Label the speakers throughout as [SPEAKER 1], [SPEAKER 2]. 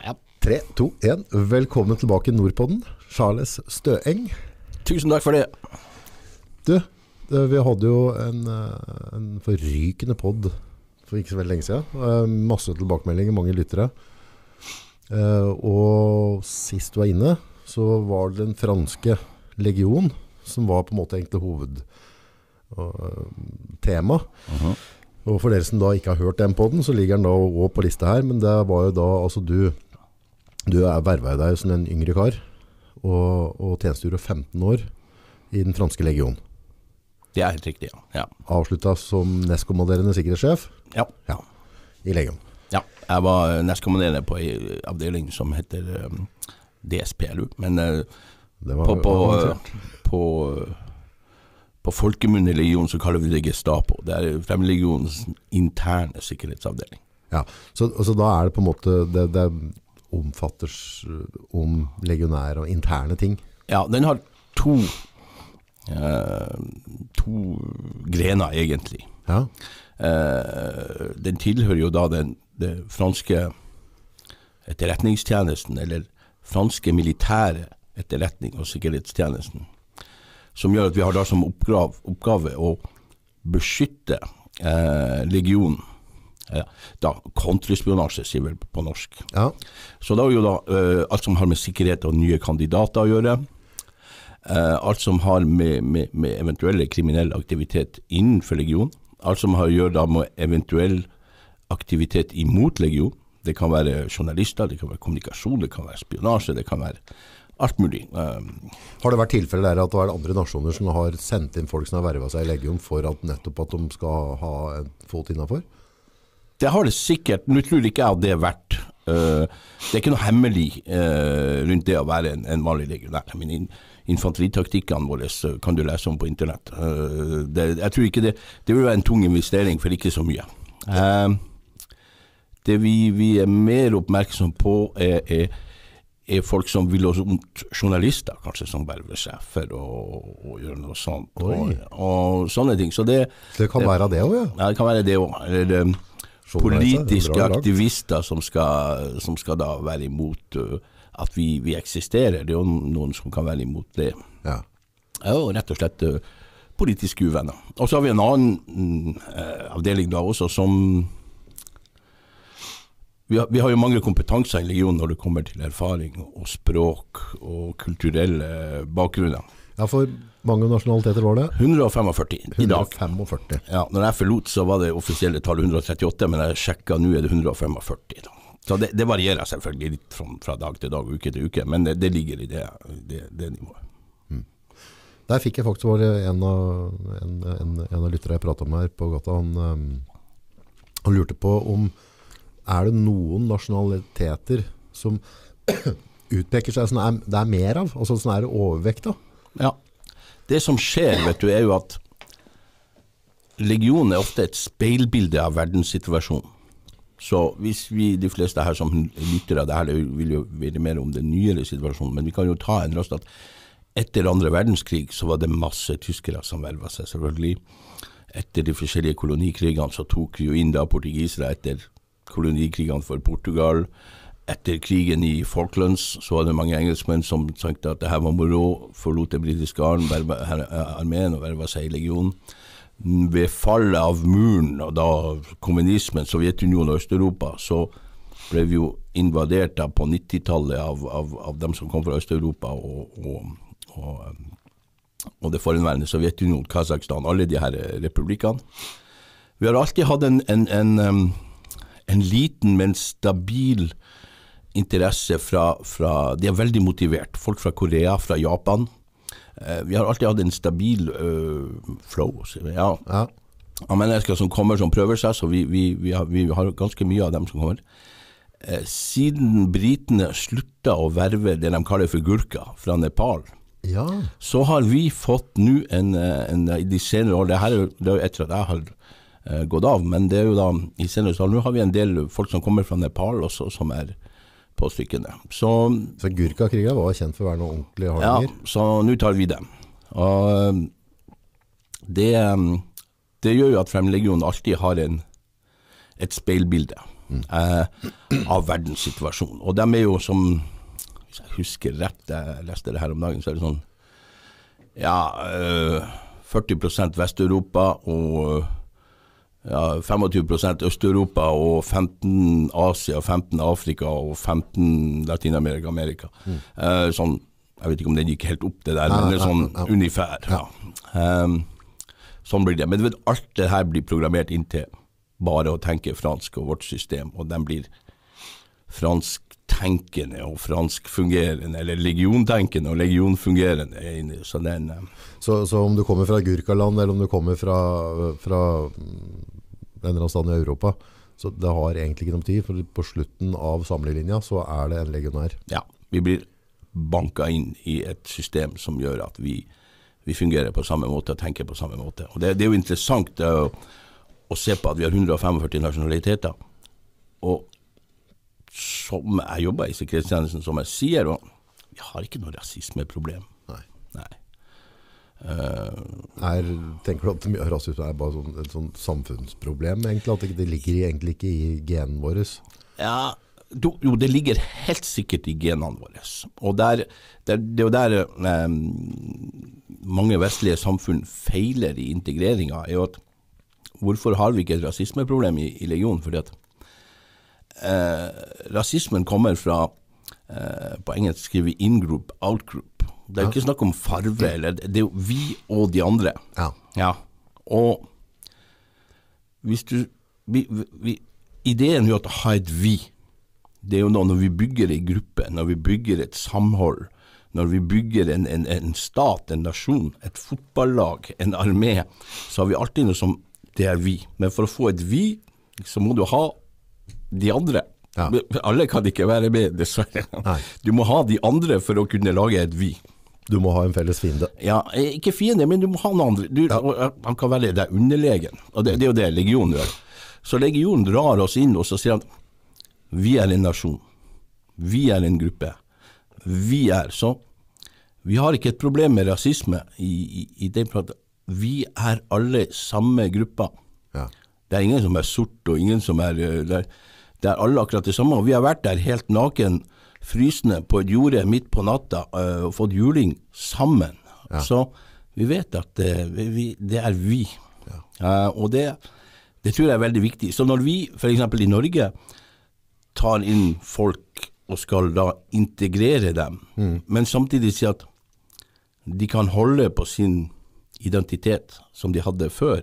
[SPEAKER 1] Ja.
[SPEAKER 2] 3, 2, 1. Velkommen tilbake i Nordpodden, Charles Støeng.
[SPEAKER 1] Tusen takk for det.
[SPEAKER 2] Du, vi hadde jo en forrykende podd for ikke så veldig lenge siden. Masse tilbakemeldinger, mange lyttere. Og sist du var inne, så var det den franske legion som var på en måte egentlig hovedtema. Og for dere som da ikke har hørt den podden, så ligger den da også på lista her, men det var jo da, altså du vervet deg som en yngre kar, og tjenestegjorde 15 år i den franske legion.
[SPEAKER 1] Det helt riktig, ja.
[SPEAKER 2] Avsluttet som nestkommanderende sikkerhetssjef?
[SPEAKER 1] Ja.
[SPEAKER 2] I legion?
[SPEAKER 1] Ja, jeg var nestkommanderende på en avdeling som heter DSPLU, men på folkemunne legion så kaller vi det Gestapo. Det Fremmedlegionens interne sikkerhetsavdeling. Ja,
[SPEAKER 2] så da det på en måte, det omfatter om legionære og interne ting?
[SPEAKER 1] Ja, den har to grener egentlig.
[SPEAKER 2] Ja.
[SPEAKER 1] Den tilhører jo da det franske etterretningstjenesten, eller franske militære etterretning- og sikkerhetstjenesten, som gjør at vi har da som oppgave å beskytte legionen. Da kontraspionasje, sier vel på norsk.
[SPEAKER 2] Ja.
[SPEAKER 1] Så da jo da alt som har med sikkerhet og nye kandidater å gjøre, alt som har med eventuelle kriminell aktivitet innenfor legion, alt som har å gjøre da med eventuell aktivitet imot legion. Det kan være journalister, det kan være kommunikasjon, det kan være spionasje, det kan være alt mulig.
[SPEAKER 2] Har det vært tilfelle der at det er andre nasjoner som har sendt inn folk som har vervet seg i legion for at nettopp at de skal ha en fot innenfor?
[SPEAKER 1] Det har det sikkert. Nå tror ikke jeg at det vært. Det ikke noe hemmelig rundt det å være en vanlig legionær. Men infanteritaktikkene våre kan du lese om på internett. Jeg tror ikke det vil være en tung investering for ikke så mye. Det vi mer oppmerksom på er folk som vil oss ondt, journalister kanskje, som verver sjefer og gjør noe sånt og sånne ting. Så det
[SPEAKER 2] kan være det også, ja?
[SPEAKER 1] Ja, det kan være det også. Eller politiske aktivister som skal da være imot at vi eksisterer. Det er jo noen som kan være imot det.
[SPEAKER 2] Ja.
[SPEAKER 1] Og rett og slett politiske uvenner. Og så har vi en annen avdeling da også som vi har jo mange kompetanser i legionen når det kommer til erfaring og språk og kulturelle bakgrunner.
[SPEAKER 2] Ja, for mange nasjonaliteter var det?
[SPEAKER 1] 145 i dag.
[SPEAKER 2] 145.
[SPEAKER 1] Ja, når jeg forlot så var det offisielle tallet 138, men jeg sjekket nå det 145 da. Så det varierer selvfølgelig litt fra dag til dag, uke til uke, men det ligger i det nivået.
[SPEAKER 2] Der fikk jeg faktisk en av lyttere jeg pratet om her på gata, han lurte på om det noen nasjonaliteter som utpeker seg som det mer av, altså sånn det overvekt da?
[SPEAKER 1] Ja, det som skjer, vet du, jo at legionen ofte et speilbilde av verdenssituasjonen. Så hvis de fleste her som lytter av det her, det vil jo være mer om den nyere situasjonen, men vi kan jo ta en rast at etter andre verdenskrig så var det masse tyskere som vervet seg, selvfølgelig. Etter de forskjellige kolonikrigene så tok jo inn da portugisere etter kolonikrigene for Portugal. Etter krigen i Falklands så var det mange engelskmenn som tenkte at det her var moro, forlot det britiske armeen og vervet seg i legion. Ved fallet av muren og da kommunismen, Sovjetunionen og Østeuropa, så ble vi jo invadert da på 90-tallet av dem som kom fra Østeuropa og det forhenværende Sovjetunionen, Kazakstan, alle de her republikkene. Vi har alltid hatt en liten, men stabil interesse fra de veldig motivert. Folk fra Korea, fra Japan. Vi har alltid hatt en stabil flow, ja. Av mennesker som kommer som prøver seg, så vi har ganske mye av dem som kommer. Siden britene sluttet å verve det de kaller for gurka fra Nepal, så har vi fått nå de senere år, det er jo etter at jeg har gått av, men det er jo da i senere år, nå har vi en del folk som kommer fra Nepal også, som på stykkene. Så
[SPEAKER 2] Gurkha-krigen var kjent for å være noe ordentlig hardinger?
[SPEAKER 1] Ja, så nå tar vi dem. Og det gjør jo at Fremmedlegionen alltid har et speilbilde. av verdenssituasjonen. Og de jo som, hvis jeg husker rett, jeg leste det her om dagen, så det sånn, 40% Vest-Europa og 25% Øst-Europa og 15 Asia, 15 Afrika og 15 Latinamerika, Amerika. Sånn, jeg vet ikke om det gikk helt opp det der, men det sånn unifær. Ja. Sånn blir det. Men du vet, alt det her blir programmert inn til bare å tenke fransk og vårt system, og den blir fransk-tenkende og fransk-fungerende, eller legiontenkende og legionfungerende. Så,
[SPEAKER 2] så om du kommer fra Gurkaland, eller om du kommer fra en eller annen sted i Europa, så det har egentlig ikke noe tid, for på slutten av samlelinja så det en legionær.
[SPEAKER 1] Ja, vi blir banket inn i et system som gjør at vi fungerer på samme måte og tenker på samme måte. Og det jo interessant å se på at vi har 145 nasjonaliteter, og som jeg jobber i sikkerhetstjenesten, som jeg sier, vi har ikke noe rasismeproblem. Nei.
[SPEAKER 2] Tenker du at mye rasisme bare et sånn samfunnsproblem, egentlig, at det ligger egentlig ikke i genen våre?
[SPEAKER 1] Ja, jo, det ligger helt sikkert i genene våre. Og det jo der mange vestlige samfunn feiler i integreringen, jo at hvorfor har vi ikke et rasismeproblem i legionen? Fordi at rasismen kommer fra, på engelsk skriver vi in-group, out-group. Det jo ikke snakk om farve, eller det jo vi og de andre. Ja. Og hvis du, ideen jo at ha et vi, det jo når vi bygger en gruppe, når vi bygger et samhold, når vi bygger en stat, en nasjon, et fotballag, en armé, så har vi alltid noe som det vi. Men for å få et vi, så må du ha de andre. Ja. Alle kan ikke være med, dessverre. Nei. Du må ha de andre for å kunne lage et vi.
[SPEAKER 2] Du må ha en felles fiende.
[SPEAKER 1] Ja, ikke fiende, men du må ha noen andre. Han kan være der underlegen, og det jo det legionen gjør. Så legionen drar oss inn, og så sier han, vi en nasjon, vi en gruppe, så vi har ikke et problem med rasisme i det pratet. Vi alle samme grupper. Ja. Det ingen som sort, og ingen som det alle akkurat det samme. Og vi har vært der helt naken, frysende på et jorde midt på natta, og fått juling sammen. Ja. Så vi vet at det vi. Ja. Og det tror jeg veldig viktig. Så når vi, for eksempel i Norge, tar inn folk og skal da integrere dem, men samtidig si at de kan holde på sin identitet som de hadde før,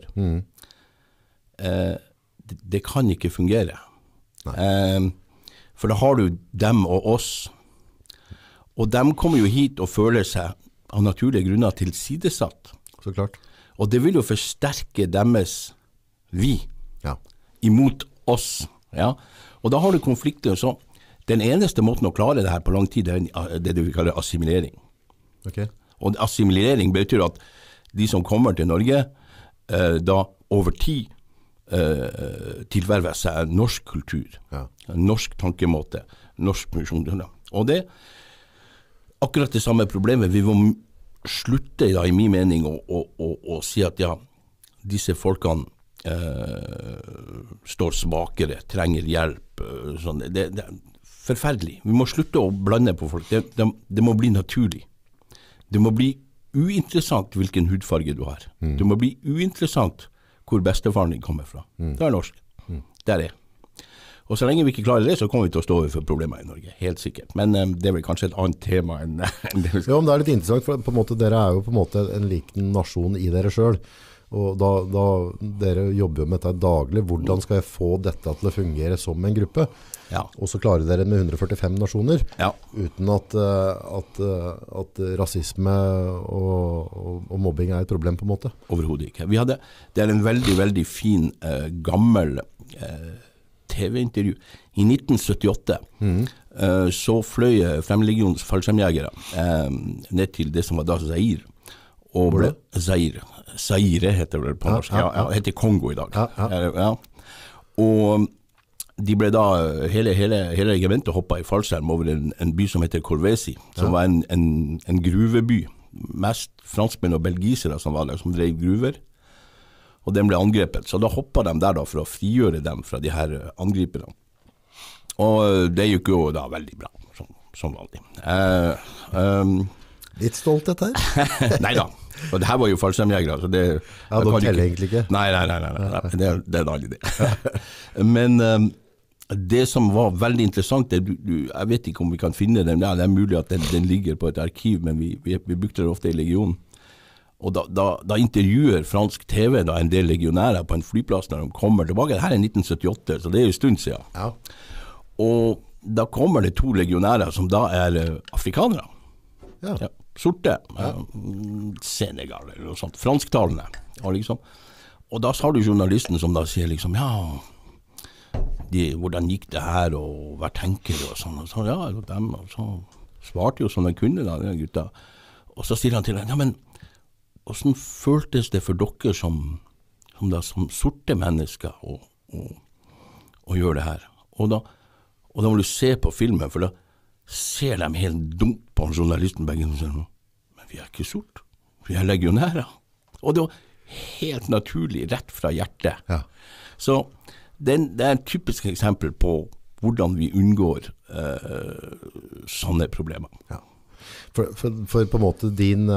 [SPEAKER 1] det kan ikke fungere. For da har du dem og oss, og dem kommer jo hit og føler seg av naturlige grunner tilsidesatt.
[SPEAKER 2] Så klart.
[SPEAKER 1] Og det vil jo forsterke deres vi imot oss. Ja? Og da har du konflikter. Så den eneste måten å klare det her på lang tid, det vi kaller assimilering.
[SPEAKER 2] Okay.
[SPEAKER 1] Og assimilering betyr at de som kommer til Norge, da over tid tilverver seg norsk kultur, norsk tankemåte, norsk misjon. Og det akkurat det samme problemet. Vi må slutte da, i min mening, å si at disse folkene står svakere, trenger hjelp. Sånn. Det forferdelig. Vi må slutte å blande på folk. Det må bli naturlig. Det må bli uinteressant hvilken hudfarge du har. Det må bli uinteressant hvor bestefaren din kommer fra. Det norsk. Det det. Og så lenge vi ikke klarer det, så kommer vi til å stå overfor problemer i Norge, helt sikkert. Men det vel kanskje et annet tema enn det.
[SPEAKER 2] Ja, men det litt interessant, for på en måte, dere jo på en måte en liten nasjon i dere selv. Og da dere jobber jo med dette daglig, hvordan skal jeg få dette til å fungere som en gruppe? Ja. Og så klarer dere med 145 nasjoner, uten at rasisme og mobbing et problem på en måte?
[SPEAKER 1] Overhodet ikke. Det en veldig, veldig fin, gammel TV-intervju. I 1978 så fløy Fremmedlegionens fallskjermjegere ned til det som var da Zaire. Og ble Zaire heter det på norsk. Ja, heter Kongo i dag. Ja. Og de ble da, hele regimentet hoppet i fallskjerm over en by som heter Kolwezi, som var en gruveby. Mest franskmenn og belgisere som var der, som drev gruver. Og den ble angrepet. Så da hoppet de der da for å frigjøre dem fra de her angriperne. Og det gikk jo da veldig bra, som vanlig.
[SPEAKER 2] Litt stolt dette her?
[SPEAKER 1] Neida, og det her var jo fallskjermjegere, så det...
[SPEAKER 2] Ja, de teller egentlig ikke.
[SPEAKER 1] Nei, det er en annen idé. Men det som var veldig interessant, jeg vet ikke om vi kan finne den, det er mulig at den ligger på et arkiv, men vi brukte det ofte i legionen. Og da intervjuer fransk TV da en del legionærer på en flyplass når de kommer tilbake. Dette er 1978, så det er jo en stund siden.
[SPEAKER 2] Ja.
[SPEAKER 1] Og da kommer det 2 legionærer som da er afrikanere.
[SPEAKER 2] Ja.
[SPEAKER 1] Ja, sorte, Senegal eller noe sånt, fransktalende. Og da har du journalisten som da sier liksom, hvordan gikk det her, og hva tenker du, og sånn, ja, og så svarte jo som de kunne da, de gutta. Og så sier han til dem, ja, men hvordan føltes det for dere som sorte mennesker å gjøre det her? Og da må du se på filmen, for da ser de helt dumt på journalisten begge, og sier, men vi er ikke sort, vi er legionærer. Og det var helt naturlig, rett fra hjertet. Ja. Så det er et typisk eksempel på hvordan vi unngår sånne problemer. Ja.
[SPEAKER 2] For på en måte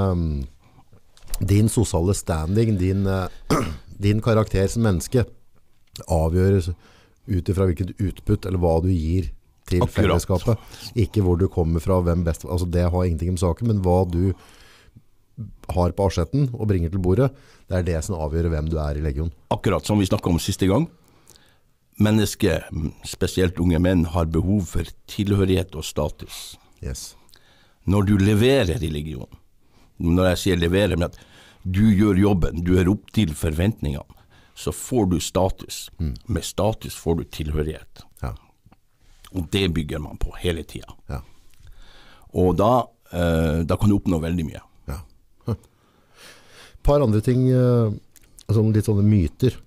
[SPEAKER 2] din sosiale standing, din karakter som menneske avgjøres ut ifra hvilket utbytt eller hva du gir til fellesskapet. Ikke hvor du kommer fra, hvem best, altså det har ingenting om saken, men hva du har på asjetten og bringer til bordet, det er det som avgjør hvem du er i legion.
[SPEAKER 1] Akkurat som vi snakket om siste gang. Mennesker, spesielt unge menn, har behov for tilhørighet og status.
[SPEAKER 2] Yes.
[SPEAKER 1] Når du leverer i legion, når jeg sier leverer, men at du gjør jobben, du er opp til forventningene, så får du status. Med status får du tilhørighet. Ja. Og det bygger man på hele tiden. Ja. Og da kan du oppnå veldig mye.
[SPEAKER 2] Ja. Par andre ting, litt sånne myter.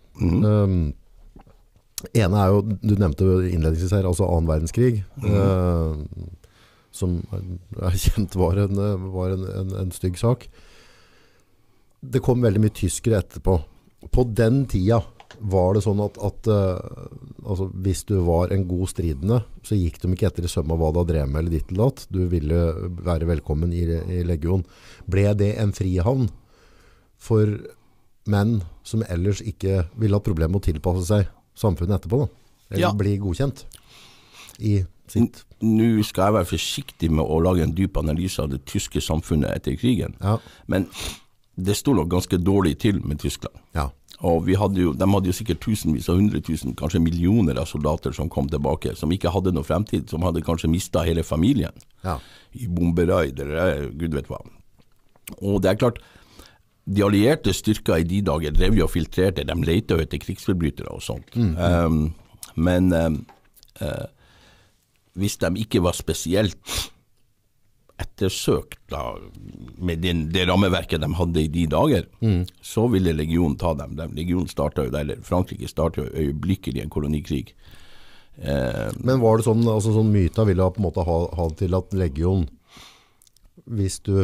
[SPEAKER 2] Ene er jo, du nevnte innledningsvis her, altså 2. verdenskrig, som er kjent var en stygg sak. Det kom veldig mye tyskere etterpå. På den tida var det sånn at altså, hvis du var en god stridende, så gikk de ikke etter i sømme hva du drev med eller ditt eller datt. Du ville være velkommen i legion. Ble det en frihavn for menn som ellers ikke ville ha problemer med å tilpasse seg samfunnet etterpå da? Eller bli godkjent i sitt...
[SPEAKER 1] Nå skal jeg være forsiktig med å lage en dyp analyse av det tyske samfunnet etter krigen. Ja. Men det stod nok ganske dårlig til med Tyskland. Ja. Og de hadde jo sikkert tusenvis og 100 000, kanskje millioner av soldater som kom tilbake, som ikke hadde noe fremtid, som hadde kanskje mistet hele familien i bomberaid, eller Gud vet hva. Og det er klart, de allierte styrker i de dager drev jo og filtrerte, de lette jo etter krigsforbrytere og sånt. Men hvis de ikke var spesielt ettersøkt da, med det rammeverket de hadde i de dager, så ville legionen ta dem. Legionen startet jo, eller Frankrike startet jo øyeblikkelig en kolonikrig.
[SPEAKER 2] Men var det sånn, altså sånn myta ville på en måte ha til at legion, hvis du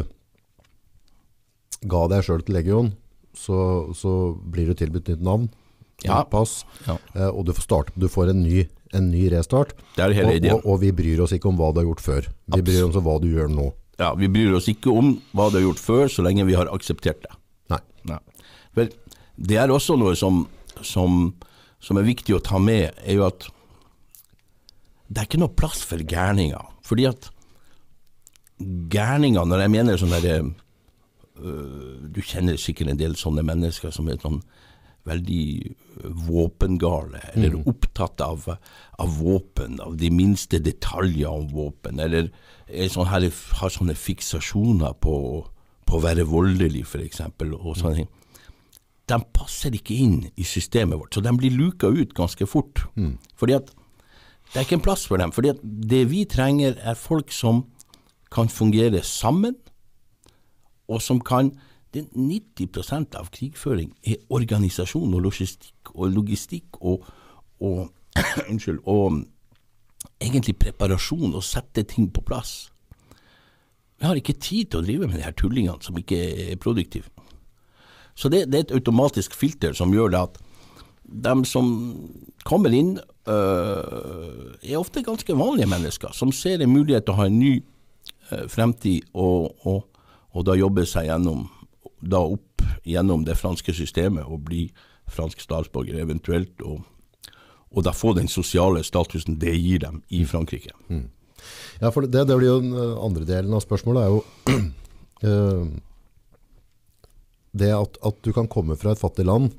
[SPEAKER 2] ga deg selv til legion, så blir du tilbudt nytt navn, pass, og du får en ny restart,
[SPEAKER 1] det er hele ideen.
[SPEAKER 2] Og vi bryr oss ikke om hva du har gjort før. Vi bryr oss om hva du gjør nå.
[SPEAKER 1] Ja, vi bryr oss ikke om hva du har gjort før, så lenge vi har akseptert det. Nei. For det er også noe som er viktig å ta med, er jo at det er ikke noe plass for gærninger. Fordi at gærninger, når jeg mener sånn der, du kjenner sikkert en del sånne mennesker som er sånn veldig våpengale, eller opptatt av våpen, av de minste detaljer om våpen, eller har sånne fiksasjoner på å være voldelig, for eksempel, og sånne ting. De passer ikke inn i systemet vårt, så de blir luka ut ganske fort. Fordi at det er ikke en plass for dem, fordi at det vi trenger er folk som kan fungere sammen, og som kan... 90% av krigføring er organisasjon og logistikk og egentlig preparasjon og sette ting på plass. Vi har ikke tid til å drive med de her tullingene som ikke er produktive. Så det er et automatisk filter som gjør det at de som kommer inn, ofte ganske vanlige mennesker, som ser en mulighet til å ha en ny fremtid, og da jobbe seg opp gjennom det franske systemet, og bli fransk statsborger eventuelt, og da få den sosiale statusen det gir dem i Frankrike.
[SPEAKER 2] Ja, for det blir jo den andre delen av spørsmålet, er jo det at du kan komme fra et fattig land,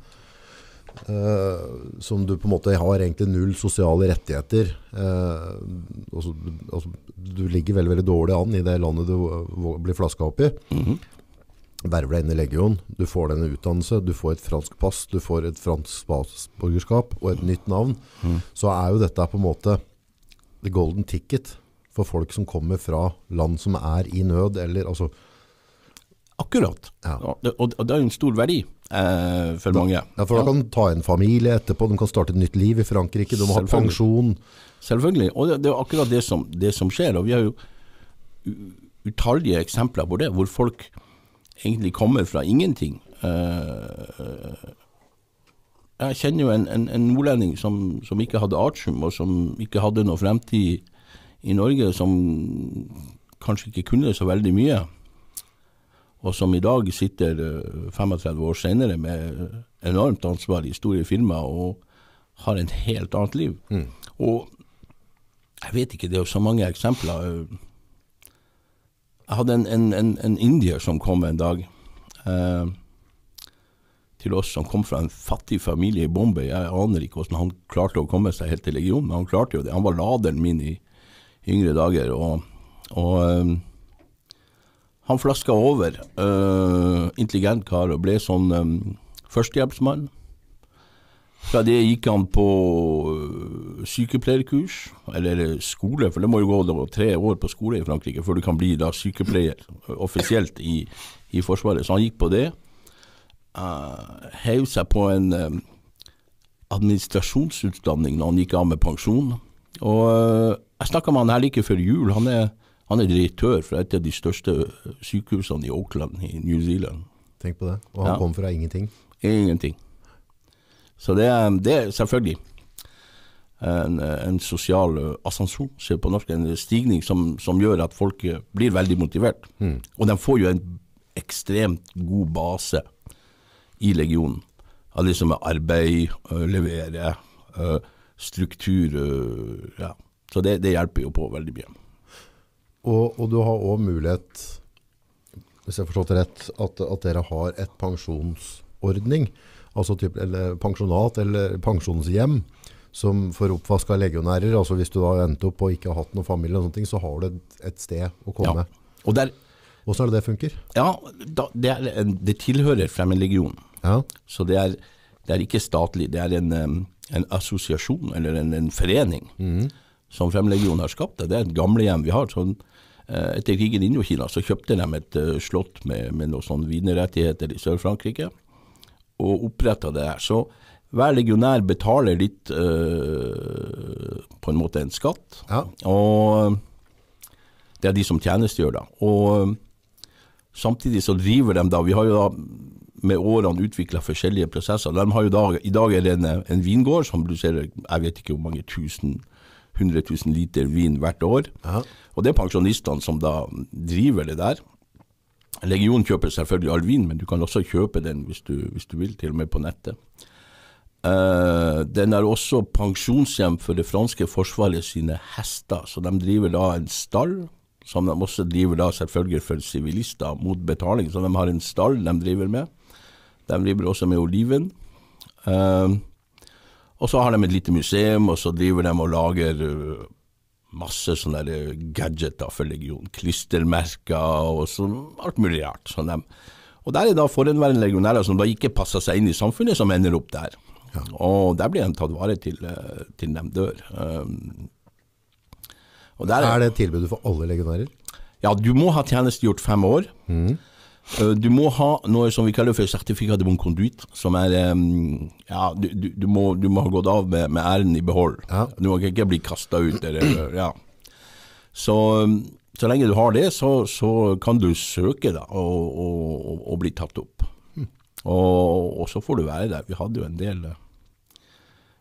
[SPEAKER 2] som du på en måte har egentlig null sosiale rettigheter, altså, du ligger veldig, veldig dårlig an i det landet du blir flasket opp i, verver deg inn i legion, du får denne utdannelse, du får et fransk pass, du får et fransk statsborgerskap og et nytt navn, så er jo dette på en måte the golden ticket for folk som kommer fra land som er i nød, eller altså...
[SPEAKER 1] Akkurat, ja. Og det er jo en stor verdi for mange.
[SPEAKER 2] Ja, for da kan du ta en familie etterpå, de kan starte et nytt liv i Frankrike, de må ha pensjon.
[SPEAKER 1] Selvfølgelig, og det er akkurat det som skjer, og vi har jo utallige eksempler på det, hvor folk egentlig kommer fra ingenting. Jeg kjenner jo en nordlending som ikke hadde artium, og som ikke hadde noe fremtid i Norge, som kanskje ikke kunne så veldig mye, og som i dag sitter 35 år senere med enormt ansvar i store firmaer og har en helt annet liv. Og jeg vet ikke, det er jo så mange eksempler. Jeg hadde en indier som kom en dag til oss, som kom fra en fattig familie i Bombay. Jeg aner ikke hvordan han klarte å komme seg helt til legionen, men han klarte jo det. Han var laderen min i yngre dager, og han flasket over, intelligent kar, og ble sånn førstehjelpsmann. Fra det gikk han på sykepleierkurs, eller skole, for det må jo gå 3 år på skole i Frankrike, før du kan bli da sykepleier offisielt i Forsvaret. Så han gikk på det, hev seg på en administrasjonsutdanning når han gikk av med pensjon, og jeg snakket med han her like før jul. Han er direktør for et av de største sykehusene i Auckland i New Zealand.
[SPEAKER 2] Tenk på det. Og han kom fra ingenting.
[SPEAKER 1] Ingenting. Så det er selvfølgelig en sosial ascension, ser på norsk, en stigning som gjør at folk blir veldig motivert. Og de får jo en ekstremt god base i legionen. Av det som er arbeid, levere, struktur, ja. Så det hjelper jo på veldig mye. Og
[SPEAKER 2] du har også mulighet, hvis jeg har forstått det rett, at dere har et pensjonsordning, altså eller pensjonat eller pensjonshjem, som for oppvask av legionærer, altså hvis du har endt opp og ikke har hatt noen familie og sånne ting, så har du et sted å komme.
[SPEAKER 1] Ja. Og
[SPEAKER 2] hvordan er det funker?
[SPEAKER 1] Ja, det tilhører Fremmedlegionen.
[SPEAKER 2] Ja.
[SPEAKER 1] Så det er ikke statlig, det er en assosiasjon eller en forening som Fremmedlegionen har skapt. Det er et gamlehjem vi har. Sånn, etter krigen i Indokina så kjøpte de et slott med noen sånne vinerettigheter i Sør-Frankrike og opprettet det her. Så hver legionær betaler litt på en måte en skatt, og det er de som tjenestegjør da. Og samtidig så driver de da, vi har jo da med årene utviklet forskjellige prosesser. De har jo da, i dag er det en vingård som produserer, jeg vet ikke hvor mange 100 000 liter vin hvert år. Og det er pensjonistene som da driver det der. Legionen kjøper selvfølgelig all vin, men du kan også kjøpe den hvis du vil, til og med på nettet. Den er også pensjonshjem for det franske forsvaret sine hester, så de driver da en stall, som de også driver da selvfølgelig for sivilister mot betaling, så de har en stall de driver med. De driver også med oliven. Og så har de et lite museum, og så driver de og lager masse sånne gadgeter for legion, klistermerker og så alt mulig rart. Og der er da forhenværende legionærer som da ikke passer seg inn i samfunnet, som ender opp der. Og der blir de tatt vare til de dør. Og der
[SPEAKER 2] er det tilbudet for alle legionærer?
[SPEAKER 1] Ja, du må ha tjenestegjort 5 år. Du må ha noe som vi kaller for certificat de bon conduite, som er, ja, du må ha gått av med æren i behold. Du må ikke bli kastet ut. Ja. Så lenge du har det, så kan du søke da, og bli tatt opp. Og så får du være der. Vi hadde jo en del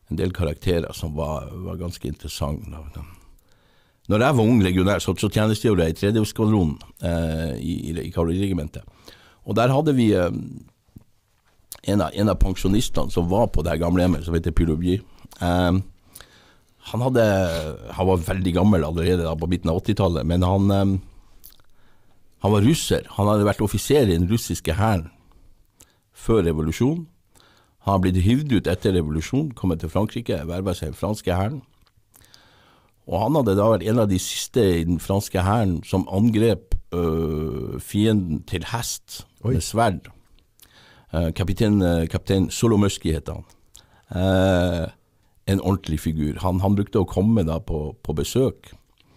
[SPEAKER 1] en del karakterer som var ganske interessant. Når jeg var ung legionær, så tjenestegjorde jeg i 3. skvadron i kavaleriregimentet. Og der hadde vi en av pensjonistene som var på det gamlehjemmet, som heter Pyrovji. Han var veldig gammel allerede da, på midten av 80-tallet, men han var russer. Han hadde vært offiser i den russiske hæren før revolusjonen. Han har blitt hivd ut etter revolusjonen, kommet til Frankrike, vervet seg i den franske hæren. Og han hadde da vært en av de siste i den franske hæren som angrep fienden til hest med sverd. Kaptein Solomorsky heter han. En ordentlig figur. Han brukte å komme da på besøk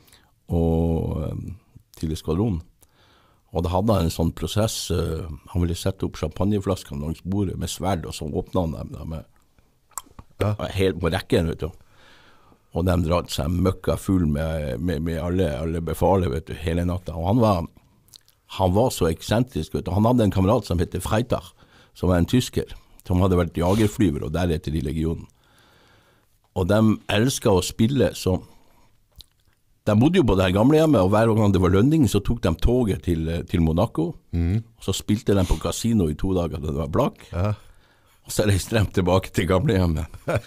[SPEAKER 1] til skvadronen. Og da hadde han en sånn prosess. Han ville sette opp champagneflaskene langs bordet med sverd, og så åpnet han dem da med helt på rekken, vet du. Og de dratt seg møkka full med alle befaler, vet du, hele natta. Og han var så eksentrisk, vet du. Han hadde en kamerat som heter Freitag, som var en tysker, som hadde vært jagerflyver og deretter i legionen. Og de elsket å spille, så de bodde jo på det her gamlehjemmet, og hver gang det var lønning, så tok de toget til Monaco, og så spilte de på kasino i 2 dager da det var blakk. Ja. Og så reiste de tilbake til gamlehjemmet.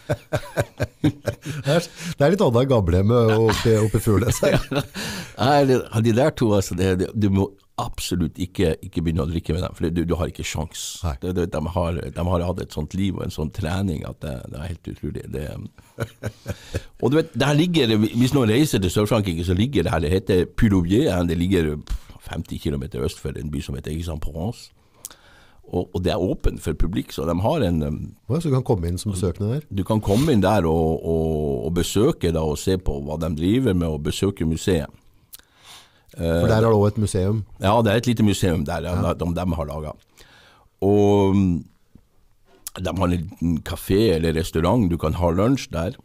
[SPEAKER 2] Det litt annet gamlehjemmet oppe i Fugles.
[SPEAKER 1] De der to, altså, du må absolutt ikke begynne å drikke med dem, for du har ikke sjans. De har hatt et sånt liv og en sånn trening at det helt utrolig. Og du vet, der ligger, hvis noen reiser til Sør-Frankrike, så ligger det her, det heter Pyrovji, det ligger 50 kilometer øst for en by som heter Aix-en-Provence. Og det åpent for publikk, så de har en...
[SPEAKER 2] Så du kan komme inn som besøkende der?
[SPEAKER 1] Du kan komme inn der og besøke da, og se på hva de driver med, og besøke museet.
[SPEAKER 2] For der det også et museum?
[SPEAKER 1] Ja, det et lite museum der, de har laget. Og de har en liten kafé eller restaurant, du kan ha lunsj der.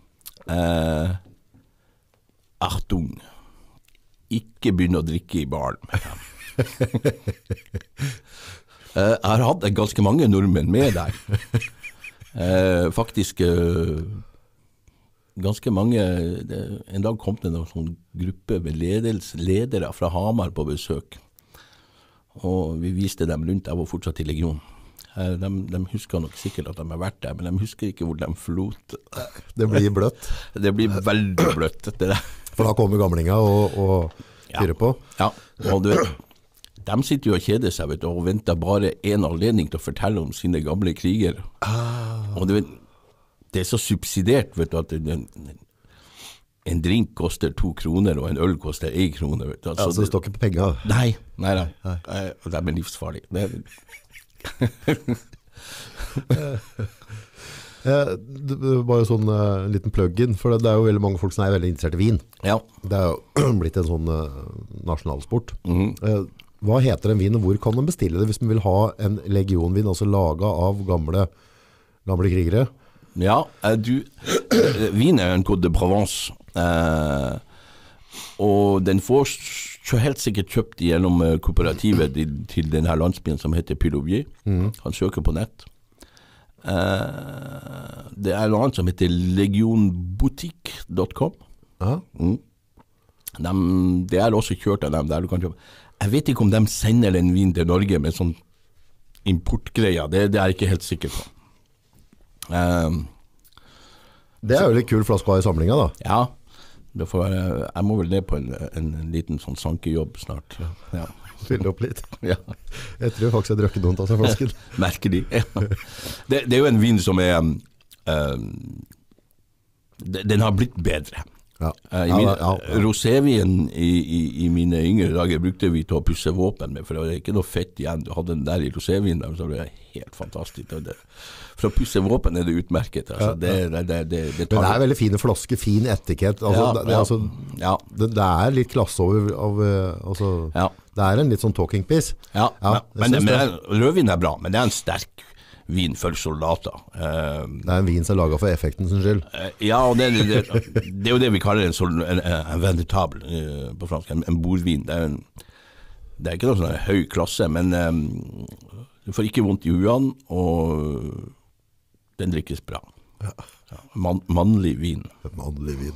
[SPEAKER 1] Achtung, ikke begynne å drikke i baren med dem. Jeg har hatt ganske mange nordmenn med der. Faktisk ganske mange. En dag kom det en sånn gruppe med ledere fra Hamar på besøk. Og vi viste dem rundt. Jeg var fortsatt i legion. De husker nok sikkert at de har vært der, men de husker ikke hvor de forlot.
[SPEAKER 2] Det blir bløtt?
[SPEAKER 1] Det blir veldig bløtt.
[SPEAKER 2] For da kommer gamlinga og fyrer på?
[SPEAKER 1] Ja, og du vet, de sitter jo og kjeder seg, vet du, og venter bare en anledning til å fortelle om sine gamle kriger. Og du vet, det så subsidiert, vet du, at en drink koster 2 kroner, og en øl koster 1 krone. Vet du.
[SPEAKER 2] Altså, så det står ikke på penger?
[SPEAKER 1] Nei. Det er livsfarlig.
[SPEAKER 2] Bare sånn liten plug-in, for det jo veldig mange folk som veldig interessert i vin. Ja. Det jo blitt en sånn nasjonalsport. Hva heter en vin, og hvor kan man bestille det hvis man vil ha en legionvin, altså laget av gamle krigere?
[SPEAKER 1] Ja, vin en Côte de Provence, og den får så helt sikkert kjøpt gjennom kooperativet til denne landsbyen som heter Pyrovji. Han søker på nett. Det noe annet som heter legionboutique.com. Det også kjørt av dem der du kan kjøpe. Jeg vet ikke om de sender en vin til Norge med sånn importgreier. Det jeg ikke helt sikker på.
[SPEAKER 2] Det jo litt kul flaske å ha i samlingen da.
[SPEAKER 1] Ja, jeg må vel ned på en liten sånn sankejobb snart. Ja.
[SPEAKER 2] Fylle opp litt. Ja. Jeg tror faktisk jeg drøkker noen av seg flasken.
[SPEAKER 1] Merker de. Det jo en vin som den har blitt bedre. Rosévin i mine yngre dager brukte vi til å pusse våpen med, for det var ikke noe fett igjen. Du hadde den der i rosévin, så det helt fantastisk. For å pusse våpen det utmerket. Altså. Men
[SPEAKER 2] det veldig fine flaske, fin etikett. Altså, det litt klasse over altså, det en litt sånn talking piece.
[SPEAKER 1] Men rødvin bra, men det en sterk vin for soldater.
[SPEAKER 2] Det en vin som laget for effekten sin skyld.
[SPEAKER 1] Ja, og det jo det vi kaller en vendetable på fransk, en bordvin. Det ikke noe sånn høy klasse, men du får ikke vondt i huene, og den drikkes bra. Ja, mannlig vin.
[SPEAKER 2] Mannlig vin.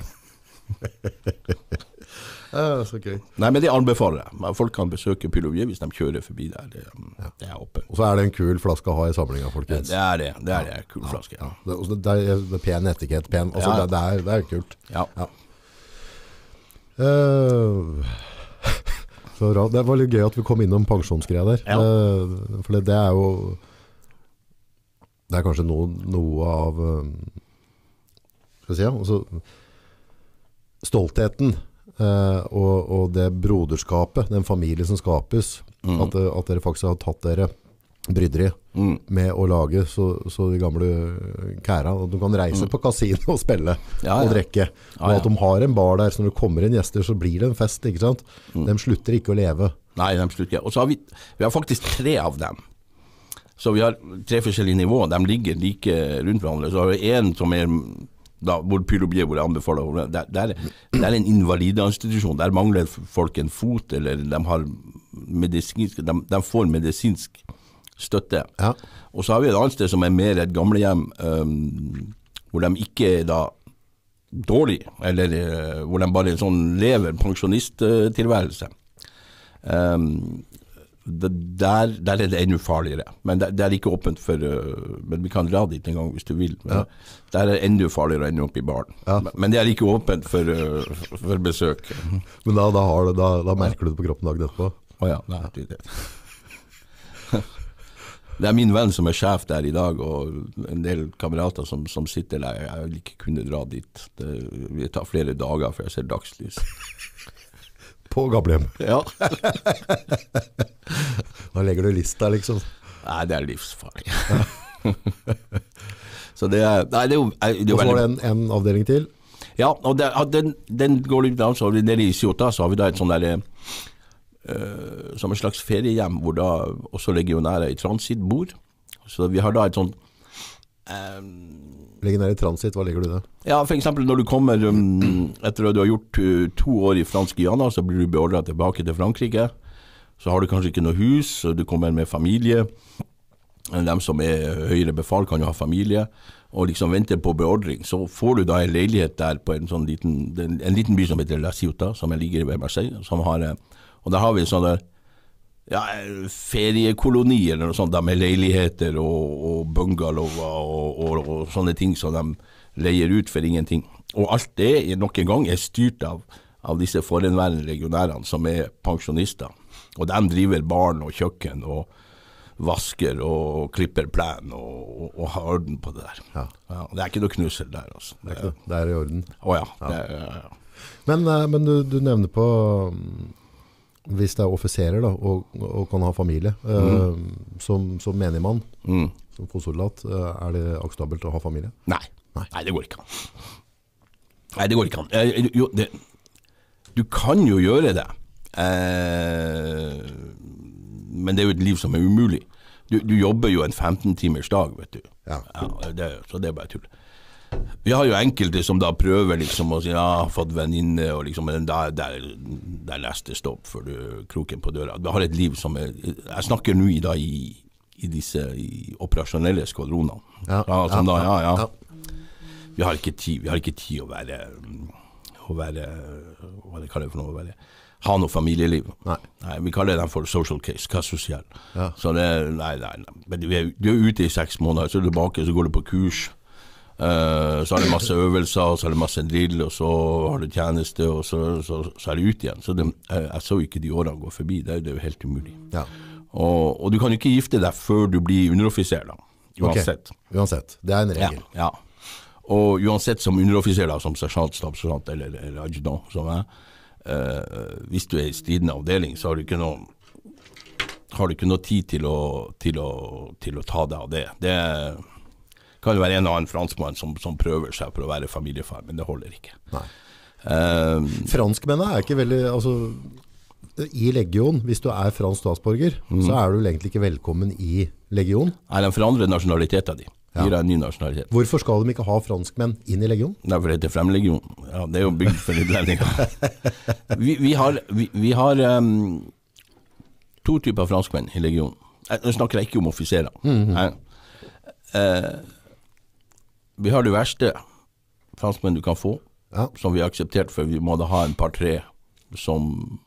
[SPEAKER 2] Så gøy.
[SPEAKER 1] Nei, men det anbefaler jeg. Folk kan besøke Pylovje hvis de kjører forbi der. Det åpent.
[SPEAKER 2] Og så det en kul flaske å ha i samlingen, folkens.
[SPEAKER 1] Det er en kul flaske. Ja.
[SPEAKER 2] Det er pen etikett, pen. Altså, det kult.
[SPEAKER 1] Ja.
[SPEAKER 2] Så det var litt gøy at vi kom innom pensjonsgreia der.
[SPEAKER 1] Ja.
[SPEAKER 2] For det jo det kanskje noe av skal vi si, altså, stoltheten og det broderskapet, den familie som skapes, at dere faktisk har tatt dere bryderi med å lage så de gamle kæra, og du kan reise på kasino og spille og drikke, og at de har en bar der, så når det kommer inn gjester så blir det en fest, ikke sant? De slutter ikke å leve.
[SPEAKER 1] Nei, de slutter ikke. Og så har vi har faktisk 3 av dem. Så vi har 3 forskjellige nivåer, de ligger like rundt hverandre. Så har vi en som da, hvor Pylovje, hvor jeg anbefaler, det en invalidainstitusjon, der mangler folk en fot, eller de har medisinsk, de får medisinsk støtte. Ja. Og så har vi et annet sted som mer et gamlehjem, hvor de ikke da dårlig, eller hvor de bare sånn lever pensjonisttilværelse. Der det enda farligere, men det ikke åpent for, men vi kan dra dit en gang hvis du vil, men der det enda farligere enn oppe i baren. Ja. Men det ikke åpent for besøk.
[SPEAKER 2] Men da merker du det på kroppen dagen etterpå?
[SPEAKER 1] Åja, nei, det det min venn som sjef der i dag, og en del kamerater som sitter der. Jeg vil ikke kunne dra dit. Det tar flere dager før jeg ser dagslys.
[SPEAKER 2] På gamlehjem?
[SPEAKER 1] Ja.
[SPEAKER 2] Da legger du lista, liksom?
[SPEAKER 1] Nei, det livsfarlig. Så det nei, det jo
[SPEAKER 2] og så var det en avdeling til?
[SPEAKER 1] Ja, og den går litt av, så nede i Sjota, så har vi da et sånn der som en slags feriehjem, hvor da også legionære i transit bor. Så vi har da et sånt
[SPEAKER 2] Legionære i transit, hva legger du i det?
[SPEAKER 1] Ja, for eksempel når du kommer etter at du har gjort 2 år i fransk Guyana, så blir du beordret tilbake til Frankrike. Så har du kanskje ikke noe hus, og du kommer med familie. De som høyere befal kan jo ha familie, og liksom venter på beordring. Så får du da en leilighet der på en sånn en liten by som heter La Ciotat, som ligger ved Marseille, som har og der har vi sånne feriekoloni eller noe sånt, der med leiligheter og bungalower og sånne ting som de leier ut for ingenting. Og alt det nok en gang styrt av disse forhenværende legionærene som pensjonister. Og de driver barn og kjøkken og vasker og klipper plen og har orden på det der. Ja. Ja, det ikke noe knussel der. Altså.
[SPEAKER 2] Det i orden.
[SPEAKER 1] Åja.
[SPEAKER 2] Ja. Men du nevner på hvis det offiserer da, og kan ha familie, som menigmann, som fotsoldat, det akseptabelt å ha familie?
[SPEAKER 1] Nei, det går ikke an. Nei, det går ikke an. Du kan jo gjøre det, men det jo et liv som umulig. Du jobber jo en 15-timers dag, vet du. Ja. Så det bare tull. Vi har jo enkelte som da prøver liksom å si, har fått venninne, og liksom, men der leste stopp før du kroken på døra. Du har et liv som jeg snakker nå i disse operasjonelle skvadronene. Ja. Vi har ikke tid å være hva det kaller for noe, ha noe familieliv. Nei, vi kaller dem for social case, hva sosial. Ja. Så nei. Men du ute i 6 måneder, så tilbake, så går du på kurs, så det masse øvelser, og så det masse drill, og så har du tjeneste, og så det ut igjen. Så jeg så ikke de årene gå forbi, det jo helt umulig. Ja. Og du kan ikke gifte deg før du blir underoffiser da, uansett.
[SPEAKER 2] Okay. Uansett, det en regel.
[SPEAKER 1] Ja. Og uansett som underoffiser da, som sersjant, stabssersjant eller adjutant, som hvis du i stridende avdeling, så har du ikke noe tid til å ta deg av det. Det kan jo være en eller annen franskmann som prøver seg for å være familiefar, men det holder ikke. Nei.
[SPEAKER 2] Franskmennene ikke veldig, altså, i legion, hvis du fransk statsborger, så du egentlig ikke velkommen i legion.
[SPEAKER 1] Nei, de forandrer nasjonaliteten de. Gir deg en ny nasjonalitet.
[SPEAKER 2] Hvorfor skal de ikke ha franskmenn inn i legion?
[SPEAKER 1] Nei, for det heter Fremlegion. Ja, det jo bygd for utlendinger. Vi har 2 typer franskmenn i legion. Nå snakker jeg ikke om offiserer. Vi har det verste franskmenn du kan få, som vi har akseptert, for vi måtte ha en par-tre som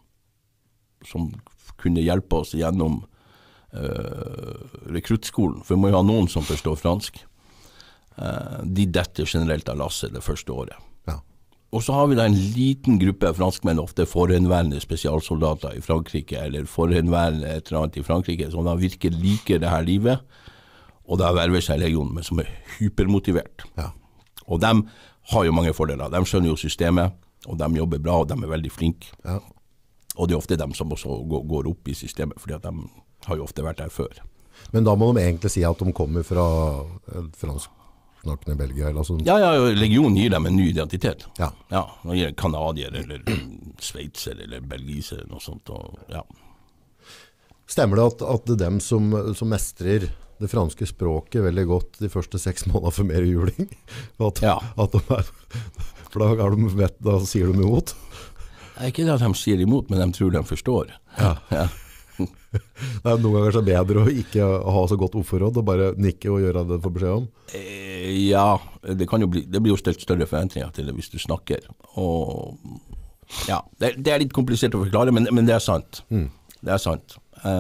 [SPEAKER 1] kunne hjelpe oss gjennom rekruttskolen, for vi må jo ha noen som forstår fransk. De detter generelt av lasset det første året.
[SPEAKER 2] Ja.
[SPEAKER 1] Og så har vi da en liten gruppe franskmenn, ofte forhenværende spesialsoldater i Frankrike, eller forhenværende et eller annet i Frankrike, som da virkelig liker det her livet, og da verver seg i legionen, men som hypermotivert.
[SPEAKER 2] Ja.
[SPEAKER 1] Og de har jo mange fordeler. De skjønner jo systemet, og de jobber bra, og de veldig flinke.
[SPEAKER 2] Ja.
[SPEAKER 1] Og det ofte dem som også går opp i systemet, fordi at de har jo ofte vært der før.
[SPEAKER 2] Men da må de egentlig si at de kommer fra fransk-snakkende Belgia, eller sånn?
[SPEAKER 1] Ja, legionen gir dem en ny identitet.
[SPEAKER 2] Ja.
[SPEAKER 1] Ja, de gir en kanadier, eller sveitser, eller belgiser, noe sånt. Og, ja.
[SPEAKER 2] Stemmer det at dem som mestrer det franske språket veldig godt de første 6 måneder for mer juling?
[SPEAKER 1] Ja.
[SPEAKER 2] For da sier de imot?
[SPEAKER 1] Ikke det at de sier imot, men de tror de forstår.
[SPEAKER 2] Ja.
[SPEAKER 1] Ja.
[SPEAKER 2] Det er noen ganger så bedre å ikke ha så godt ordforråd og bare nikke og gjøre det for beskjed om?
[SPEAKER 1] Ja, det blir jo stilt større forventninger til det hvis du snakker. Og, ja, det er litt komplisert å forklare, men det er sant. Det er sant.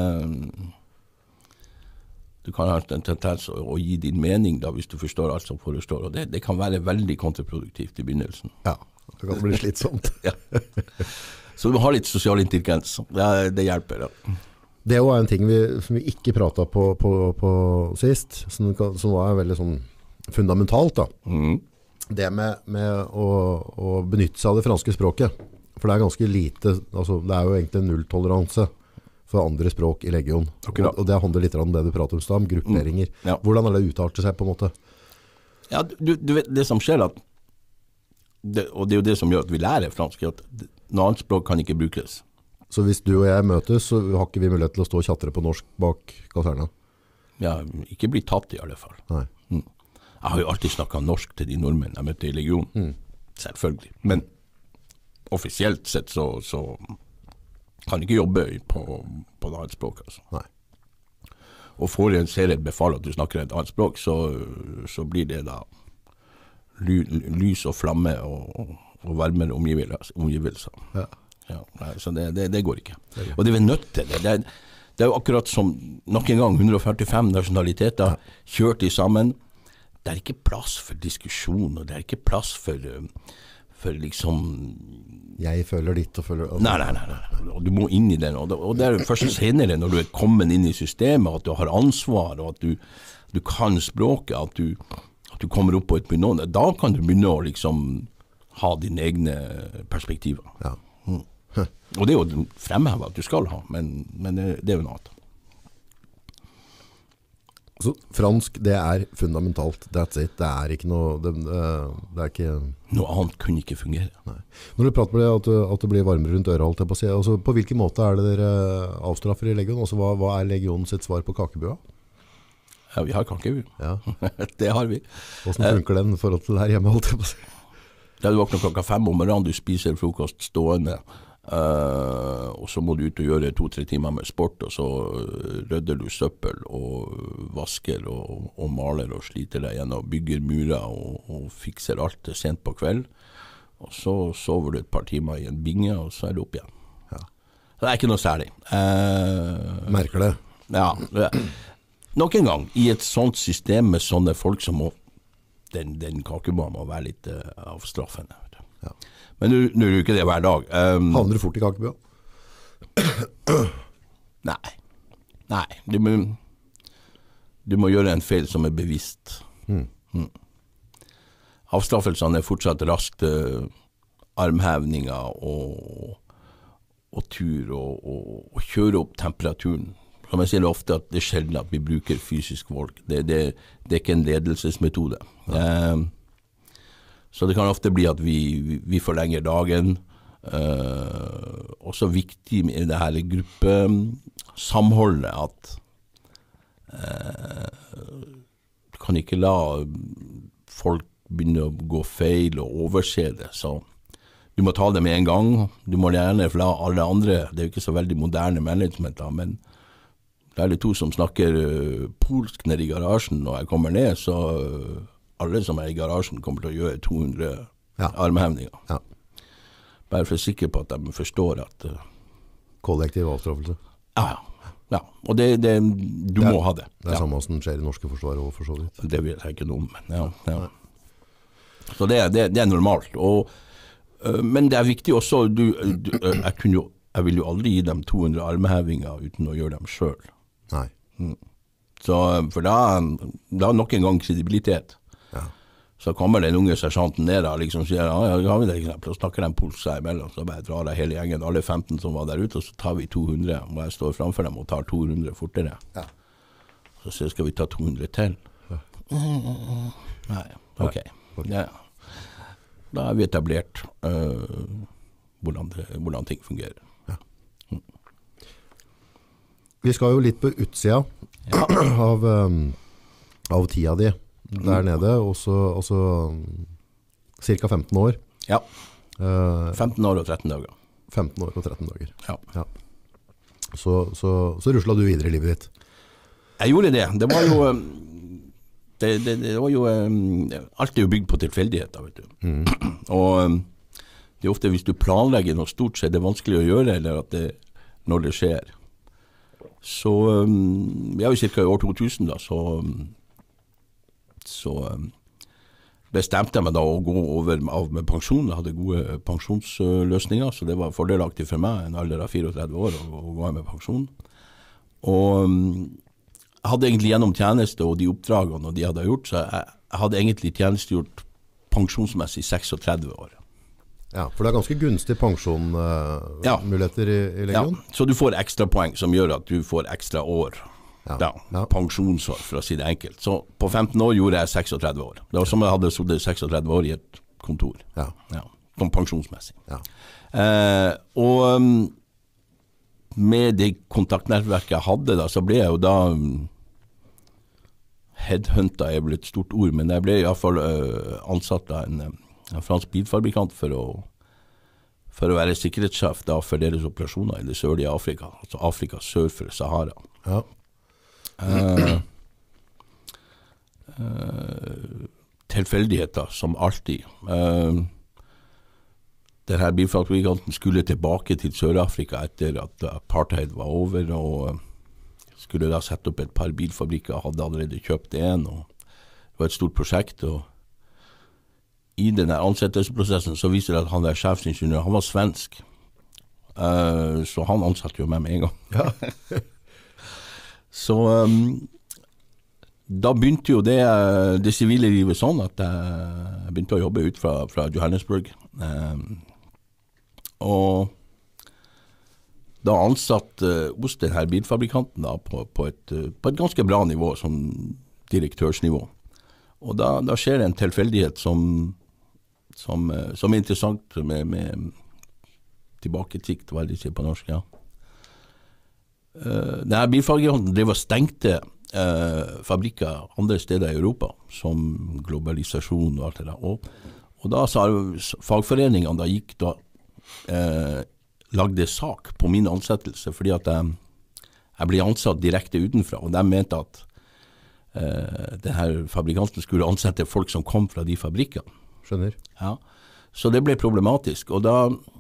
[SPEAKER 1] Du kan ha en tendens å gi din mening da, hvis du forstår alt som forestår, og det kan være veldig kontraproduktivt i begynnelsen.
[SPEAKER 2] Ja, det kan bli slitsomt.
[SPEAKER 1] Ja. Så du må ha litt sosial intelligens. Det hjelper, ja.
[SPEAKER 2] Det er jo en ting som vi ikke pratet på sist, som var veldig sånn fundamentalt da. Det med å benytte seg av det franske språket. For det er ganske lite, altså det er jo egentlig nulltoleranse for andre språk i legion. Og det handler litt om det du prater om, grupperinger. Ja. Hvordan har det utartet seg på en måte?
[SPEAKER 1] Ja, du vet det som skjer og det er jo det som gjør at vi lærer fransk, at noe annet språk kan ikke brukes.
[SPEAKER 2] Så hvis du og jeg møtes, så har ikke vi mulighet til å stå og tjatre på norsk bak kaserna?
[SPEAKER 1] Ja, ikke bli tatt i alle fall.
[SPEAKER 2] Nei.
[SPEAKER 1] Jeg har jo alltid snakket norsk til de nordmenn jeg møtte i legion. Selvfølgelig. Men offisielt sett så kan ikke jobbe på et annet språk. Altså.
[SPEAKER 2] Nei.
[SPEAKER 1] Og får en serie befal at du snakker et annet språk, så blir det da lys og flamme og varmere omgivelser.
[SPEAKER 2] Ja.
[SPEAKER 1] Ja, så det går ikke. Og det er nødt til det. Det er jo akkurat som nok en gang 145 nasjonaliteter kjørt i sammen. Det er ikke plass for diskusjon, og det er ikke plass for liksom...
[SPEAKER 2] Jeg føler ditt og føler...
[SPEAKER 1] Nei. Og du må inn i den. Og det er først senere når du er kommet inn i systemet, at du har ansvar, og at du kan språket, at du kommer opp på et nivå. Da kan du begynne å liksom ha dine egne perspektiver.
[SPEAKER 2] Ja.
[SPEAKER 1] Og det er jo fremhevet at du skal ha, men det er jo noe annet.
[SPEAKER 2] Så fransk, det er fundamentalt, that's it. Det er ikke noe... Det er ikke...
[SPEAKER 1] Noe annet kunne ikke fungere.
[SPEAKER 2] Nei. Når du prater med det, at det blir varmere rundt øret, holdt jeg på å si, altså, på hvilken måte er det dere avstraffer i legion? Altså, hva er legionen sitt svar på kakebua?
[SPEAKER 1] Ja, vi har kakebu.
[SPEAKER 2] Ja.
[SPEAKER 1] Det har vi.
[SPEAKER 2] Hvordan funker den i forhold til det her hjemme, holdt jeg på å si?
[SPEAKER 1] Da du våkner 5:00 om morgenen, du spiser frokost stående, og så må du ut og gjøre 2-3 timer med sport, og så rydder du søppel og vasker og maler og sliter deg igjen og bygger murer og fikser alt sent på kveld, og så sover du et par timer i en binge, og så er du opp igjen.
[SPEAKER 2] Ja.
[SPEAKER 1] Så det er ikke noe særlig.
[SPEAKER 2] Merker det?
[SPEAKER 1] Ja. Nok en gang, i et sånt system med sånne folk som må den kakebua må være litt avstraffende.
[SPEAKER 2] Ja.
[SPEAKER 1] Men nå er jo ikke det hver dag.
[SPEAKER 2] Havner du fort i kakebua?
[SPEAKER 1] Nei. Du må gjøre en feil som er bevisst. Avstraffelsene er fortsatt raskt armhevninger og tur og kjøre opp temperaturen. Som jeg sier ofte, at det er sjelden at vi bruker fysisk vold. Det er ikke en ledelsesmetode. Så det kan ofte bli at vi forlenger dagen. Også viktig med det her gruppesamholdet at du kan ikke la folk begynne å gå feil og overse det. Så du må ta det med en gang. Du må gjerne la alle andre, det er jo ikke så veldig moderne management da, men det er det 2 som snakker polsk nede i garasjen, og jeg kommer ned, så alle som i garasjen kommer til å gjøre 200
[SPEAKER 2] Ja.
[SPEAKER 1] armhevninger.
[SPEAKER 2] Ja.
[SPEAKER 1] Bare for å sikre på at de forstår at
[SPEAKER 2] Kollektiv avstraffelse.
[SPEAKER 1] ja. Og du må ha det.
[SPEAKER 2] Det samme som skjer i norske forsvar og for så vidt.
[SPEAKER 1] Det vet jeg ikke noe om, men ja. Så det normalt. Men det viktig også, jeg vil jo aldri gi dem 200 armhevinger uten å gjøre dem selv.
[SPEAKER 2] Nei.
[SPEAKER 1] Så, for da nok en gang kredibilitet.
[SPEAKER 2] Ja.
[SPEAKER 1] Så kommer den unge sersjanten ned og liksom sier, ja, vi det eksempel, og snakker de polsk seg imellom, så bare drar jeg hele gjengen, alle 15 som var der ute, og så tar vi 200, og jeg står framfor dem og tar 200 fortere.
[SPEAKER 2] Ja.
[SPEAKER 1] Så sier skal vi ta 200 til? Ja. Nei, ok. Ja. Da har vi etablert hvordan ting fungerer.
[SPEAKER 2] Ja. Vi skal jo litt på utsida av tida di der nede, og så cirka 15 år.
[SPEAKER 1] Ja, 15 år og 13 dager.
[SPEAKER 2] 15 år og 13 dager.
[SPEAKER 1] Ja.
[SPEAKER 2] Så ruslet du videre i livet ditt.
[SPEAKER 1] Jeg gjorde det. Det var jo alt er jo bygd på tilfeldigheter, vet du. Og det er ofte hvis du planlegger noe stort, så er det vanskelig å gjøre, eller at når det skjer. Så jeg er jo cirka i år 2000 da, så bestemte jeg meg da å gå over med pensjon. Jeg hadde gode pensjonsløsninger, så det var fordelaktig for meg, en alder av 34 år, å gå av med pensjon. Og jeg hadde egentlig gjennom tjeneste og de oppdragene de hadde gjort, så jeg hadde egentlig tjenestegjort pensjonsmessig 36 år.
[SPEAKER 2] Ja, for det er ganske gunstig pensjonmuligheter i regionen.
[SPEAKER 1] Ja, så du får ekstra poeng som gjør at du får ekstra år. Ja. Pensjonsår, for å si det enkelt. Så på 15 år gjorde jeg 36 år. Det var som jeg hadde sittet 36 år i et kontor. Ja, som pensjonsmessig. Ja. Og med det kontaktnettverket jeg hadde da, så ble jeg jo da headhunta er vel et stort ord, men jeg ble i hvert fall ansatt av en fransk bilfabrikant for å være sikkerhetssjef da for deres operasjoner i det sørlige Afrika, altså Afrika sør for Sahara. Ja. Tilfeldigheter som alltid. Denne bilfabrikanten skulle tilbake til Sør-Afrika etter at apartheid var over, og skulle da sette opp et par bilfabrikker, hadde allerede kjøpt en, og det var et stort prosjekt, og i denne ansettelsesprosessen så viser det at han der sjefsingeniør, han var svensk, så han ansatte jo meg med en gang. Ja. Så da begynte jo det sivile livet sånn at jeg begynte å jobbe ut fra Johannesburg, og da ansatt hos denne bilfabrikanten da, på et ganske bra nivå, som direktørsnivå. Og da skjer det en tilfeldighet som er interessant med tilbaketikt, hva er det de sier på norsk, ja. Denne bilfabrikanten drev og stengte fabrikker andre steder i Europa, som globalisasjon og alt det der. Og da sa fagforeningene da gikk da lagde sak på min ansettelse, fordi at jeg ble ansatt direkte utenfra, og de mente at denne fabrikanten skulle ansette folk som kom fra de fabrikkene.
[SPEAKER 2] Skjønner.
[SPEAKER 1] Ja, så det ble problematisk, og da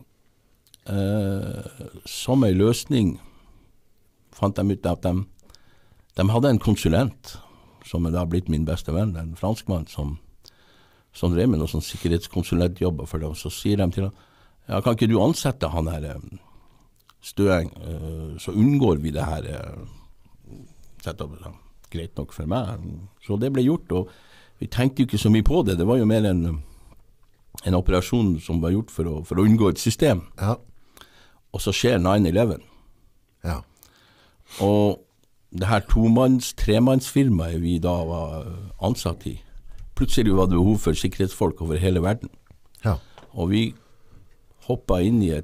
[SPEAKER 1] som en løsning fant de ut at de hadde en konsulent, som er da blitt min beste venn, en franskmann som drev med noen sånn sikkerhetskonsulentjobber for dem, så sier de til ham, ja, kan ikke du ansette han her Støeng, så unngår vi det her setup, greit nok for meg. Så det ble gjort, og vi tenkte jo ikke så mye på det. Det var jo mer en operasjon som var gjort for å unngå et system. Ja. Og så skjer 9/11. Ja. Og det her tremannsfirmaet vi da var ansatt i, plutselig var det behov for sikkerhetsfolk over hele verden. Ja. Og vi hoppet inn i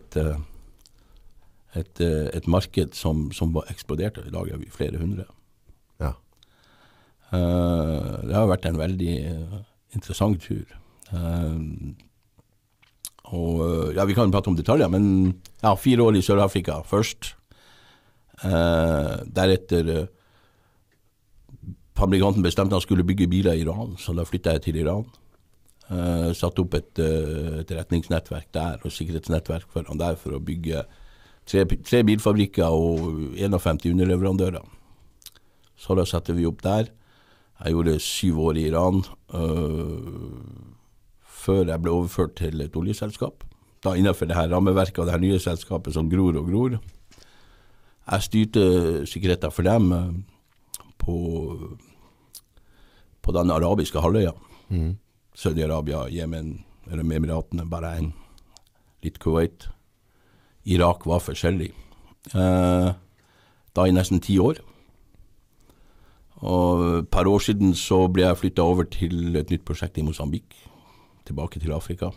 [SPEAKER 1] et marked som var eksplodert. I dag er vi flere hundre. Ja. Det har vært en veldig interessant tur. Og ja, vi kan prate om detaljer, men ja, 4 år i Sør-Afrika først. Deretter fabrikanten bestemte at han skulle bygge biler I Iran, så da flyttet jeg til Iran. Satt opp et etterretningsnettverk der, og sikkerhetsnettverk for han der, for å bygge tre bilfabrikker og 51 underleverandører. Så da satte vi opp der. Jeg gjorde 7 år I Iran, før jeg ble overført til et oljeselskap. Da innenfor det her rammeverket og det her nye selskapet som gror og gror. Jeg styrte sikkerheten for dem på den arabiske halvøya. Saudi-Arabia, Yemen, Emiratene, Bahrain, litt Kuwait. Irak var forskjellig. Da I nesten 10 år. Og et par år siden så ble jeg flyttet over til et nytt prosjekt I Mosambik, tilbake til Afrika.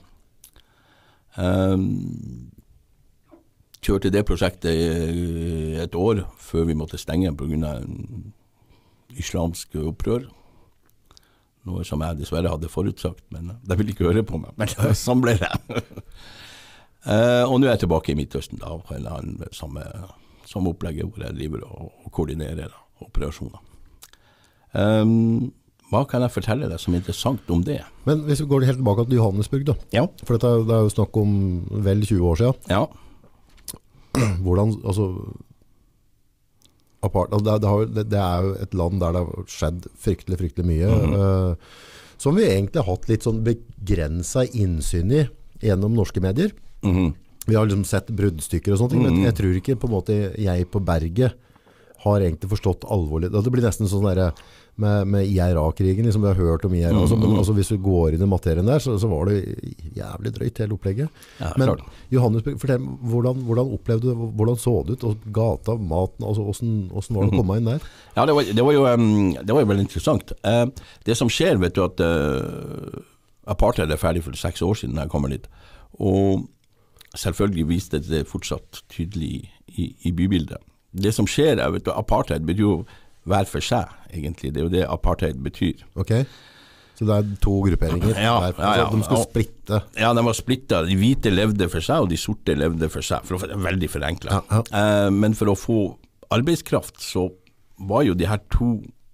[SPEAKER 1] Kjørte det prosjektet et år før vi måtte stenge på grunn av islamsk opprør. Noe som jeg dessverre hadde forutsagt, men de ville ikke høre på meg. Men sånn ble det. Og nå jeg tilbake I Midtøsten da, på en samme opplegget hvor jeg driver og koordinerer operasjoner. Hva kan jeg fortelle deg som interessant om det?
[SPEAKER 2] Men hvis vi går helt tilbake til Johannesburg da.
[SPEAKER 1] Ja.
[SPEAKER 2] For det er jo snakk om vel 20 år siden.
[SPEAKER 1] Ja.
[SPEAKER 2] Hvordan, altså, det er jo et land der det har skjedd fryktelig mye, som vi egentlig har hatt litt sånn begrenset innsyn I gjennom norske medier. Vi har liksom sett bruddstykker og sånt, men jeg tror ikke på en måte jeg på berget har egentlig forstått alvorlig. Det blir nesten sånn der med IRA-krigen, liksom vi har hørt om IRA. Altså hvis vi går inn I materien der, så var det jævlig drøyt hele opplegget. Ja, men Johannesburg, fortell, hvordan opplevde du, hvordan så det ut? Og gata, maten, altså hvordan var det å komme inn der?
[SPEAKER 1] Ja, det var jo veldig interessant. Det som skjer, vet du, at apartheid ferdig for 6 år siden jeg kommer dit, og selvfølgelig viste det fortsatt tydelig I bybildet. Det som skjer, vet du, apartheid betyr jo hver for seg, egentlig. Det jo det apartheid betyr.
[SPEAKER 2] Ok, så det 2 grupperinger.
[SPEAKER 1] Ja.
[SPEAKER 2] De skulle splitte.
[SPEAKER 1] Ja, de var splittet. De hvite levde for seg, og de sorte levde for seg. For det veldig forenklet. Men for å få arbeidskraft, så var jo de her 2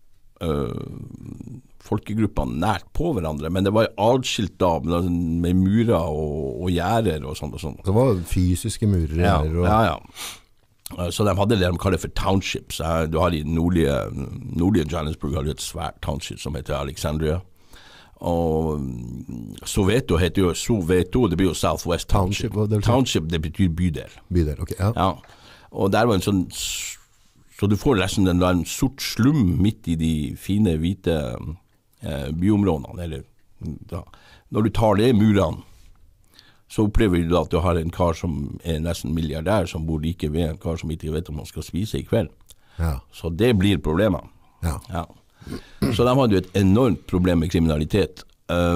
[SPEAKER 1] folkegruppene nært på hverandre, men det var adskilt da, med murer og gjerder og sånt og sånt.
[SPEAKER 2] Det var fysiske murer.
[SPEAKER 1] Ja. Så de hadde det de kaller for townships. Du har I nordlige Johannesburg har du et svært township som heter Alexandria. Og Soweto heter jo Soweto, det blir jo Southwest Township. Township, det betyr bydel.
[SPEAKER 2] Bydel, ok. Ja.
[SPEAKER 1] Og der var en sånn, så du får nesten en sort slum midt I de fine, hvite byområdene. Eller, da. Når du tar det murene, så opplever du at du har en kar som nesten milliardær, som bor like ved en kar som ikke vet om han skal spise I kveld.
[SPEAKER 2] Ja.
[SPEAKER 1] Så det blir problemer.
[SPEAKER 2] Ja.
[SPEAKER 1] Så de hadde jo et enormt problem med kriminalitet.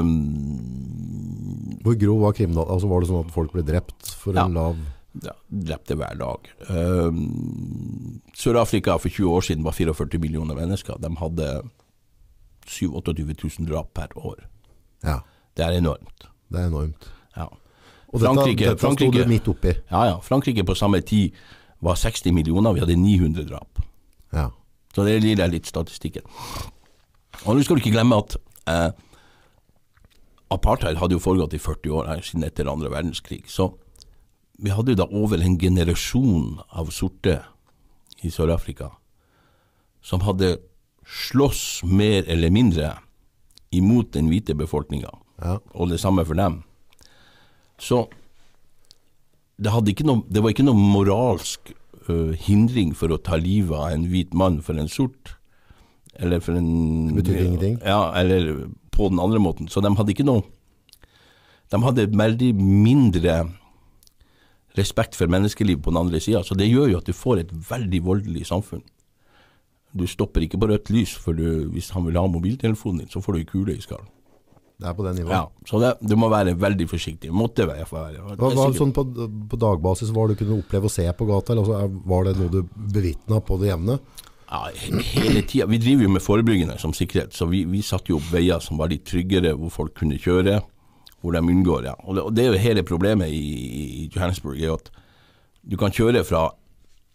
[SPEAKER 2] Hvor grov var kriminalitet? Altså var det sånn at folk ble drept for en lav...
[SPEAKER 1] Ja, drepte hver dag. Sør-Afrika for 20 år siden var 44 millioner mennesker. De hadde 27-28 000 drap per år.
[SPEAKER 2] Ja.
[SPEAKER 1] Det enormt.
[SPEAKER 2] Det enormt.
[SPEAKER 1] Ja.
[SPEAKER 2] Og dette stod du midt oppi.
[SPEAKER 1] Ja. Frankrike på samme tid var 60 millioner, vi hadde 900 drap.
[SPEAKER 2] Ja.
[SPEAKER 1] Så det gir deg litt statistikken. Og nå skal du ikke glemme at apartheid hadde jo foregått I 40 år siden etter andre verdenskrig, så vi hadde jo da over en generasjon av sorte I Sør-Afrika som hadde slåss mer eller mindre imot den hvite befolkningen, og det samme for dem. Så det var ikke noe moralsk hindring for å ta livet av en hvit mann for en sort, eller for en...
[SPEAKER 2] Det betyr ingenting?
[SPEAKER 1] Ja, eller på den andre måten. Så de hadde ikke noe... De hadde veldig mindre respekt for menneskeliv på den andre siden, så det gjør jo at du får et veldig voldelig samfunn. Du stopper ikke på rødt lys, for hvis han vil ha mobiltelefonen din, så får du en kule I skallen.
[SPEAKER 2] Det på den nivået.
[SPEAKER 1] Ja, så du må være veldig forsiktig. Måtte være.
[SPEAKER 2] Hva sånn på dagbasis var det du kunne oppleve å se på gata? Eller var det noe du bevittnet på det jevne?
[SPEAKER 1] Ja, hele tiden. Vi driver jo med forebyggende som sikkerhet, så vi satte jo opp veier som var litt tryggere, hvor folk kunne kjøre, hvor de unngår. Ja. Og det jo hele problemet I Johannesburg, at du kan kjøre fra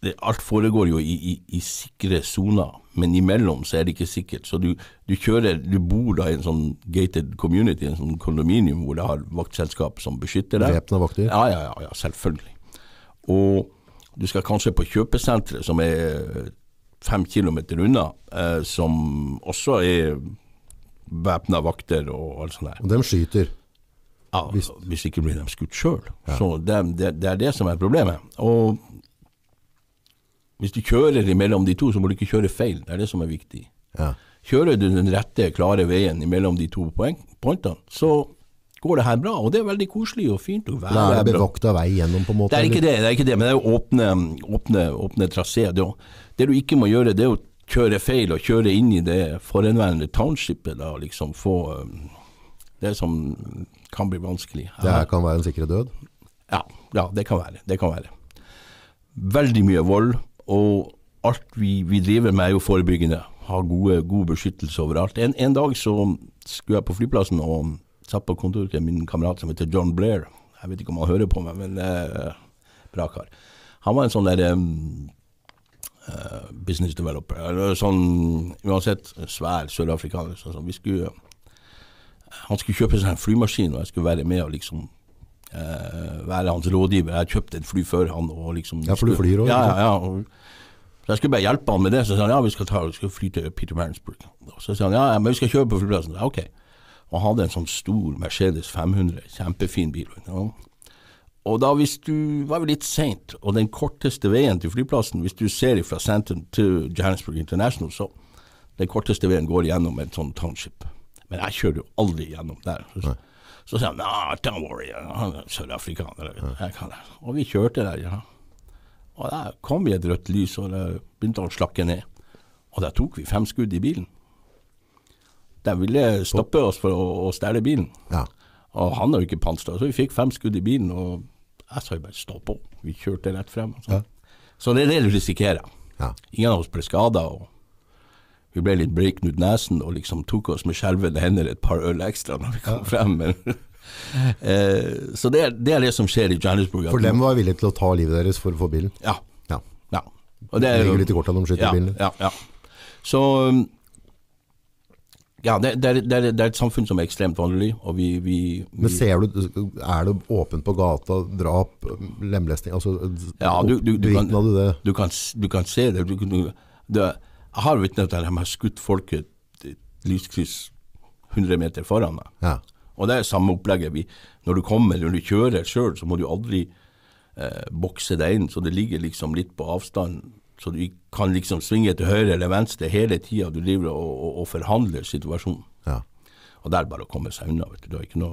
[SPEAKER 1] alt foregår jo i sikre zoner, men imellom så det ikke sikkert. Så du bor da i en sånn gated community, en sånn kondominium hvor det har vaktselskap som beskytter deg.
[SPEAKER 2] Væpnede vakter?
[SPEAKER 1] Ja, selvfølgelig. Og du skal kanskje på kjøpesentret som 5 kilometer unna, som også væpnede vakter og alt sånt der.
[SPEAKER 2] Og de skyter?
[SPEAKER 1] Ja, hvis ikke blir de skutt selv. Ja. Så det det som problemet. Og hvis du kjører imellom de to, så må du ikke kjøre feil. Det det som viktig.
[SPEAKER 2] Ja.
[SPEAKER 1] Kjører du den rette, klare veien imellom de to pointene, så går det her bra, og det veldig koselig og fint. Og
[SPEAKER 2] det det bevoktet vei gjennom på en måte?
[SPEAKER 1] Det ikke det, men det jo åpne trasé. Det du ikke må gjøre, det å kjøre feil og kjøre inn i det forhenværende townshipet, da liksom få det som kan bli vanskelig.
[SPEAKER 2] Det kan være en sikre død?
[SPEAKER 1] Ja, det kan være. Veldig mye vold, og alt vi driver med jo forebyggende, ha god beskyttelse overalt. En dag så skulle jeg på flyplassen og satt på kontoret til min kamerat som heter John Blair. Jeg vet ikke om han hører på meg, men bra kar. Han var en sånn der business developer, eller sånn, uansett svær sørafrikaner. Han skulle kjøpe en flymaskin, og jeg skulle være med og liksom være hans rådgiver. Jeg kjøpte et fly før han og liksom...
[SPEAKER 2] Ja, for du flyr også?
[SPEAKER 1] Ja. Så jeg skulle bare hjelpe han med det. Så sa han, ja, vi skal fly til Peter Maritzburg. Så sa han, ja, men vi skal kjøre på flyplassen. Ja, ok. Og han hadde en sånn stor Mercedes 500, kjempefin bil. Ja. Og da var vi litt sent, og den korteste veien til flyplassen, hvis du ser fra Stanton til Johannesburg International, så den korteste veien går gjennom en sånn township. Men jeg kjører jo aldri gjennom der. Så sa han, don't worry, han sørafrikaner, jeg kan det. Og vi kjørte der, ja. Og der kom vi et rødt lys, og det begynte å slakke ned. Og der tok vi 5 skudd i bilen. De ville stoppe oss for å stjele bilen.
[SPEAKER 2] Ja.
[SPEAKER 1] Og han har jo ikke pansret, så vi fikk 5 skudd i bilen, og jeg sa jo bare stopp på. Vi kjørte rett frem. Ja. Så det det du risikerer. Ja. Ingen av oss ble skadet, og vi ble litt breken ut nesen, og liksom tok oss med skjelvede hender et par øl ekstra når vi kom frem. Men, så det det som skjer i Johannesburg.
[SPEAKER 2] For dem var villige til å ta livet deres for å få bilen?
[SPEAKER 1] Ja.
[SPEAKER 2] Og det ligger litt i kortet når de skyter bilen?
[SPEAKER 1] Ja. Så ja, det et samfunn som ekstremt vanlig, og vi
[SPEAKER 2] Men ser du, det åpent på gata, drap, lemlesting, altså,
[SPEAKER 1] ja, du kan se det. Jeg har vittnet til at de har skutt folk et lyskryss 100 meter foran meg.
[SPEAKER 2] Ja.
[SPEAKER 1] Og det samme opplegget. Når du kjører selv, så må du aldri bokse deg inn, så det ligger liksom litt på avstand, så du kan liksom svinge til høyre eller venstre hele tiden du driver og forhandler situasjonen.
[SPEAKER 2] Ja.
[SPEAKER 1] Og det bare å komme seg unna, vet du. Det har ikke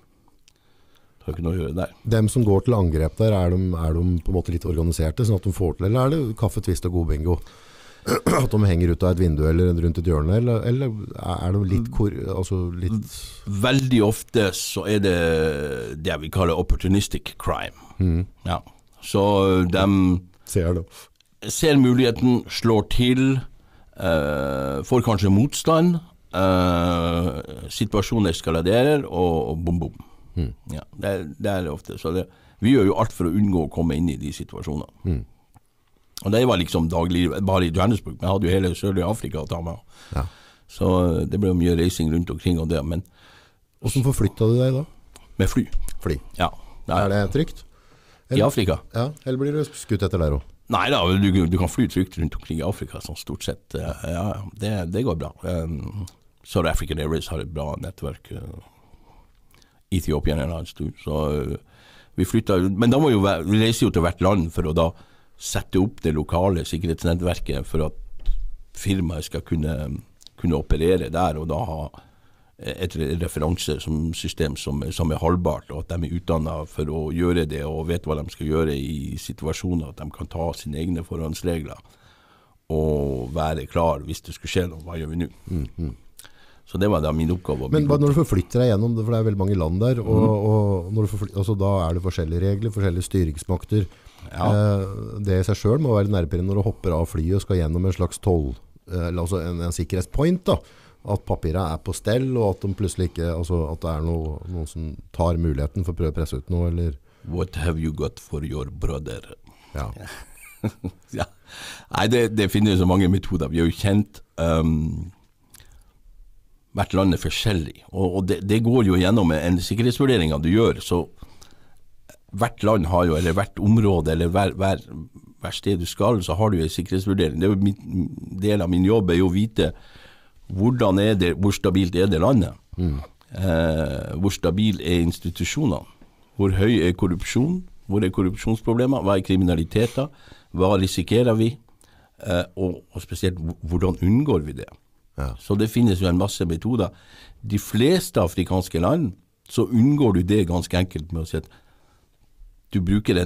[SPEAKER 1] noe å gjøre der.
[SPEAKER 2] Dem som går til angrep der, er de på en måte litt organiserte, sånn at de får til, eller det kaffe, twist og god bingo? At de henger ut av et vindu eller rundt et hjørne, eller det litt...
[SPEAKER 1] Veldig ofte så det vi kaller opportunistic crime. Ja. Så de ser muligheten, slår til, får kanskje motstand, situasjonen eskaladerer, og bom. Ja, det ofte. Så vi gjør jo alt for å unngå å komme inn i de situasjonene. Og det var liksom daglig, bare i Johannesburg, men jeg hadde jo hele Sørlige Afrika å ta med.
[SPEAKER 2] Ja.
[SPEAKER 1] Så det ble jo mye reising rundt omkring og det, men...
[SPEAKER 2] Hvordan forflyttet du deg da?
[SPEAKER 1] Med fly.
[SPEAKER 2] Fly?
[SPEAKER 1] Ja.
[SPEAKER 2] Er det trygt?
[SPEAKER 1] I Afrika?
[SPEAKER 2] Ja, eller blir du skutt etter der også?
[SPEAKER 1] Nei da, du kan fly trygt rundt omkring i Afrika, sånn stort sett. Ja, det går bra. South African Airways har et bra nettverk. Ethiopian Airlines, så vi flyttet, men da må vi reiser jo til hvert land for å da sette opp det lokale sikkerhetsnettverket for at firmaet skal kunne operere der, og da ha et referansesystem som holdbart, og at de utdannet for å gjøre det, og vet hva de skal gjøre i situasjoner, at de kan ta sine egne forhåndsregler, og være klar hvis det skulle skje noe. Hva gjør vi nå? Så det var da min oppgave.
[SPEAKER 2] Men når du forflytter deg gjennom, for det veldig mange land der, og når du altså, da det forskjellige regler, forskjellige styringsmakter. Ja. Det i seg selv må være nervepirrende når du hopper av flyet og skal gjennom en slags altså en sikkerhetspoint da. At papiret på stell, og at de plutselig ikke, altså at det noen som tar muligheten for å prøve å presse ut noe, eller...
[SPEAKER 1] What have you got for your brother?
[SPEAKER 2] Ja.
[SPEAKER 1] Ja. Nei, det finnes så mange metoder. Vi har jo kjent hvert land forskjellig, og det går jo gjennom en sikkerhetsvurdering du gjør, så hvert land har jo, eller hvert område, eller hver sted du skal, så har du en sikkerhetsvurdering. Det er jo del av min jobb er jo å vite hvordan hvor stabilt det landet, hvor stabil institusjonene, hvor høy korrupsjon, hvor korrupsjonsproblemer, hva kriminaliteter, hva risikerer vi, og spesielt hvordan unngår vi det.
[SPEAKER 2] Ja.
[SPEAKER 1] Så det finnes jo en masse metoder. De fleste afrikanske land, så unngår du det ganske enkelt med å si at du bruker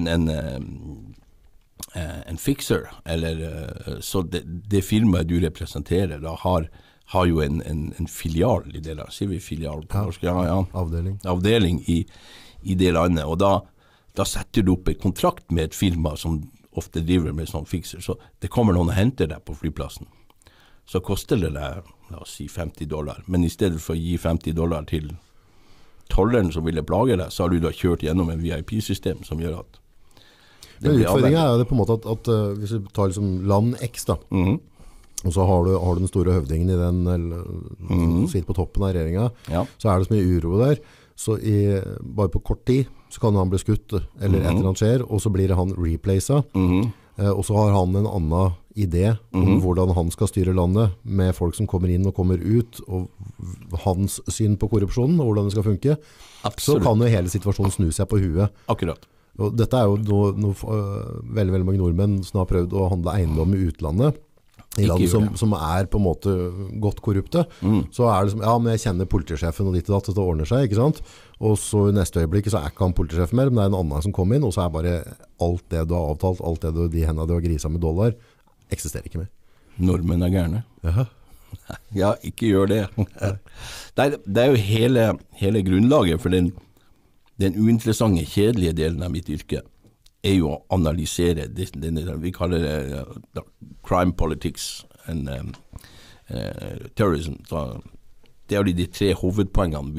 [SPEAKER 1] en fixer, eller så det firmaet du representerer da har jo en filial i det landet, sier vi filial på norsk? Ja. Avdeling i det landet, og da setter du opp en kontrakt med et firma som ofte driver med sånn fixer, så det kommer noen og henter deg på flyplassen. Så koster det deg, la oss si $50, men i stedet for å gi $50 til tolleren som ville plage deg, så har du da kjørt gjennom en VIP-system som gjør at det blir avvendt.
[SPEAKER 2] Utfordringen er det på en måte at hvis du tar liksom land X da, og så har du den store høvdingen i den, som sitter på toppen av regjeringen, så det så mye uro der, så bare på kort tid så kan han bli skutt, eller et eller annet skjer, og så blir han replacet, og så har han en annen idé om hvordan han skal styre landet, med folk som kommer inn og kommer ut, og hans syn på korrupsjonen, og hvordan det skal funke.
[SPEAKER 1] Absolutt.
[SPEAKER 2] Så kan jo hele situasjonen snu seg på huet.
[SPEAKER 1] Akkurat.
[SPEAKER 2] Og dette jo noe veldig, veldig mange nordmenn som har prøvd å handle eiendom i utlandet, i land som på en måte godt korrupte, så det som, ja, men jeg kjenner politisjefen og ditt og datt, det ordner seg, ikke sant? Og så i neste øyeblikk så ikke han politisjef mer, men det en annen som kom inn, og så bare alt det du har avtalt, alt det de hendene du har grisa med dollar, eksisterer ikke mer.
[SPEAKER 1] Nordmenn gærne.
[SPEAKER 2] Jaha.
[SPEAKER 1] Ja, ikke gjør det. Det jo hele grunnlaget for den uinteressante, kjedelige delen av mitt yrke, jo å analysere vi kaller det crime politics and terrorism. Så det de 3 hovedpoengene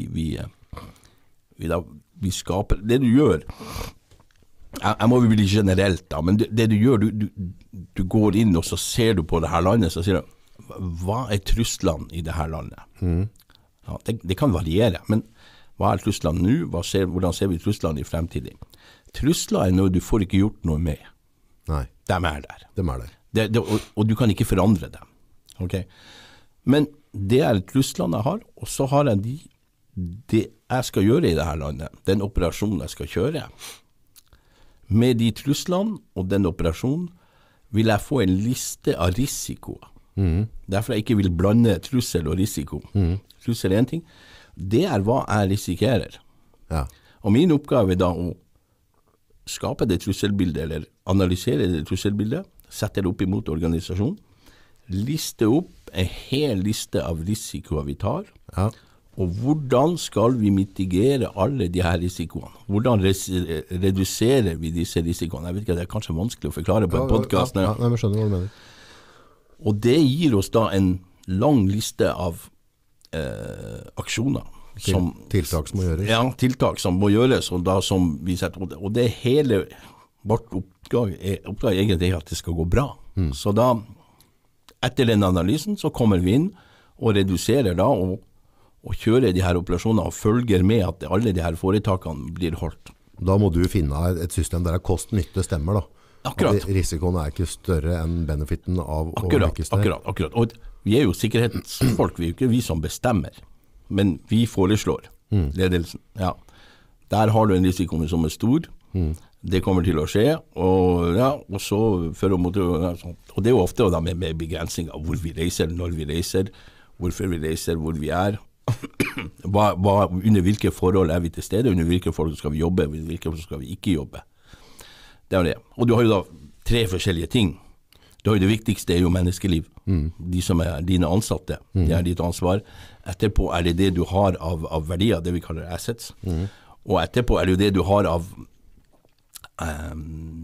[SPEAKER 1] vi skaper. Det du gjør, jeg må bli generelt da, men det du gjør, du går inn og så ser du på det her landet, så sier du, hva truslene i det her landet? Ja, det kan variere, men hva truslene nå? Hvordan ser vi truslene i fremtiden? Trusler noe du får ikke gjort noe med.
[SPEAKER 2] Nei.
[SPEAKER 1] De der.
[SPEAKER 2] De der.
[SPEAKER 1] Og du kan ikke forandre dem. Okay? Men det truslene jeg har, og så har jeg det jeg skal gjøre i det her landet, den operasjonen jeg skal kjøre. Med de truslene og den operasjonen vil jeg få en liste av risikoer. Derfor jeg ikke vil blande trussel og risiko. Trussel en ting. Det hva jeg risikerer.
[SPEAKER 2] Ja.
[SPEAKER 1] Og min oppgave da å skape det trusselbildet, eller analysere det trusselbildet, sette det opp imot organisasjonen, liste opp en hel liste av risikoer vi tar, og hvordan skal vi mitigere alle de her risikoene? Hvordan reduserer vi disse risikoene? Jeg vet ikke, det kanskje vanskelig å forklare på en podcast.
[SPEAKER 2] Nei, men skjønner hva du mener.
[SPEAKER 1] Og det gir oss da en lang liste av aksjoner.
[SPEAKER 2] Tiltak som må gjøres.
[SPEAKER 1] Ja, tiltak som må gjøres, og da som vi setter, og det hele vårt oppdrag egentlig at det skal gå bra. Så da, etter den analysen, så kommer vi inn og reduserer da, og kjører de her operasjonene, og følger med at alle de her foretakene blir holdt.
[SPEAKER 2] Da må du finne et system der kost-nytte stemmer da.
[SPEAKER 1] Akkurat.
[SPEAKER 2] At risikoen ikke større enn benefitten av å lykkes der.
[SPEAKER 1] Akkurat. Og vi jo sikkerhetsfolk, vi jo ikke vi som bestemmer. Men vi foreslår ledelsen. Ja. Der har du en risiko som stor. Det kommer til å skje. Og så for å måtte, og det jo ofte da, med begrensning av hvor vi reiser, når vi reiser, hvorfor vi reiser, hvor vi under hvilke forhold vi til stede, under hvilke forhold skal vi jobbe, under hvilke forhold skal vi ikke jobbe. Det det. Og du har jo da 3 forskjellige ting. Det viktigste jo menneskeliv. De som dine ansatte, det ditt ansvar. Etterpå det du har av verdier, det vi kaller assets. Og etterpå det jo det du har av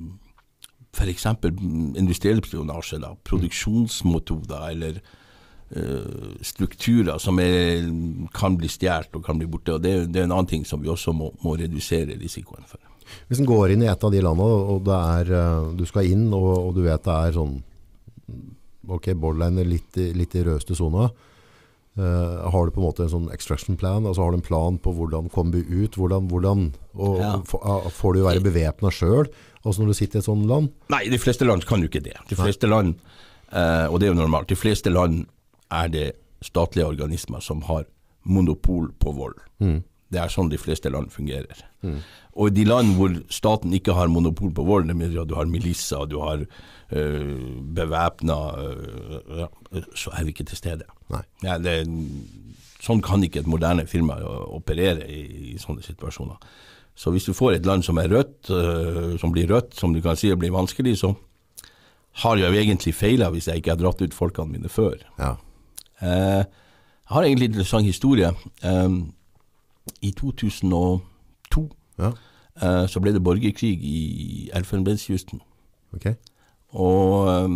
[SPEAKER 1] for eksempel industriell spionasje, da, produksjonsmetoder, eller strukturer som kan bli stjert og kan bli borte, og det er en annen ting som vi også må redusere risikoen for.
[SPEAKER 2] Hvis en går inn i et av de landene, og du skal inn, og du vet det er sånn, ok, borderline litt i rødeste zona, har du på en måte en sånn extraction plan, altså har du en plan på hvordan kommer du ut, hvordan får du være bevæpnet selv, altså når du sitter i et sånt land?
[SPEAKER 1] Nei, de fleste land kan jo ikke det. De fleste land, og det er jo normalt, de fleste land det statlige organismer som har monopol på vold. Det sånn de fleste land fungerer. Og i de land hvor staten ikke har monopol på vold, det mener at du har milisser, du har bevæpnet, så vi ikke til stede.
[SPEAKER 2] Nei.
[SPEAKER 1] Ja, sånn kan ikke et moderne firma operere i sånne situasjoner. Så hvis du får et land som rødt, som blir rødt, som du kan si blir vanskelig, så har jeg jo egentlig feilet hvis jeg ikke har dratt ut folkene mine før.
[SPEAKER 2] Ja.
[SPEAKER 1] Jeg har egentlig en interessant historie. I 2002 så ble det borgerkrig i Elfenbenskysten.
[SPEAKER 2] Okay.
[SPEAKER 1] Og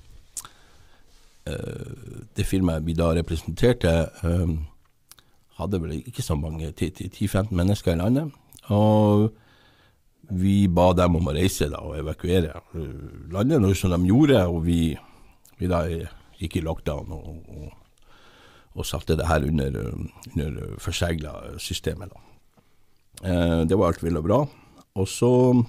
[SPEAKER 1] det firmaet vi da representerte hadde vel ikke så mange, 10-15 mennesker i landet, og vi ba dem om å reise da, og evakuere landet, noe som de gjorde, og vi da gikk i lockdown og satte det her under forseglet systemet. Da. Det var alt vel og bra. Og så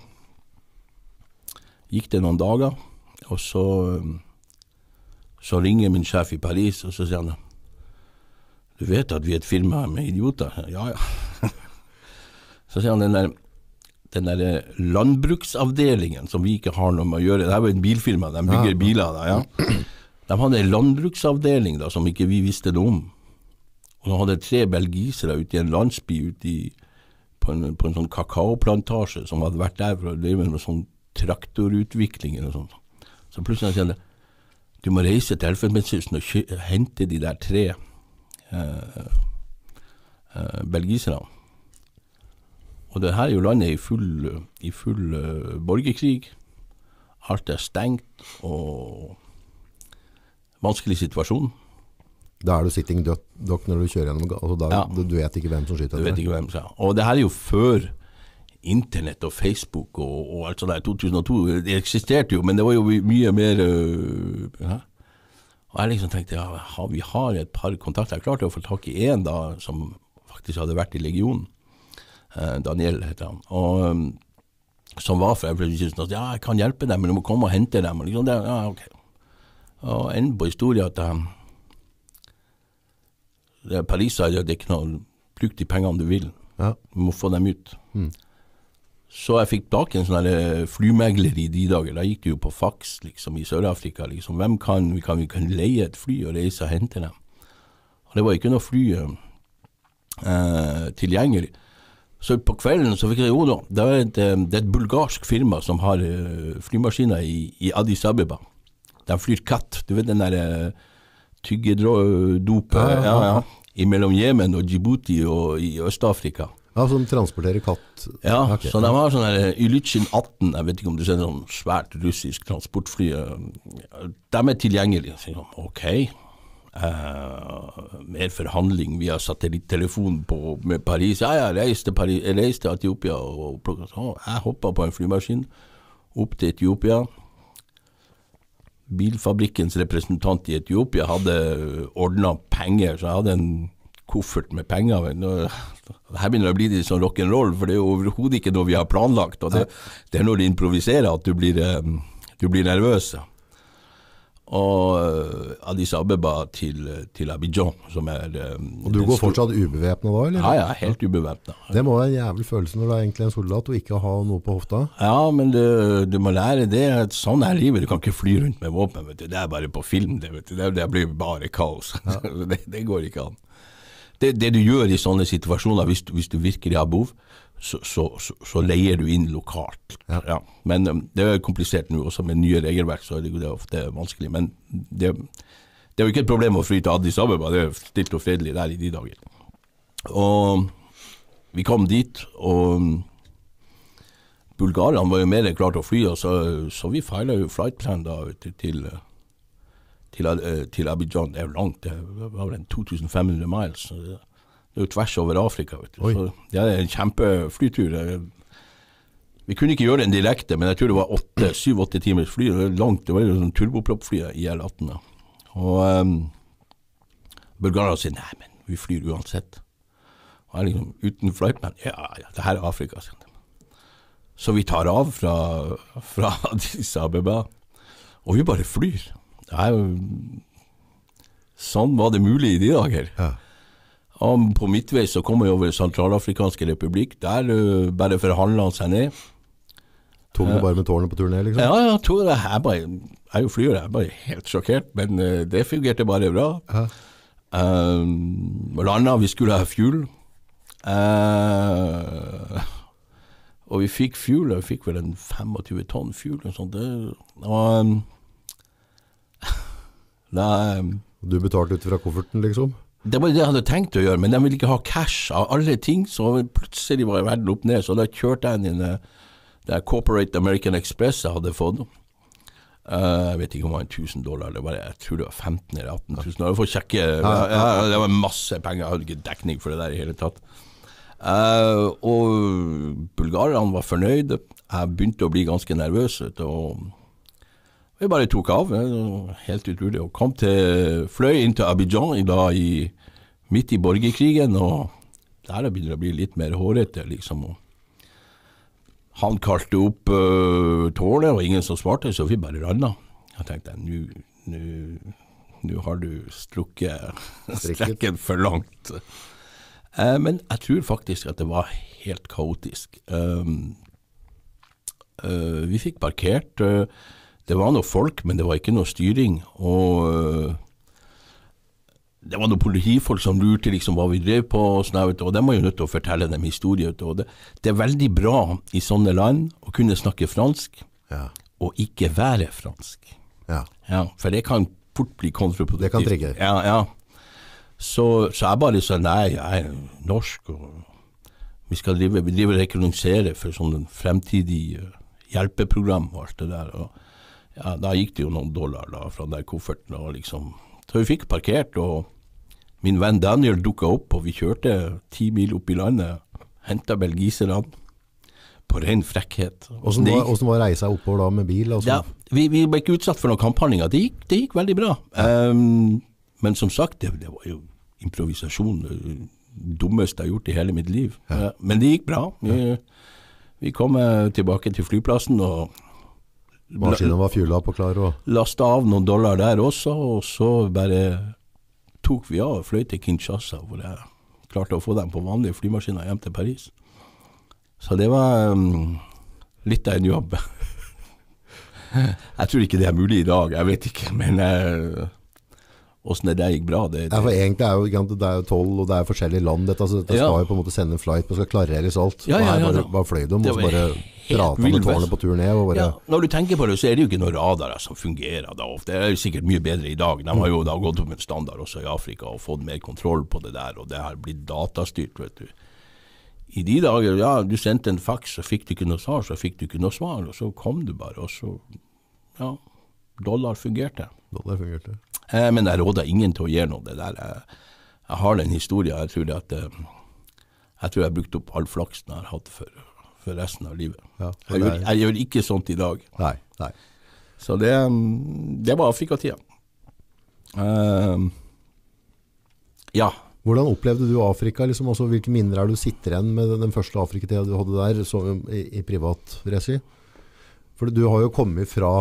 [SPEAKER 1] gikk det noen dager, og så ringer min sjef i Paris, og så sier han, du vet at vi et firma med idioter? Ja. Så sier han, den der landbruksavdelingen som vi ikke har noe med å gjøre, det her var en bilfirma, de bygger biler da, ja. De hadde en landbruksavdeling da, som ikke vi visste noe om. Og de hadde 3 belgisere ute i en landsby på en sånn kakaoplantasje som hadde vært der for å drive med sånn traktorutvikling og sånt. Så plutselig sier de, du må reise til Elfenbenskysten og hente de der 3 belgisere. Og det her jo landet i full borgerkrig. Alt stengt og vanskelig situasjon.
[SPEAKER 2] Da du sitting duck når du kjører gjennom, altså du vet ikke hvem som skyter.
[SPEAKER 1] Du vet ikke hvem som skyter. Og det her jo før internett og Facebook og alt sånt der, 2002, det eksisterte jo, men det var jo mye mer, og jeg liksom tenkte, ja, vi har et par kontakter. Jeg klarte å få tak i en da, som faktisk hadde vært i legionen. Daniel heter han, og som var fra Elfenbenskysten, ja, jeg kan hjelpe dem, men du må komme og hente dem, og liksom, ja, ok. Og enden på historien at Paris sa at det ikke noe, bruk de pengene du vil, du må få dem ut. Så jeg fikk tak i en sånn flymegler i de dager, da gikk det jo på fax liksom, i Sør-Afrika, liksom, vi kan leie et fly og reise og hente dem. Og det var ikke noe fly tilgjengelig. Så på kvelden så fikk jeg jo da, det et bulgarsk firma som har flymaskiner i Addis Abeba. De flyr katt, du vet den der tyggedopet, imellom Jemen og Djibouti og i Øst-Afrika.
[SPEAKER 2] Ja, som transporterer katt.
[SPEAKER 1] Ja, okay. Så de har sånn der Ilyushin 18, jeg vet ikke om du ser sånn svært russisk transportfly, de tilgjengelige. Så jeg, ok, mer forhandling via satellittelefon med Paris. Ja, jeg reiste til Etiopia og jeg hoppet på en flymaskin opp til Etiopia. Bilfabrikkens representant i Etiopia hadde ordnet penger, så jeg hadde en koffert med penger. Her begynner det å bli litt sånn rock'n'roll, for det jo overhodet ikke noe vi har planlagt, og det når du improviserer at du blir nervøs. Og Addis Abeba til Abidjan, som
[SPEAKER 2] og du går fortsatt ubevæpnet da, eller?
[SPEAKER 1] Ja, helt ubevæpnet.
[SPEAKER 2] Det må være en jævlig følelse når du egentlig en soldat og ikke har noe på hofta.
[SPEAKER 1] Ja, men du må lære det, sånn livet, du kan ikke fly rundt med våpen, vet du. Det bare på film, det, vet du. Det blir bare kaos. Ja. det går ikke an. Det du gjør i sånne situasjoner, hvis du virkelig har behov, så leier du inn lokalt. Ja. Men det komplisert nå, også med nye regelverk, så det ofte vanskelig. Men det jo ikke et problem å fly til Addis Abeba, det stilt og fredelig der i de dager. Og vi kom dit, og bulgarerne var jo mer klart å fly, og så vi feilet jo flightplan da til til Abidjan, det jo langt, det var vel 2500 miles, så det jo tvers over Afrika, vet du. Så det en kjempeflytur. Vi kunne ikke gjøre den direkte, men jeg tror det var 7-8 timers fly, det var langt, det var jo sånn turboproppfly i IL-18 da. Og bulgarerne sier, nei, men vi flyr uansett. Og jeg liksom, uten flightman, ja, det her Afrika, sier de. Så vi tar av fra Addis Abeba, og vi bare flyr. Sånn var det mulig i de dager. Ja. Og på midtvei så kom jeg over Sentralafrikanske republikk, der bare forhandlet han seg ned.
[SPEAKER 2] Tog du bare med tårnet på turné, liksom?
[SPEAKER 1] Ja, jeg tog det. Jeg er jo flyer, jeg bare helt sjokkert, men det fungerte bare bra. Ja. Landet, vi skulle ha fuel. Og vi fikk fuel, vi fikk vel en 25 tonn fuel, og sånt. Og
[SPEAKER 2] du betalte ut fra kofferten, liksom?
[SPEAKER 1] Det var det jeg hadde tenkt å gjøre, men de ville ikke ha cash av alle ting, så plutselig var verden opp ned, så da kjørte jeg inn i det Corporate American Express jeg hadde fått. Jeg vet ikke om det var $1000, jeg tror det var 15 eller 18 000. Jeg får sjekke, det var masse penger, jeg hadde ikke dekning for det der i hele tatt. Og bulgarerne var fornøyd, jeg begynte å bli ganske nervøs, og vi bare tok av, helt utrolig, og fløy inn til Abidjan midt i borgerkrigen, og der begynte det å bli litt mer hårete, liksom, og han kalte opp tårnet, og ingen som svarte, så vi bare rannet. Jeg tenkte, nå har du strukket strekken for langt. Men jeg tror faktisk at det var helt kaotisk. Vi fikk parkert, det var noe folk, men det var ikke noe styring, og det var noen politifolk som lurte liksom hva vi drev på, og de var jo nødt til å fortelle dem historier. Og det veldig bra i sånne land å kunne snakke fransk, og ikke være fransk. Ja, for det kan fort bli kontraproduktivt.
[SPEAKER 2] Det kan trigge.
[SPEAKER 1] Ja. Så jeg bare sa, nei, jeg norsk, og vi driver rekognosere for sånn fremtidig hjelpeprogram og alt det der, og da gikk det jo noen dollar da, fra den kofferten, og liksom, så vi fikk parkert, og min venn Daniel dukket opp, og vi kjørte 10 mil opp i landet, hentet belgiserne på ren frekkhet.
[SPEAKER 2] Hvordan var reisa oppover da med bil?
[SPEAKER 1] Ja, vi ble ikke utsatt for noen kamphandlinger, det gikk veldig bra. Men som sagt, det var jo improvisasjon, det dummeste jeg har gjort i hele mitt liv. Men det gikk bra. Vi kom tilbake til flyplassen, og
[SPEAKER 2] maskinen var fuelet på klar, og
[SPEAKER 1] lastet av noen dollar der også, og så bare tok vi av og fløy til Kinshasa, hvor jeg klarte å få dem på vanlige flymaskiner hjem til Paris. Så det var litt av en jobb. Jeg tror ikke det mulig i dag, jeg vet ikke, men hvordan det gikk bra.
[SPEAKER 2] For egentlig det jo 12, og det forskjellige land, dette skal jo på en måte sende en flight, og skal klareres alt. Bare fløy dem, og så bare pratet med tårnet på tur ned.
[SPEAKER 1] Når du tenker på det, så det jo ikke noen radarer som fungerer da. Det jo sikkert mye bedre i dag. De har jo da gått opp en standard også i Afrika, og fått mer kontroll på det der, og det har blitt datastyrt, vet du. I de dager, du sendte en fax, så fikk du ikke noe svar, så fikk du ikke noe svar, og så kom du bare, og så, dollar fungerte. Men jeg råder ingen til å gjøre noe. Det der, jeg har den historien, jeg tror jeg brukte opp all flaksen jeg har hatt for resten av livet. Jeg gjør ikke sånt i dag.
[SPEAKER 2] Nei.
[SPEAKER 1] Så det var Afrika-tida. Ja.
[SPEAKER 2] Hvordan opplevde du Afrika? Liksom, også, hvilke minner du sitter igjen med den første Afrika-tida du hadde der i privat regi? For du har jo kommet fra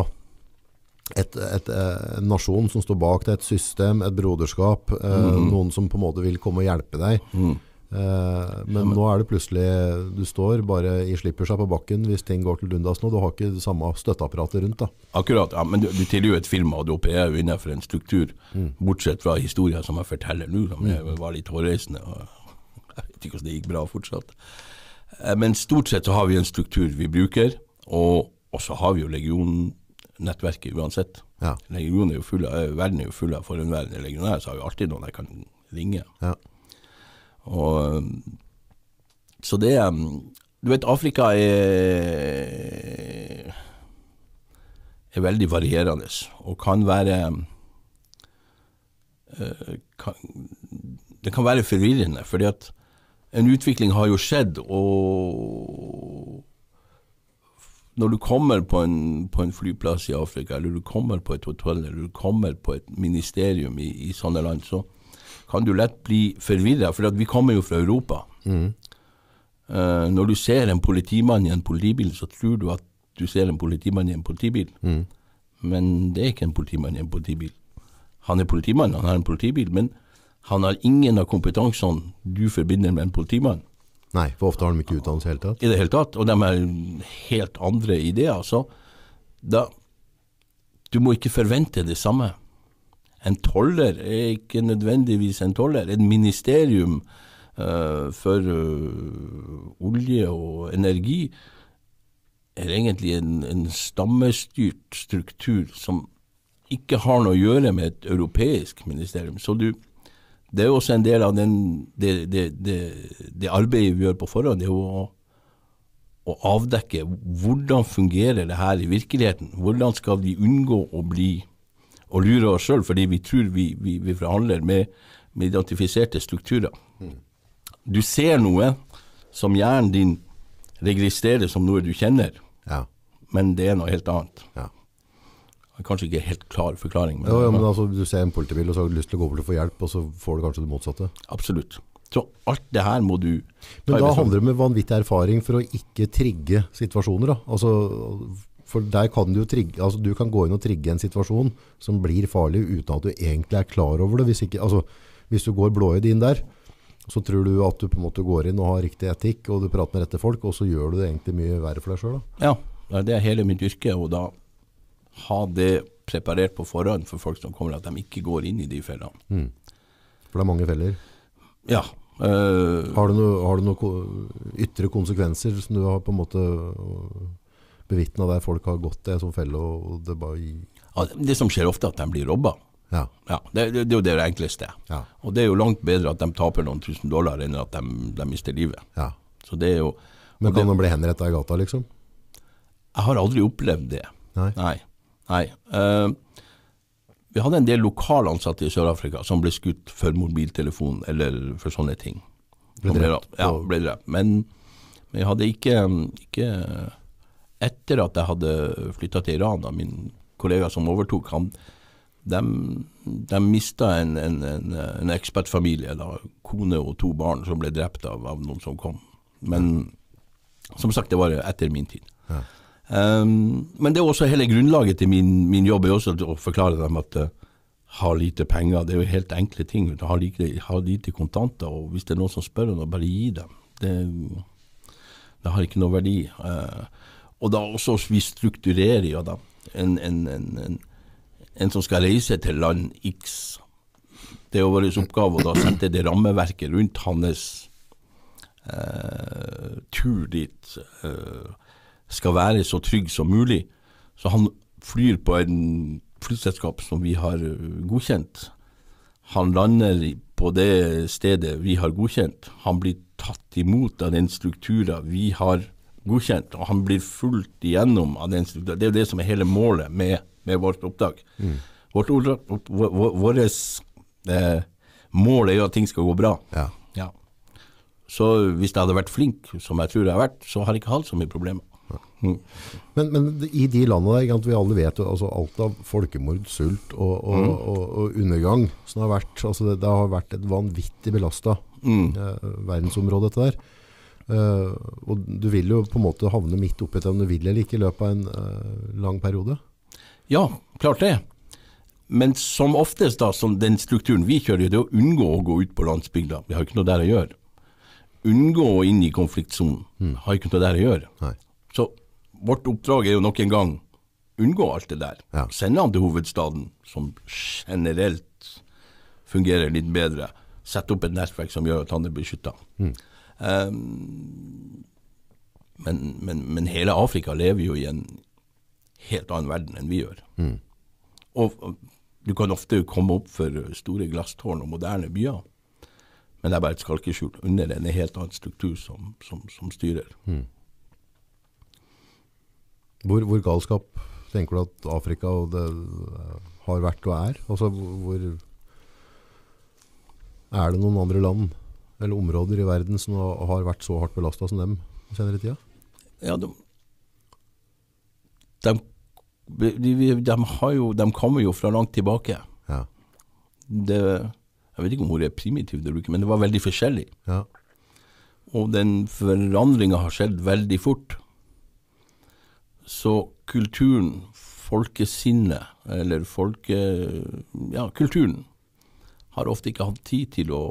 [SPEAKER 2] en nasjon som står bak det, et system, et broderskap, noen som på en måte vil komme og hjelpe deg. Men nå det plutselig, du står bare i slippersa på bakken hvis ting går til dundas nå, du har ikke det samme støtteapparatet rundt da.
[SPEAKER 1] Akkurat, men du tilgjør et film, og du opererer jo innenfor en struktur, bortsett fra historien som jeg forteller nå, som var litt hårreisende, og jeg vet ikke hvordan det gikk bra fortsatt. Men stort sett så har vi en struktur vi bruker, og så har vi jo legionnettverket uansett. Legionen jo full av, verden jo full av forhåndværende legionærer, så har vi alltid noen jeg kan ringe. Og så det du vet, Afrika er veldig varierende og kan være det kan være forvirrende, fordi at en utvikling har jo skjedd, og når du kommer på en flyplass i Afrika, eller du kommer på et hotell, eller du kommer på et ministerium i sånne land, så kan du lett bli forvirret, for at vi kommer jo fra Europa. Når du ser en politimann i en politibil, så tror du at du ser en politimann i en politibil. Men det er ikke en politimann i en politibil. Han er politimann, han har en politibil, men han har ingen av kompetansene du forbinder med en politimann.
[SPEAKER 2] Nei, for ofte har de ikke utdannelse helt tatt.
[SPEAKER 1] I det hele tatt, og de har helt andre ideer. Så du må ikke forvente det samme. En toller er ikke nødvendigvis en toller. En ministerium for olje og energi er egentlig en stammestyrt struktur som ikke har noe å gjøre med et europeisk ministerium. Så det er også en del av det arbeidet vi gjør på forhånd, det er å avdekke hvordan fungerer det her i virkeligheten. Hvordan skal vi unngå å lure oss selv, fordi vi tror vi forhandler med identifiserte strukturer. Du ser noe som hjernen din registrerer som noe du kjenner, men det er noe helt annet. Ja. Kanskje ikke helt klar forklaring.
[SPEAKER 2] Men altså, du ser en politibil og så har du lyst til å gå bort og få hjelp, og så får du kanskje det motsatte.
[SPEAKER 1] Absolutt. Så alt det her må du
[SPEAKER 2] Men da handler det med vanvittig erfaring for å ikke trigge situasjoner da. Altså, for der kan du trigge, altså du kan gå inn og trigge en situasjon som blir farlig uten at du egentlig er klar over det. Hvis du går blåøyd inn der, så tror du at du på en måte går inn og har riktig etikk, og du prater med rette folk, og så gjør du det egentlig mye verre for deg selv da.
[SPEAKER 1] Ja, det er hele mitt yrke, og da ha det preparert på forhånd for folk som kommer, at de ikke går inn i de fellene.
[SPEAKER 2] For det er mange feller?
[SPEAKER 1] Ja.
[SPEAKER 2] Har du noen ytre konsekvenser som du har på en måte bevitnet der folk har gått det som felle, og det bare...
[SPEAKER 1] Ja, det som skjer ofte er at de blir robbet. Ja, det er jo det enkleste. Ja. Og det er jo langt bedre at de taper noen $1000 enn at de mister livet. Ja. Så det er jo...
[SPEAKER 2] Men kan de bli henrettet i gata, liksom?
[SPEAKER 1] Jeg har aldri opplevd det. Nei. Vi hadde en del lokalansatte i Sør-Afrika som ble skutt for mobiltelefon eller for sånne ting. Ble drept. Ja, ble drept. Men jeg hadde ikke etter at jeg hadde flyttet til Iran, da min kollega som overtok, de mistet en ekspertfamilie, da, kone og 2 barn som ble drept av noen som kom. Men som sagt, det var etter min tid. Ja. Men det er også hele grunnlaget til min jobb er også å forklare dem at ha lite penger, det er jo helt enkle ting, ha lite kontanter, og hvis det er noen som spør om, bare gi dem. Det har ikke noe verdi. Og da også vi strukturerer jo da en som skal reise til land X, det er jo vår oppgave å da sette det rammeverket rundt hans tur dit, skal være så trygg som mulig. Så han flyr på en flyselskap som vi har godkjent. Han lander på det stedet vi har godkjent. Han blir tatt imot av den strukturen vi har godkjent, og han blir fulgt igjennom av den strukturen. Det er jo det som er hele målet med vårt oppdrag. Vårt mål er jo at ting skal gå bra. Ja. Så hvis jeg hadde vært flink, som jeg tror jeg har vært, så har jeg ikke hatt så mye problemer.
[SPEAKER 2] Men i de landene der, vi alle vet jo, altså alt av folkemord, sult og undergang som har vært, altså det har vært et vanvittig belastet verdensområde dette der. Og du vil jo på en måte havne midt oppi det om du vil eller ikke i løpet av en lang periode.
[SPEAKER 1] Ja, klart det. Men som oftest da, som den strukturen vi kjører, det er å unngå å gå ut på landsbygda. Vi har ikke noe der å gjøre. Unngå å inn i konfliktzonen. Har ikke noe der å gjøre. Nei. Så vårt oppdrag er jo nok en gang unngå alt det der. Ja. Sende han til hovedstaden, som generelt fungerer litt bedre. Sette opp et nettverk som gjør at han er beskyttet. Men hele Afrika lever jo i en helt annen verden enn vi gjør. Og du kan ofte komme opp for store glasstårn og moderne byer, men det er bare et skalkeskjul under en helt annen struktur som styrer.
[SPEAKER 2] Hvor galskap tenker du at Afrika og det har vært og er? Altså Er det noen andre land eller områder i verden som har vært så hardt belastet som dem senere i tida?
[SPEAKER 1] Ja, de kommer jo fra langt tilbake.
[SPEAKER 2] Ja.
[SPEAKER 1] Jeg vet ikke om ordet er primitivt, men det var veldig forskjellig.
[SPEAKER 2] Ja.
[SPEAKER 1] Og den forandringen har skjedd veldig fort. Så kulturen, folkesinnet, eller kulturen, har ofte ikke hatt tid til å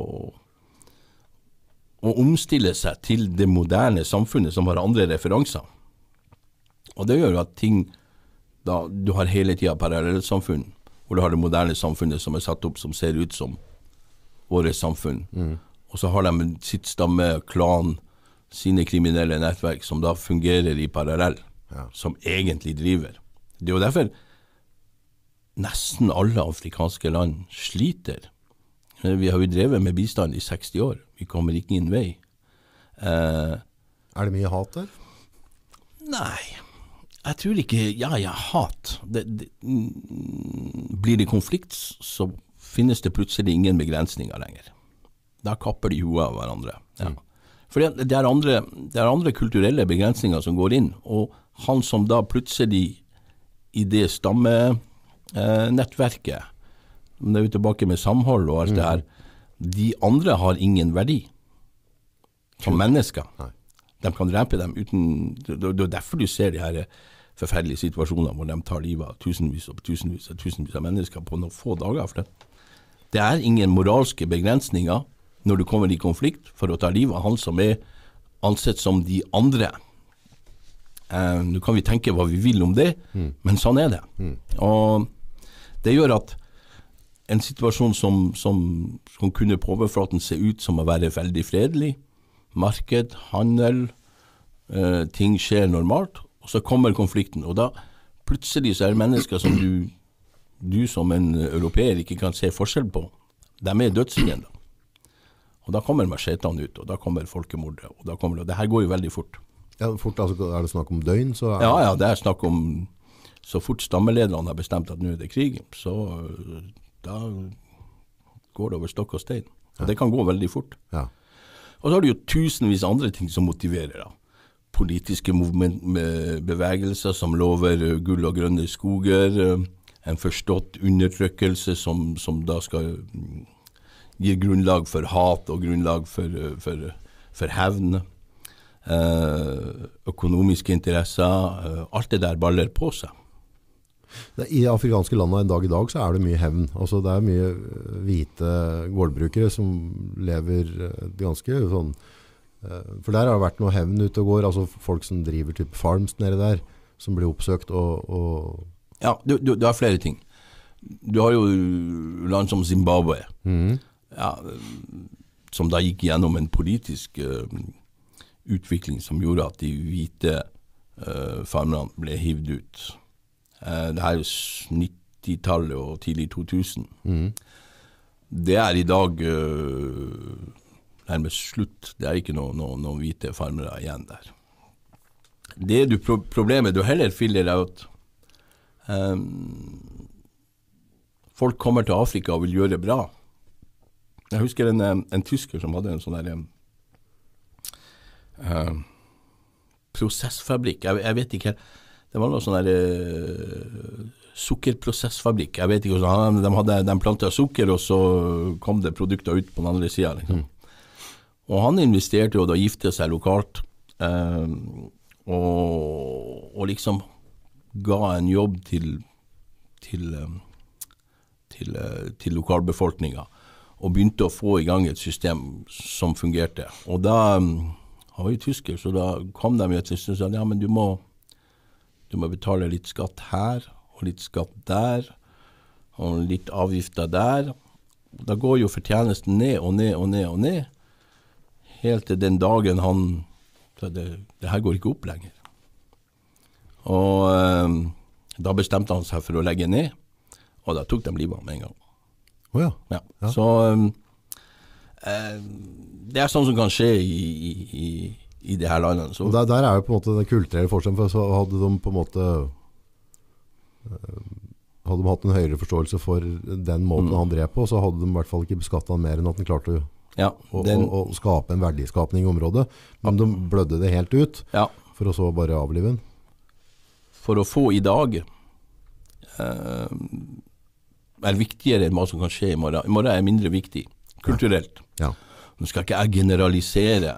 [SPEAKER 1] omstille seg til det moderne samfunnet som har andre referanser. Og det gjør at du har hele tiden parallellsamfunn, hvor du har det moderne samfunnet som er satt opp som ser ut som våre samfunn. Og så har de sitt stamme, klan, sine kriminelle nettverk som da fungerer i parallell, som egentlig driver. Det er jo derfor nesten alle afrikanske land sliter. Vi har jo drevet med bistand i 60 år. Vi kommer ikke inn vei.
[SPEAKER 2] Er det mye hat der?
[SPEAKER 1] Nei, jeg tror ikke, hat. Blir det konflikt, så finnes det plutselig ingen begrensninger lenger. Da kapper de hodet av hverandre. Ja. For det er andre kulturelle begrensninger som går inn, og han som da plutselig i det nettverket, det er jo tilbake med samhold og alt det her, de andre har ingen verdi som mennesker. De kan drepe dem uten, det er derfor du ser de her forferdelige situasjoner hvor de tar livet av tusenvis av mennesker på noen få dager. For det er ingen moralske begrensninger når du kommer i konflikt for å ta livet av han som er ansett som de andre. Nå kan vi tenke hva vi vil om det, men sånn er det. Og det gjør at en situasjon som kunne på overflaten se ut som å være veldig fredelig, marked, handel, ting skjer normalt, og så kommer konflikten, og da plutselig så er det mennesker som du som en europeer ikke kan se forskjell på. De er dødsfiender. Og da kommer machetene ut, og da kommer folkemordet, og det her går jo veldig fort.
[SPEAKER 2] Ja, fort, altså, er det snakk om døgn? Så
[SPEAKER 1] Ja, det er snakk om, så fort stammelederne har bestemt at nå er det krig, så da går det over stokk og stein. Og det kan gå veldig fort.
[SPEAKER 2] Ja.
[SPEAKER 1] Og så har du jo tusenvis andre ting som motiverer da. Politiske bevegelser som lover gull og grønne skoger, en forstått undertrykkelse som da skal gi grunnlag for hat og grunnlag for hevn, økonomiske interesser, alt det der baller på seg.
[SPEAKER 2] I afrikanske landene en dag i dag så er det mye hevn. Altså det er mye hvite gårdbrukere som lever ganske sånn, for der har det vært noe hevn ute og går, altså folk som driver type farms nede der, som blir oppsøkt og...
[SPEAKER 1] Ja, du har flere ting. Du har jo land som Zimbabwe, som da gikk gjennom en politisk utvikling som gjorde at de hvite farmerne ble hivd ut. Det her er 90-tallet og tidlig 2000. Det er i dag nærmest slutt. Det er ikke noen hvite farmere igjen der. Problemet du heller finner er at folk kommer til Afrika og vil gjøre bra. Jeg husker en tysker som hadde en sånn der prosessfabrikk. Jeg vet ikke, det var noe sånn der sukkerprosessfabrikk. Jeg vet ikke hvordan, de plantet sukker, og så kom det produkter ut på den andre siden. Liksom. Og han investerte jo da gifte seg lokalt, og liksom ga en jobb til lokalbefolkningen, og begynte å få i gang et system som fungerte. Og da, han var jo tysker, så da kom de til og sa, ja, men du må betale litt skatt her, og litt skatt der, og litt avgifter der. Da går jo fortjenesten ned og ned og ned og ned, helt til den dagen det her går ikke opp lenger. Og da bestemte han seg for å legge ned, og da tok de livet med en gang.
[SPEAKER 2] Ja.
[SPEAKER 1] Så det er sånn som kan skje i det her landet. Så.
[SPEAKER 2] Der er jo på en måte den kulturelle forskjellen, for så hadde de på en måte hadde de hatt en høyere forståelse for den måten han drev på, så hadde de i hvert fall ikke beskattet han mer enn at han klarte å skape en verdiskapning i området. Men de blødde det helt ut for å så bare avlive den.
[SPEAKER 1] For å få i dag er viktigere enn hva som kan skje i morgen. I morgen er mindre viktig, kulturelt. Nå skal ikke jeg generalisere,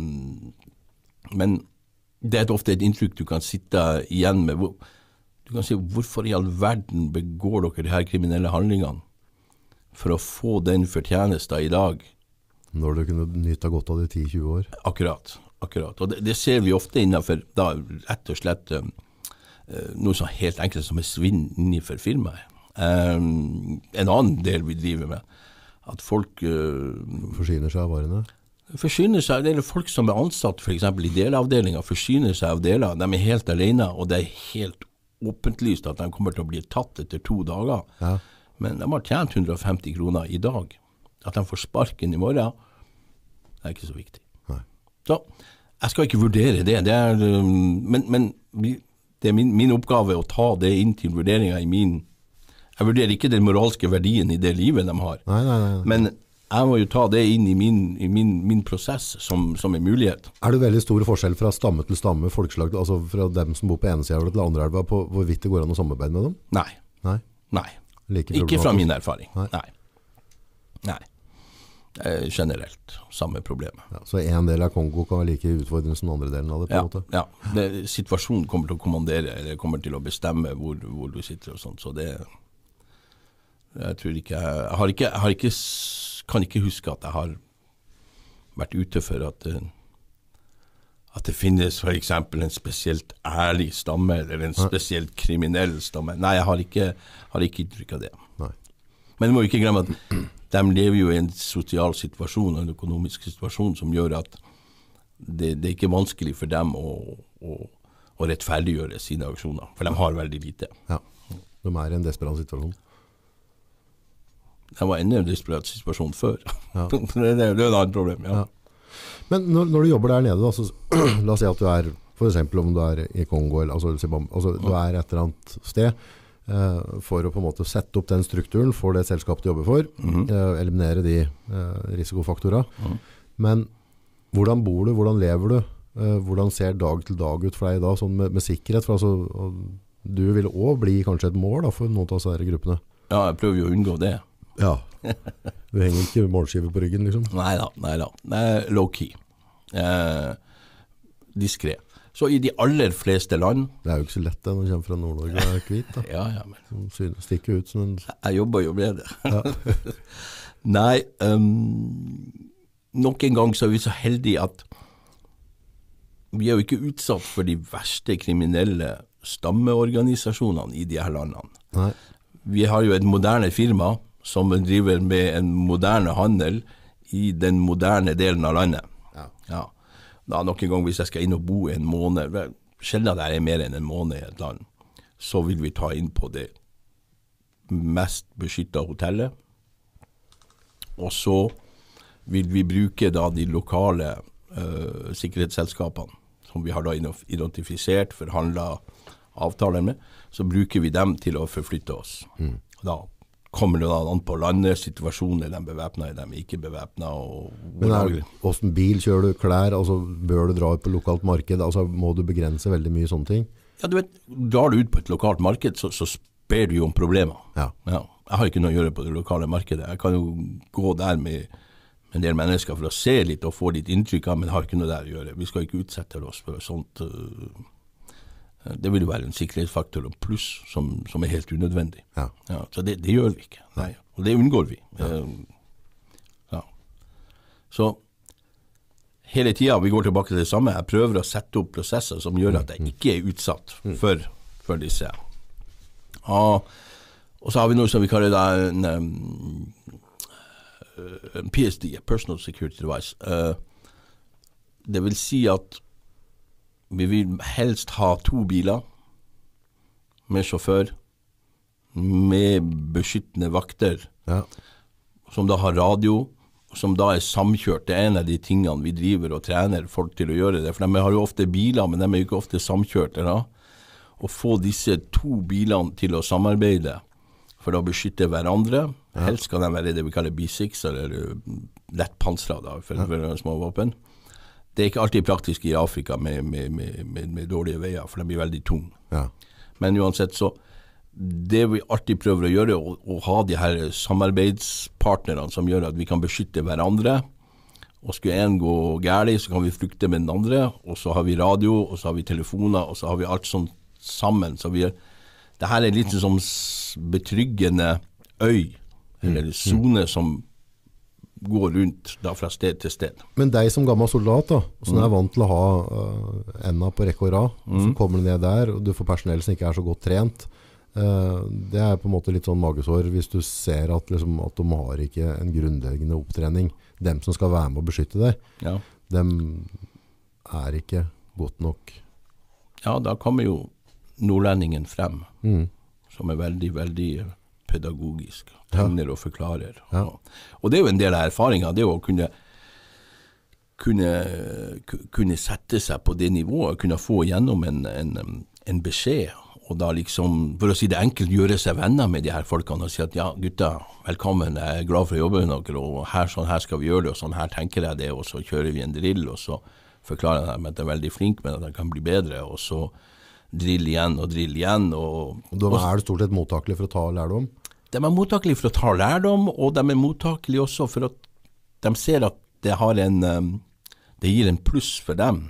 [SPEAKER 1] men det er ofte et inntrykk du kan sitte igjen med. Du kan si, hvorfor i all verden begår dere de her kriminelle handlingene for å få den fortjenesta i dag?
[SPEAKER 2] Når du kunne nyte godt av det 10-20 år. Akkurat.
[SPEAKER 1] Og det ser vi ofte innenfor, da, rett og slett, noe så helt enkelt som svinn innenfor firmaet. En annen del vi driver med, at folk
[SPEAKER 2] forsyner seg av varene.
[SPEAKER 1] Det er folk som er ansatt for eksempel i delavdelinger, forsyner seg av deler, de er helt alene, og det er helt åpenlyst at de kommer til å bli tatt etter 2 dager. Men de har tjent 150 kroner i dag. At de får sparken i morgen, det er ikke så viktig. Så, jeg skal ikke vurdere det, men det er min oppgave å ta det inn til vurderingen i min. Jeg vurderer ikke den moralske verdien i det livet de har.
[SPEAKER 2] Nei.
[SPEAKER 1] Men jeg må jo ta det inn i min prosess som en mulighet.
[SPEAKER 2] Er det veldig stor forskjell fra stamme til stamme, folkeslag, altså fra dem som bor på ene siden til andre elva, på hvorvidt det går an å samarbeide med dem?
[SPEAKER 1] Nei. Ikke fra min erfaring. Nei. Generelt, samme problem.
[SPEAKER 2] Så en del av Kongo kan være like utfordrende som den andre delen av det, på en måte?
[SPEAKER 1] Ja. Situasjonen kommer til å kommandere, eller kommer til å bestemme hvor du sitter og sånt, så det jeg tror ikke, jeg kan ikke huske at jeg har vært ute for at det finnes for eksempel en spesielt ærlig stamme, eller en spesielt kriminell stamme. Nei, jeg har ikke inntrykk av det. Men du må ikke glemme at de lever jo i en sosial situasjon, en økonomisk situasjon, som gjør at det er ikke vanskelig for dem å rettferdiggjøre sine aksjoner, for de har veldig lite.
[SPEAKER 2] Ja, de er i en desperat situasjon.
[SPEAKER 1] Det var enda en desperat situasjon før. Det er et annet problem,
[SPEAKER 2] Men når du jobber der nede, da, så, la oss si at du er, for eksempel om du er i Kongo, altså du er et eller annet sted, for å på en måte sette opp den strukturen for det selskapet du jobber for, eliminere de risikofaktorene. Men hvordan bor du, hvordan lever du, hvordan ser dag til dag ut for deg da, sånn med sikkerhet? For altså, du vil også bli kanskje et mål da, for noen av disse gruppene.
[SPEAKER 1] Ja, jeg prøver jo å unngå det.
[SPEAKER 2] Ja, du henger ikke målskive på ryggen liksom? Neida,
[SPEAKER 1] det er low-key, diskret. Så i de aller fleste land...
[SPEAKER 2] Det er jo ikke så lett det når du kommer fra Nord-Norge og er hvit da.
[SPEAKER 1] Ja, men...
[SPEAKER 2] Stikker ut som en...
[SPEAKER 1] Jeg jobber jo med det. Nei, nok en gang så er vi så heldige at vi er jo ikke utsatt for de verste kriminelle stammeorganisasjonene i de her landene.
[SPEAKER 2] Nei.
[SPEAKER 1] Vi har jo et moderne firma som driver med en moderne handel i den moderne delen av landet. Ja. Da nok en gang hvis jeg skal inn og bo en måned, sjelden det er mer enn en måned i et land, så vil vi ta inn på det mest beskyttede hotellet, og så vil vi bruke da de lokale sikkerhetsselskapene, som vi har da identifisert, forhandlet avtaler med, så bruker vi dem til å forflytte oss. Da kommer det da an på landet, situasjonen, er de bevæpnet, er de ikke bevæpnet.
[SPEAKER 2] Men hvordan bil kjører du, klær, altså bør du dra ut på lokalt marked, altså må du begrense veldig mye sånne ting?
[SPEAKER 1] Ja, du vet, drar du ut på et lokalt marked, så spør du jo om problemer. Ja. Jeg har ikke noe å gjøre på det lokale markedet. Jeg kan jo gå der med en del mennesker for å se litt og få litt inntrykk av, men har ikke noe der å gjøre. Vi skal ikke utsette oss for sånt. Det vil jo være en sikkerhetsfaktor og pluss som er helt unødvendig. Ja, så det gjør vi ikke. Nei. Og det unngår vi. Ja. Så hele tiden vi går tilbake til det samme. Jeg prøver å sette opp prosesser som gjør at jeg ikke er utsatt for disse. Og så har vi noe som vi kaller en PSD, Personal Security Device. Det vil si at vi vil helst ha 2 biler med sjåfør, med beskyttende vakter, som da har radio, som da er samkjørt. Det er en av de tingene vi driver og trener folk til å gjøre det, for de har jo ofte biler, men de er jo ikke ofte samkjørte. Å få disse 2 bilene til å samarbeide, for å beskytte hverandre. Helst skal de være det vi kaller B6, eller lettpansra da, for små våpen. Det er ikke alltid praktisk i Afrika med dårlige veier, for de blir veldig tung.
[SPEAKER 2] Ja.
[SPEAKER 1] Men uansett så, det vi alltid prøver å gjøre, å ha de her samarbeidspartnerne som gjør at vi kan beskytte hverandre, og skulle en gå gærlig, så kan vi flykte med den andre, og så har vi radio, og så har vi telefoner, og så har vi alt sånn sammen. Så det her er litt som betryggende øy, eller zone som går rundt da fra sted til sted. Men
[SPEAKER 2] deg som gammel soldat da, som er vant til å ha enda på rekke og rad, og så kommer du ned der, og du får personell som ikke er så godt trent, det er på en måte litt sånn magesår hvis du ser at, liksom, at de har ikke en grunnleggende opptrening. Dem som skal være med å beskytte deg, dem er ikke godt nok.
[SPEAKER 1] Ja, da kommer jo nordlendingen frem, som er veldig, veldig pedagogisk, tegner og forklarer. Og det er jo en del av erfaringen, det å kunne sette seg på det nivået, kunne få gjennom en beskjed, og da liksom, for å si det enkelt, gjøre seg venner med de her folkene og si at ja, gutta, velkommen, jeg er glad for å jobbe med dere, og sånn her skal vi gjøre det, og sånn her tenker jeg det, og så kjører vi en drill, og så forklarer jeg dem at jeg er veldig flink, men at jeg kan bli bedre, og så drill igjen. Og
[SPEAKER 2] da er du stort sett mottakelig for å ta lærdom?
[SPEAKER 1] De er mottakelige for å ta lærdom, og de er mottakelige også for at de ser at det gir en pluss for dem.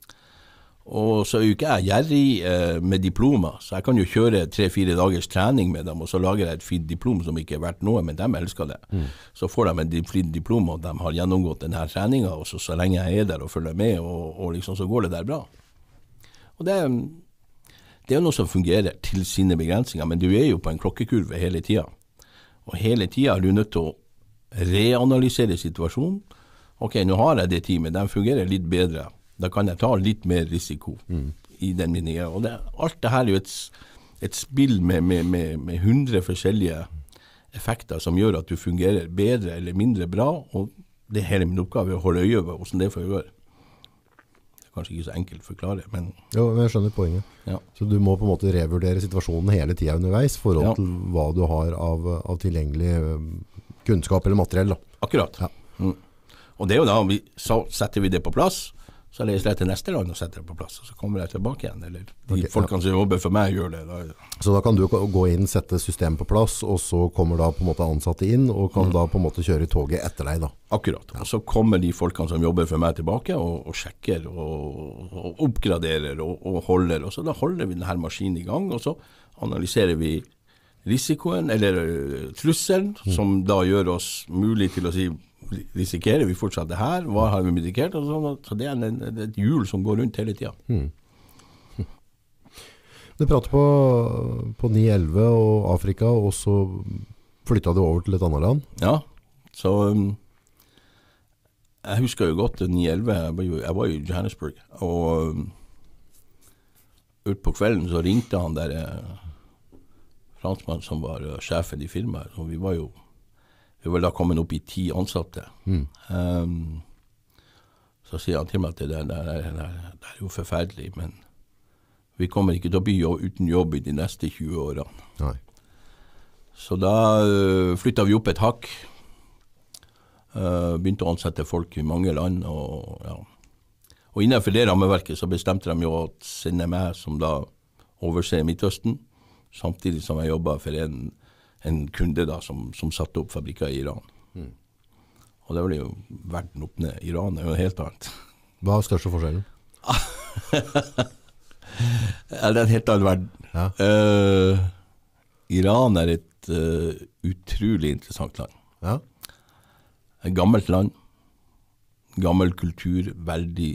[SPEAKER 1] Og så er jo ikke jeg gjerrig med diplomer, så jeg kan jo kjøre 3-4 dagers trening med dem, og så lager jeg et fint diplom som ikke er verdt noe, men de elsker det. Så får de en fint diplom, og de har gjennomgått denne treningen, og så lenge jeg er der og følger med, og liksom så går det der bra. Og det er jo noe som fungerer til sine begrensninger, men du er jo på en klokkekurve hele tiden. Og hele tiden er du nødt til å reanalysere situasjonen. Ok, nå har jeg det teamet, de fungerer litt bedre. Da kan jeg ta litt mer risiko i den meningen. Og alt det her er jo et spill med 100 forskjellige effekter som gjør at du fungerer bedre eller mindre bra, og det er hele min oppgave å holde øye på hvordan det får gjøre. Det er kanskje ikke så enkelt å forklare, men...
[SPEAKER 2] Jo, men jeg skjønner poenget. Ja. Så du må på en måte revurdere situasjonen hele tiden underveis, i forhold til hva du har av tilgjengelig kunnskap eller materiell. Da.
[SPEAKER 1] Akkurat. Ja. Og det er jo da, så setter vi det på plass, så reiser jeg til neste land og setter det på plass, og så kommer jeg tilbake igjen, eller de folkene som jobber for meg gjør det. Da.
[SPEAKER 2] Så da kan du gå inn, sette systemet på plass, og så kommer da på en måte ansatte inn, og kan da på en måte kjøre toget etter deg da?
[SPEAKER 1] Akkurat, og så kommer de folkene som jobber for meg tilbake, og sjekker, og oppgraderer, og holder, og så da holder vi denne maskinen i gang, og så analyserer vi risikoen, eller trusselen, som da gjør oss mulig til å si, risikerer vi fortsatt det her? Hva har vi medikert? Så det er et hjul som går rundt hele tiden.
[SPEAKER 2] Du prater på 9-11 og Afrika, og så flyttet du over til et annet land?
[SPEAKER 1] Ja, så jeg husker jo godt 9-11, jeg var jo i Johannesburg, og ut på kvelden så ringte han der franskmann som var sjefen i firmaet, så vi var da kommet opp i 10 ansatte. Så sier han til meg at det er jo forferdelig, men vi kommer ikke til å bli uten jobb i de neste 20 årene. Nei. Så da flyttet vi opp et hakk, begynte å ansette folk i mange land, og innenfor det rammeverket så bestemte de jo å sende meg som da overser Midtøsten, samtidig som jeg jobbet for en kunde da, som satte opp fabrikker i Iran. Og det var jo verden opp ned. Iran er jo helt annet.
[SPEAKER 2] Hva er største forskjellen?
[SPEAKER 1] Det er en helt annen verden. Ja. Iran er et utrolig interessant land. Ja. Et gammelt land, gammel kultur, veldig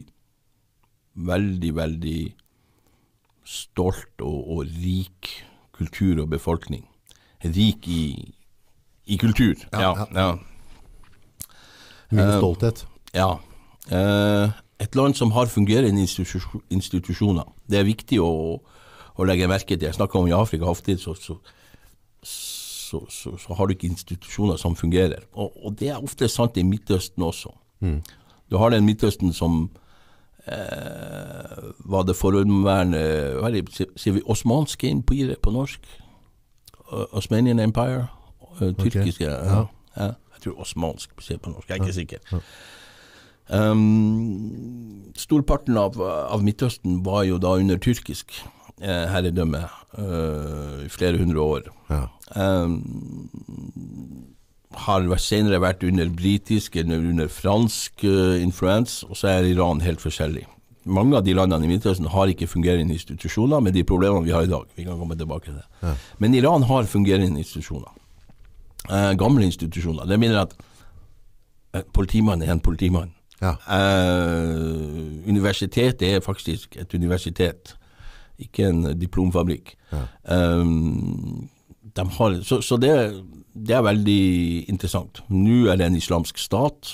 [SPEAKER 1] stolt og rik kultur og befolkning. Rik i kultur. Ja.
[SPEAKER 2] Mye stolthet.
[SPEAKER 1] Ja. Et land som har fungerende institusjoner. Det er viktig å legge merke til. Jeg snakker om i Afrika ofte, så har du ikke institusjoner som fungerer. Og det er ofte sant i Midtøsten også. Du har den Midtøsten som var det forhåndværende, sier vi osmanske imperiet på norsk? Osmanian Empire, tyrkiske,
[SPEAKER 2] Ja.
[SPEAKER 1] jeg tror osmansk, på norsk, jeg er ikke sikker.
[SPEAKER 2] Ja.
[SPEAKER 1] Storparten av Midtøsten var jo da under tyrkisk herredømme i flere hundre år.
[SPEAKER 2] Ja.
[SPEAKER 1] Har senere vært under britisk eller under fransk influens, og så er Iran helt forskjellig. Mange av de landene i Midtøsten har ikke fungerende institusjoner med de problemene vi har i dag. Vi kan komme tilbake til det.
[SPEAKER 2] Ja.
[SPEAKER 1] Men Iran har fungerende institusjoner. Gamle institusjoner. Det mener at politimann er en politimann.
[SPEAKER 2] Ja.
[SPEAKER 1] Universitetet er faktisk et universitet, ikke en diplomfabrikk.
[SPEAKER 2] Ja.
[SPEAKER 1] Så det er veldig interessant. Nå er det en islamsk stat,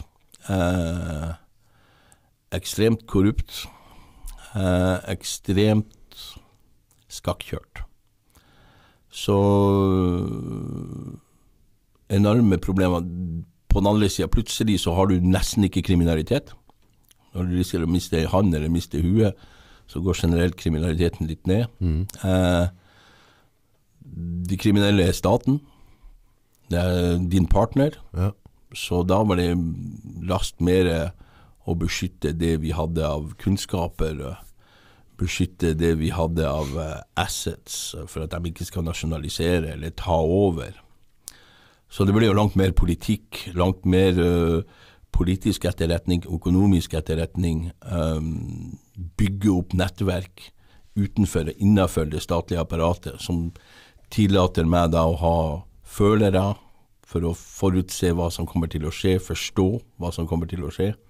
[SPEAKER 1] ekstremt korrupt, ekstremt skakkjørt. Så enorme problemer. På den andre siden, plutselig så har du nesten ikke kriminalitet. Når du risikerer å miste en hånd eller miste huet, så går generelt kriminaliteten litt ned. De kriminelle er staten. Det er din partner.
[SPEAKER 2] Ja.
[SPEAKER 1] Så da var det last mer å beskytte det vi hadde av kunnskaper, beskytte det vi hadde av assets, for at de ikke skal nasjonalisere eller ta over. Så det ble jo langt mer politikk, langt mer politisk etterretning, økonomisk etterretning, bygge opp nettverk utenfor og innenfor det statlige apparatet, som tillater meg da å ha følere for å forutse hva som kommer til å skje, forstå hva som kommer til å skje.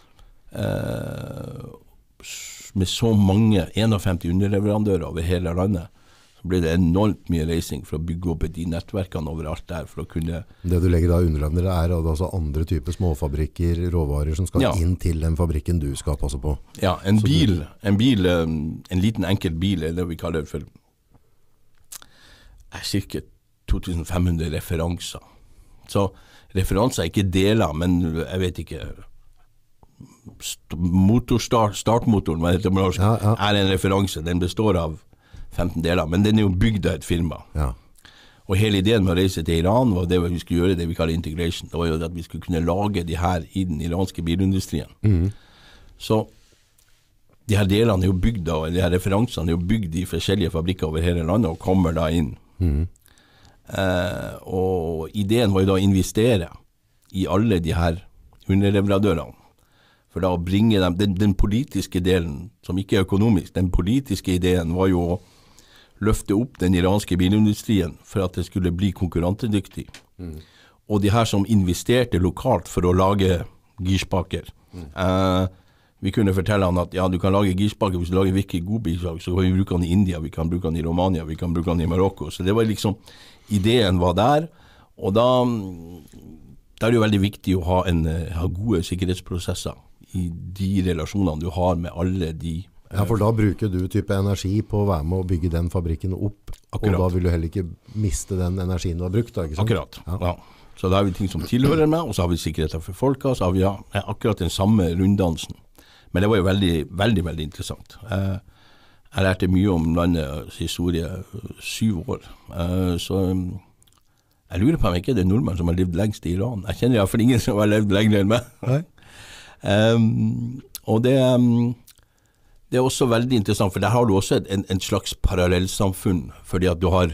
[SPEAKER 1] Med så mange 51 underleverandører over hele landet, så ble det enormt mye reising for å bygge opp de nettverkene overalt der, for å kunne...
[SPEAKER 2] Det du legger da underleverandører altså andre typer småfabrikker, råvarer som skal inn til den fabrikken du skal passe på.
[SPEAKER 1] Ja, en liten enkel bil er det vi kaller for cirka 2500 referanser. Så referanser er ikke deler, men jeg vet ikke... startmotoren er en referanse. Den består av 15 deler, men den er jo bygd av et firma.
[SPEAKER 2] Ja.
[SPEAKER 1] Og hele ideen med å reise til Iran var det vi skulle gjøre, det vi kaller integration. Det var jo at vi skulle kunne lage de her i den iranske bilindustrien. Så de her delene er jo bygd av, de her referansene er jo bygd i forskjellige fabrikker over hele landet og kommer da inn. Og ideen var jo da å investere i alle de her underleverandørene. For da å bringe dem, den politiske delen, som ikke er økonomisk, den politiske ideen var jo å løfte opp den iranske bilindustrien for at det skulle bli konkurrentedyktig. Og de her som investerte lokalt for å lage girspaker. Vi kunne fortelle han at ja, du kan lage girspaker hvis du lager virkelig god bilsak, så kan vi bruke den i India, vi kan bruke den i Romania, vi kan bruke den i Marokko. Så det var liksom, ideen var der, og da er det jo veldig viktig å ha gode sikkerhetsprosesser i de relasjonene du har med alle de.
[SPEAKER 2] Ja, for da bruker du type energi på å være med å bygge den fabrikken opp,
[SPEAKER 1] Akkurat.
[SPEAKER 2] Og da vil du heller ikke miste den energien du har brukt, da, ikke sant?
[SPEAKER 1] Akkurat, ja. Så da har vi ting som tilhører meg, og så har vi sikkerheter for folka, så har vi akkurat den samme runddansen. Men det var jo veldig, veldig, veldig interessant. Jeg lærte mye om landets historie 7 år, så jeg lurer på om ikke det er nordmenn som har levd lengst i Iran. Jeg kjenner i hvert fall ingen som har levd lenger enn meg.
[SPEAKER 2] Nei.
[SPEAKER 1] Og det er også veldig interessant, for der har du også en slags parallellsamfunn, fordi at du har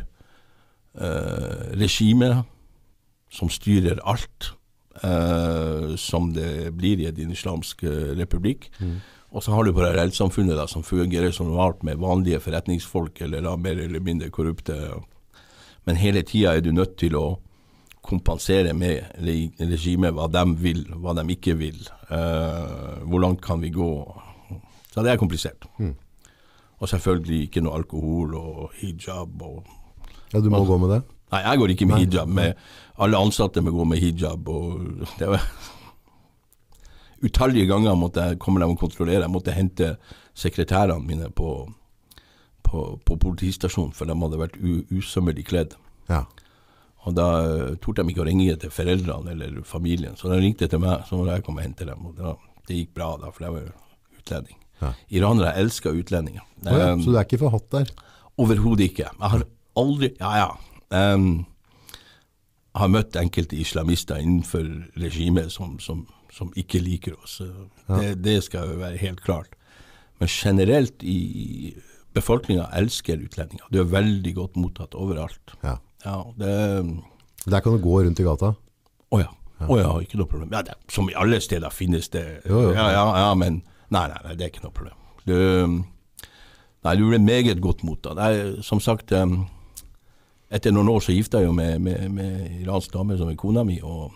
[SPEAKER 1] regimet som styrer alt, som det blir i en islamsk republikk. Og så har du parallellsamfunnet da, som fungerer som normalt med vanlige forretningsfolk, eller da, mer eller mindre korrupte. Men hele tiden er du nødt til å kompensere med regimet hva de vil, hva de ikke vil. Hvor langt kan vi gå? Så det er komplisert. Og selvfølgelig ikke noe alkohol og hijab.
[SPEAKER 2] Ja, du må gå med det?
[SPEAKER 1] Nei, jeg går ikke med hijab. Alle ansatte må gå med hijab. Og det var utallige ganger måtte jeg komme dem og kontrollere. Jeg måtte hente sekretærene mine på politistasjonen, for de hadde vært usømmelig kledd.
[SPEAKER 2] Ja.
[SPEAKER 1] Og da torde de ikke å ringe til foreldrene eller familien, så de ringte til meg, så måtte jeg komme og hente dem. Og det gikk bra da, for jeg var jo utlending.
[SPEAKER 2] Ja.
[SPEAKER 1] Iranere elsker utlendinger.
[SPEAKER 2] Så du er ikke for hatt der?
[SPEAKER 1] Overhodet ikke. Jeg har aldri, Jeg har møtt enkelte islamister innenfor regimet som ikke liker oss. Det skal jo være helt klart. Men generelt i befolkningen elsker utlendinger. Det er veldig godt mottatt overalt.
[SPEAKER 2] Ja.
[SPEAKER 1] Ja,
[SPEAKER 2] Der kan du gå rundt i gata?
[SPEAKER 1] Åja, ikke noe problem. Ja, som i alle steder finnes det.
[SPEAKER 2] Jo.
[SPEAKER 1] Ja, men nei, det er ikke noe problem. Du ble meget godt mottatt. Som sagt, etter noen år så gifta jeg jo med iransk dame som er kona mi, og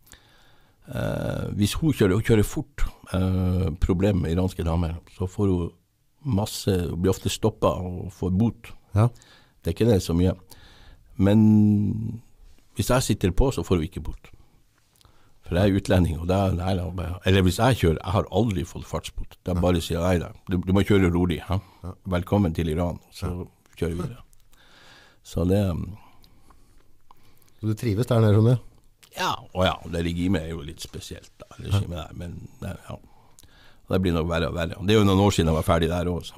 [SPEAKER 1] hvis hun kjører fort, problem med iranske damer, så får hun blir ofte stoppet og får bot.
[SPEAKER 2] Ja.
[SPEAKER 1] Det er ikke det så mye. Men hvis jeg sitter på, så får hun ikke bot. For jeg er utlending, og eller hvis jeg kjører, jeg har aldri fått fartsbot. Det er bare å si, nei da, du må kjøre rolig. Ja? Velkommen til Iran, så kjører vi det. Så det...
[SPEAKER 2] Så du trives der nede, Ronny?
[SPEAKER 1] Ja, det regimet er jo litt spesielt, da, regimet der, men ja, det blir nok verre og verre. Det er jo noen år siden jeg var ferdig der også.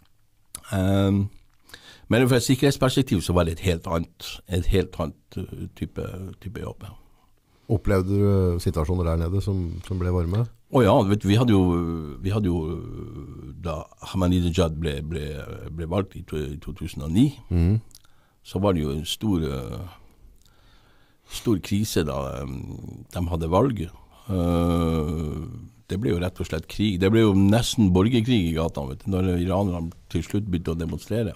[SPEAKER 1] Men fra et sikkerhetsperspektiv så var det et helt annet type jobb.
[SPEAKER 2] Opplevde du situasjoner der nede som ble varme?
[SPEAKER 1] Ja, vi hadde jo da Ahmadinejad ble valgt i 2009, så var det jo en stor krise da de hadde valg. Det ble jo rett og slett krig. Det ble jo nesten borgerkrig i gata, når iranerne til slutt begynte å demonstrere.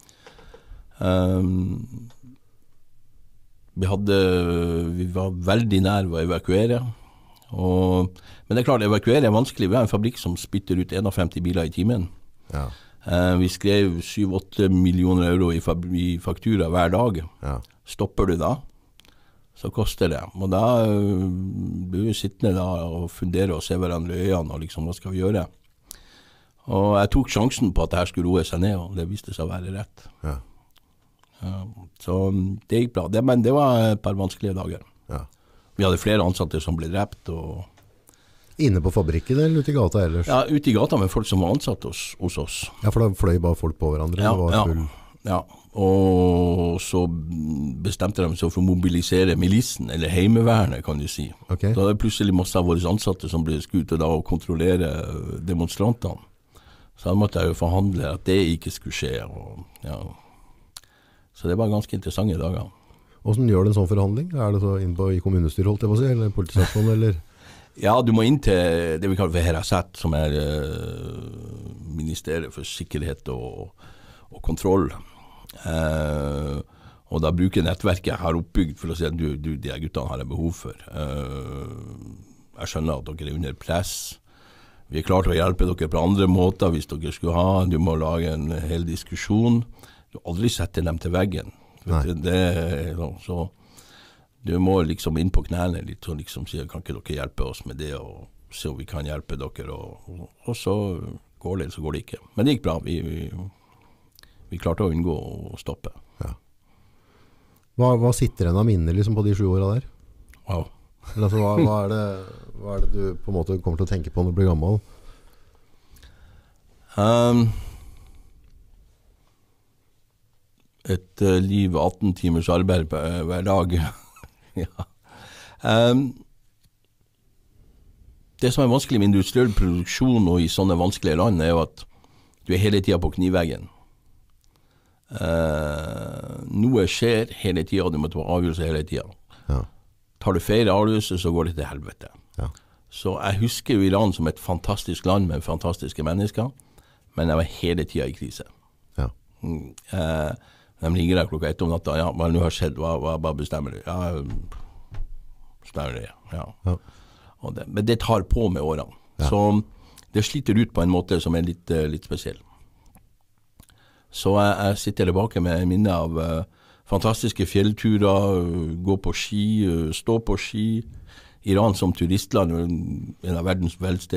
[SPEAKER 1] Vi var veldig nær å evakuere. Men det er klart, evakuere er vanskelig. Vi har en fabrikk som spytter ut 51 biler i timen.
[SPEAKER 2] Ja.
[SPEAKER 1] Vi skrev 7-8 millioner euro i faktura hver dag.
[SPEAKER 2] Ja.
[SPEAKER 1] Stopper du da, så koster det. Og da blir vi sittende da og fundere og se hverandre i øynene, og liksom, hva skal vi gjøre? Og jeg tok sjansen på at det her skulle roe seg ned, og det viste seg å være rett.
[SPEAKER 2] Ja.
[SPEAKER 1] Så det gikk bra. Men det var et par vanskelige dager.
[SPEAKER 2] Ja.
[SPEAKER 1] Vi hadde flere ansatte som ble drept.
[SPEAKER 2] Inne på fabrikken eller ute i gata ellers?
[SPEAKER 1] Ja, ute i gata med folk som var ansatt hos oss.
[SPEAKER 2] Ja, for da fløy bare folk på hverandre?
[SPEAKER 1] Ja. Og så bestemte de seg for å mobilisere milissen, eller heimevernet, kan du si.
[SPEAKER 2] Okay.
[SPEAKER 1] Da var det plutselig masse av våre ansatte som ble skutt da og kontrollere demonstrantene. Så da måtte jeg jo forhandle at det ikke skulle skje. Så det var ganske interessante dager.
[SPEAKER 2] Hvordan gjør du en sånn forhandling? Er det så inn i kommunestyret, holdt jeg på å si, eller politistasjonen, eller? Ja,
[SPEAKER 1] du må inn til det vi kaller for Herasat, som er Ministeriet for sikkerhet og kontroll. Og da bruker nettverket jeg har oppbygd for å si at de guttene har jeg behov for. Jeg skjønner at dere er under press. Vi er klart å hjelpe dere på andre måter hvis dere skulle ha. Du må lage en hel diskusjon. Du aldri setter dem til veggen. Så du må liksom inn på knærne litt og liksom si, kan ikke dere hjelpe oss med det, og se om vi kan hjelpe dere, og så går det, så går det ikke. Men det gikk bra, vi klarte å unngå å stoppe.
[SPEAKER 2] Ja. Hva sitter en av minner liksom på de 7 årene der?
[SPEAKER 1] Wow.
[SPEAKER 2] Altså, hva er det du på en måte kommer til å tenke på når du blir gammel?
[SPEAKER 1] Et liv 18 timers arbeid hver dag. Ja. Det som er vanskelig med industriell produksjon og i sånne vanskelige land er jo at du er hele tiden på knivveggen. Noe skjer hele tiden, og du må ta avgjørelser hele tiden.
[SPEAKER 2] Ja.
[SPEAKER 1] Tar du feil avgjørelser, så går det til helvete.
[SPEAKER 2] Ja. Så
[SPEAKER 1] jeg husker jo Iran som et fantastisk land med fantastiske mennesker, men jeg var hele tiden i krise.
[SPEAKER 2] Ja.
[SPEAKER 1] De ringer deg klokka 1 om natta. Ja, hva nå har skjedd? Hva bestemmer du? Ja, bestemmer det, ja.
[SPEAKER 2] Ja.
[SPEAKER 1] Men det tar på med årene.
[SPEAKER 2] Ja.
[SPEAKER 1] Så det sliter ut på en måte som er litt spesiell. Så jeg sitter tilbake med minne av fantastiske fjellturer, gå på ski, stå på ski. Iran som turistland, en av verdens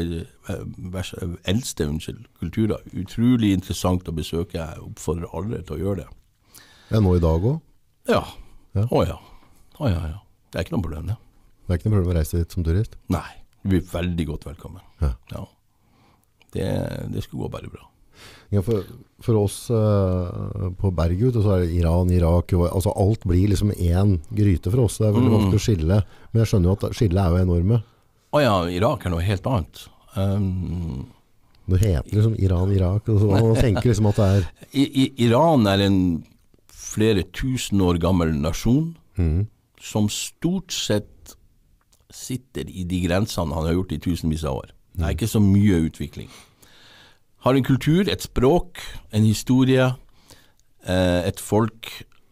[SPEAKER 1] eldste kulturer. Utrolig interessant å besøke. Jeg oppfordrer alle til å gjøre det.
[SPEAKER 2] Ja, nå i dag også?
[SPEAKER 1] Ja.
[SPEAKER 2] Ja.
[SPEAKER 1] Ja. Det er ikke noe problem, det.
[SPEAKER 2] Det er ikke noe problem å reise dit som turist?
[SPEAKER 1] Nei, du blir veldig godt velkommen.
[SPEAKER 2] Ja.
[SPEAKER 1] Ja. Det skulle gå bare bra.
[SPEAKER 2] Ja, for oss på berget, så det Iran, Irak, altså alt blir liksom en gryte for oss. Det veldig vanskelig å skille, men jeg skjønner jo at skillet jo enorme.
[SPEAKER 1] Ja, Irak noe helt annet.
[SPEAKER 2] Det heter liksom Iran, Irak, og så man tenker liksom at det
[SPEAKER 1] Iran en flere tusen år gammel nasjon, som stort sett sitter i de grensene han har gjort i tusenvis av år. Det ikke så mye utvikling. Har en kultur, et språk, en historie, et folk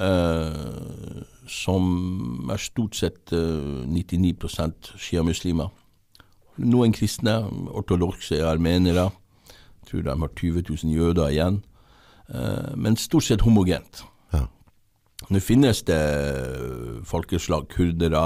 [SPEAKER 1] som stort sett 99% shia-muslimer. Noen kristne, ortodokse armenere, jeg tror de har 20 000 jøder igjen, men stort sett homogent.
[SPEAKER 2] Ja.
[SPEAKER 1] Nå finnes det folkeslag, kurdere,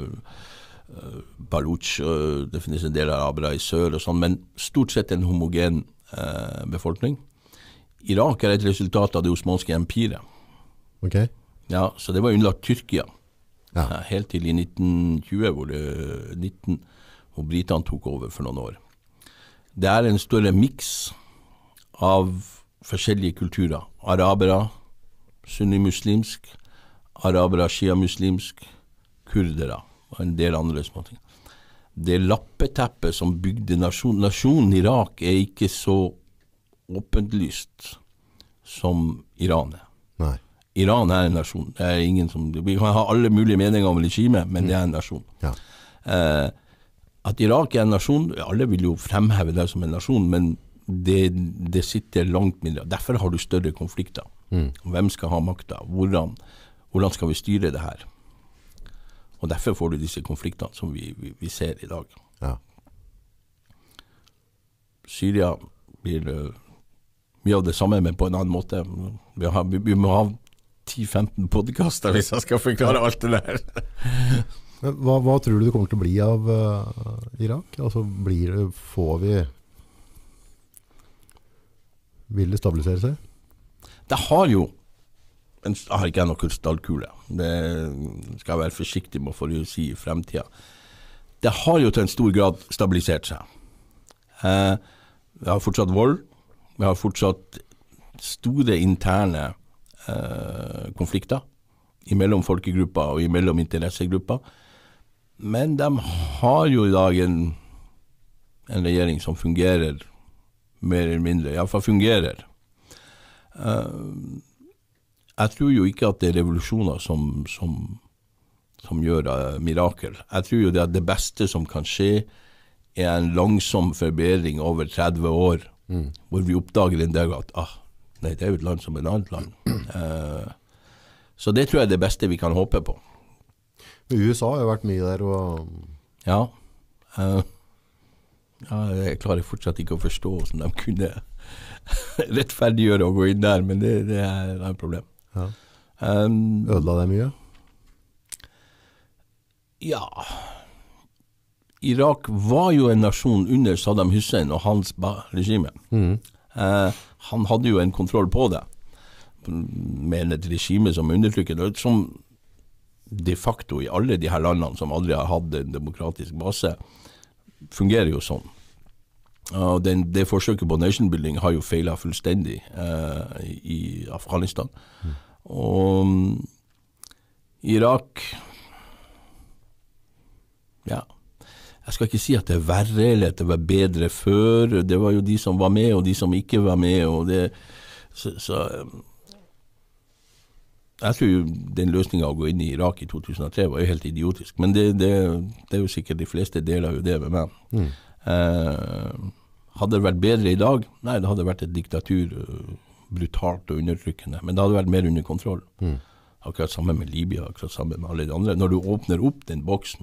[SPEAKER 1] Baluch, det finnes en del arabere i sør og sånn, men stort sett en homogen befolkning. Irak et resultat av det osmanske empiret.
[SPEAKER 2] Ok.
[SPEAKER 1] Ja, så det var underlagt Tyrkia.
[SPEAKER 2] Ja.
[SPEAKER 1] Helt til i 1920, hvor Britene tok over for noen år. Det en større miks av forskjellige kulturer. Arabere, sunni-muslimsk, arabere, shia-muslimsk, kurdere og en del andre småting. Det lappeteppet som bygde nasjonen Irak ikke så åpenlyst som Iran
[SPEAKER 2] Nei.
[SPEAKER 1] Iran en nasjon. Det ingen som, vi kan ha alle mulige meninger om regimet, men det en nasjon.
[SPEAKER 2] Ja.
[SPEAKER 1] At Irak en nasjon, alle vil jo fremheve det som en nasjon, men det sitter langt mindre. Derfor har du større konflikter. Hvem skal ha makta? Hvordan skal vi styre det her? Og derfor får du disse konfliktene som vi ser i dag.
[SPEAKER 2] Ja.
[SPEAKER 1] Syria blir mye av det samme, men på en annen måte. Vi må ha 10-15 podcaster hvis jeg skal forklare alt det der.
[SPEAKER 2] Men hva tror du det kommer til å bli av Irak? Altså vil det stabilisere seg?
[SPEAKER 1] Det har jo jeg har ikke noen krystallkule. Det skal jeg være forsiktig med for å si i fremtiden. Det har jo til en stor grad stabilisert seg. Vi har fortsatt vold. Vi har fortsatt store interne konflikter imellom folkegrupper og imellom interessegrupper. Men de har jo i dag en regjering som fungerer mer eller mindre. I hvert fall fungerer. Jeg tror jo ikke at det revolusjoner som gjør mirakel. Jeg tror jo det at det beste som kan skje en langsom forbedring over 30 år, hvor vi oppdager en dag at nei, det jo et land som et annet land. Så det tror jeg det beste vi kan håpe på.
[SPEAKER 2] USA har jo vært mye der.
[SPEAKER 1] Ja. Jeg klarer fortsatt ikke å forstå hvordan de kunne rettferdiggjøre å gå inn der, men det et problem.
[SPEAKER 2] Ja. Ødela det mye?
[SPEAKER 1] Ja. Irak var jo en nasjon under Saddam Hussein og hans regime. Han hadde jo en kontroll på det, med et regime som undertrykker det, som de facto i alle de her landene som aldri har hatt en demokratisk base, fungerer jo sånn. Og det forsøket på nation-building har jo feilet fullstendig i Afghanistan. Og Irak, ja, jeg skal ikke si at det verre eller at det var bedre før. Det var jo de som var med og de som ikke var med, og så jeg tror jo den løsningen å gå inn i Irak i 2003 var jo helt idiotisk, men det jo sikkert de fleste deler jo det med meg. Hadde det vært bedre i dag? Nei, det hadde vært et diktatur, brutalt og undertrykkende, men det hadde vært mer under kontroll. Akkurat sammen med Libya, akkurat sammen med alle de andre. Når du åpner opp den boksen,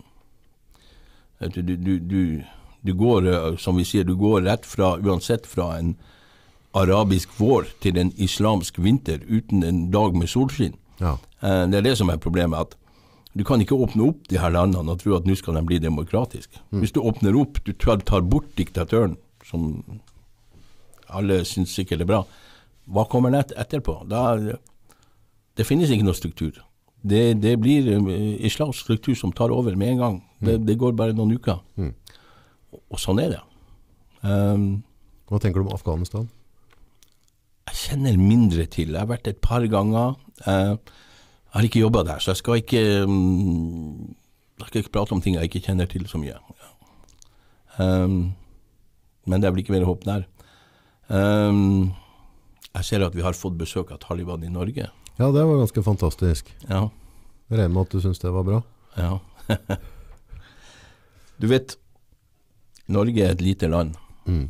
[SPEAKER 1] du går, som vi sier, du går rett fra, uansett fra en arabisk vår til en islamsk vinter uten en dag med solskinn.
[SPEAKER 2] Ja.
[SPEAKER 1] Det det som problemet, at du kan ikke åpne opp de her landene og tro at nå skal de bli demokratisk. Hvis du åpner opp, du tar bort diktatøren, som alle synes sikkert bra, hva kommer etterpå? Det finnes ikke noe struktur. Det blir islamsk struktur som tar over med en gang. Det går bare noen uker. Og sånn det.
[SPEAKER 2] Hva tenker du om Afghanistan?
[SPEAKER 1] kjenner mindre til. Jeg har vært et par ganger. Jeg har ikke jobbet der, så jeg skal ikke prate om ting jeg ikke kjenner til så mye. Men det blir ikke mer håp der. Jeg ser at vi har fått besøk av Taliban i Norge.
[SPEAKER 2] Ja, det var ganske fantastisk.
[SPEAKER 1] Ja.
[SPEAKER 2] Jeg regner med at du synes det var bra.
[SPEAKER 1] Ja. Du vet, Norge er et lite land. Vi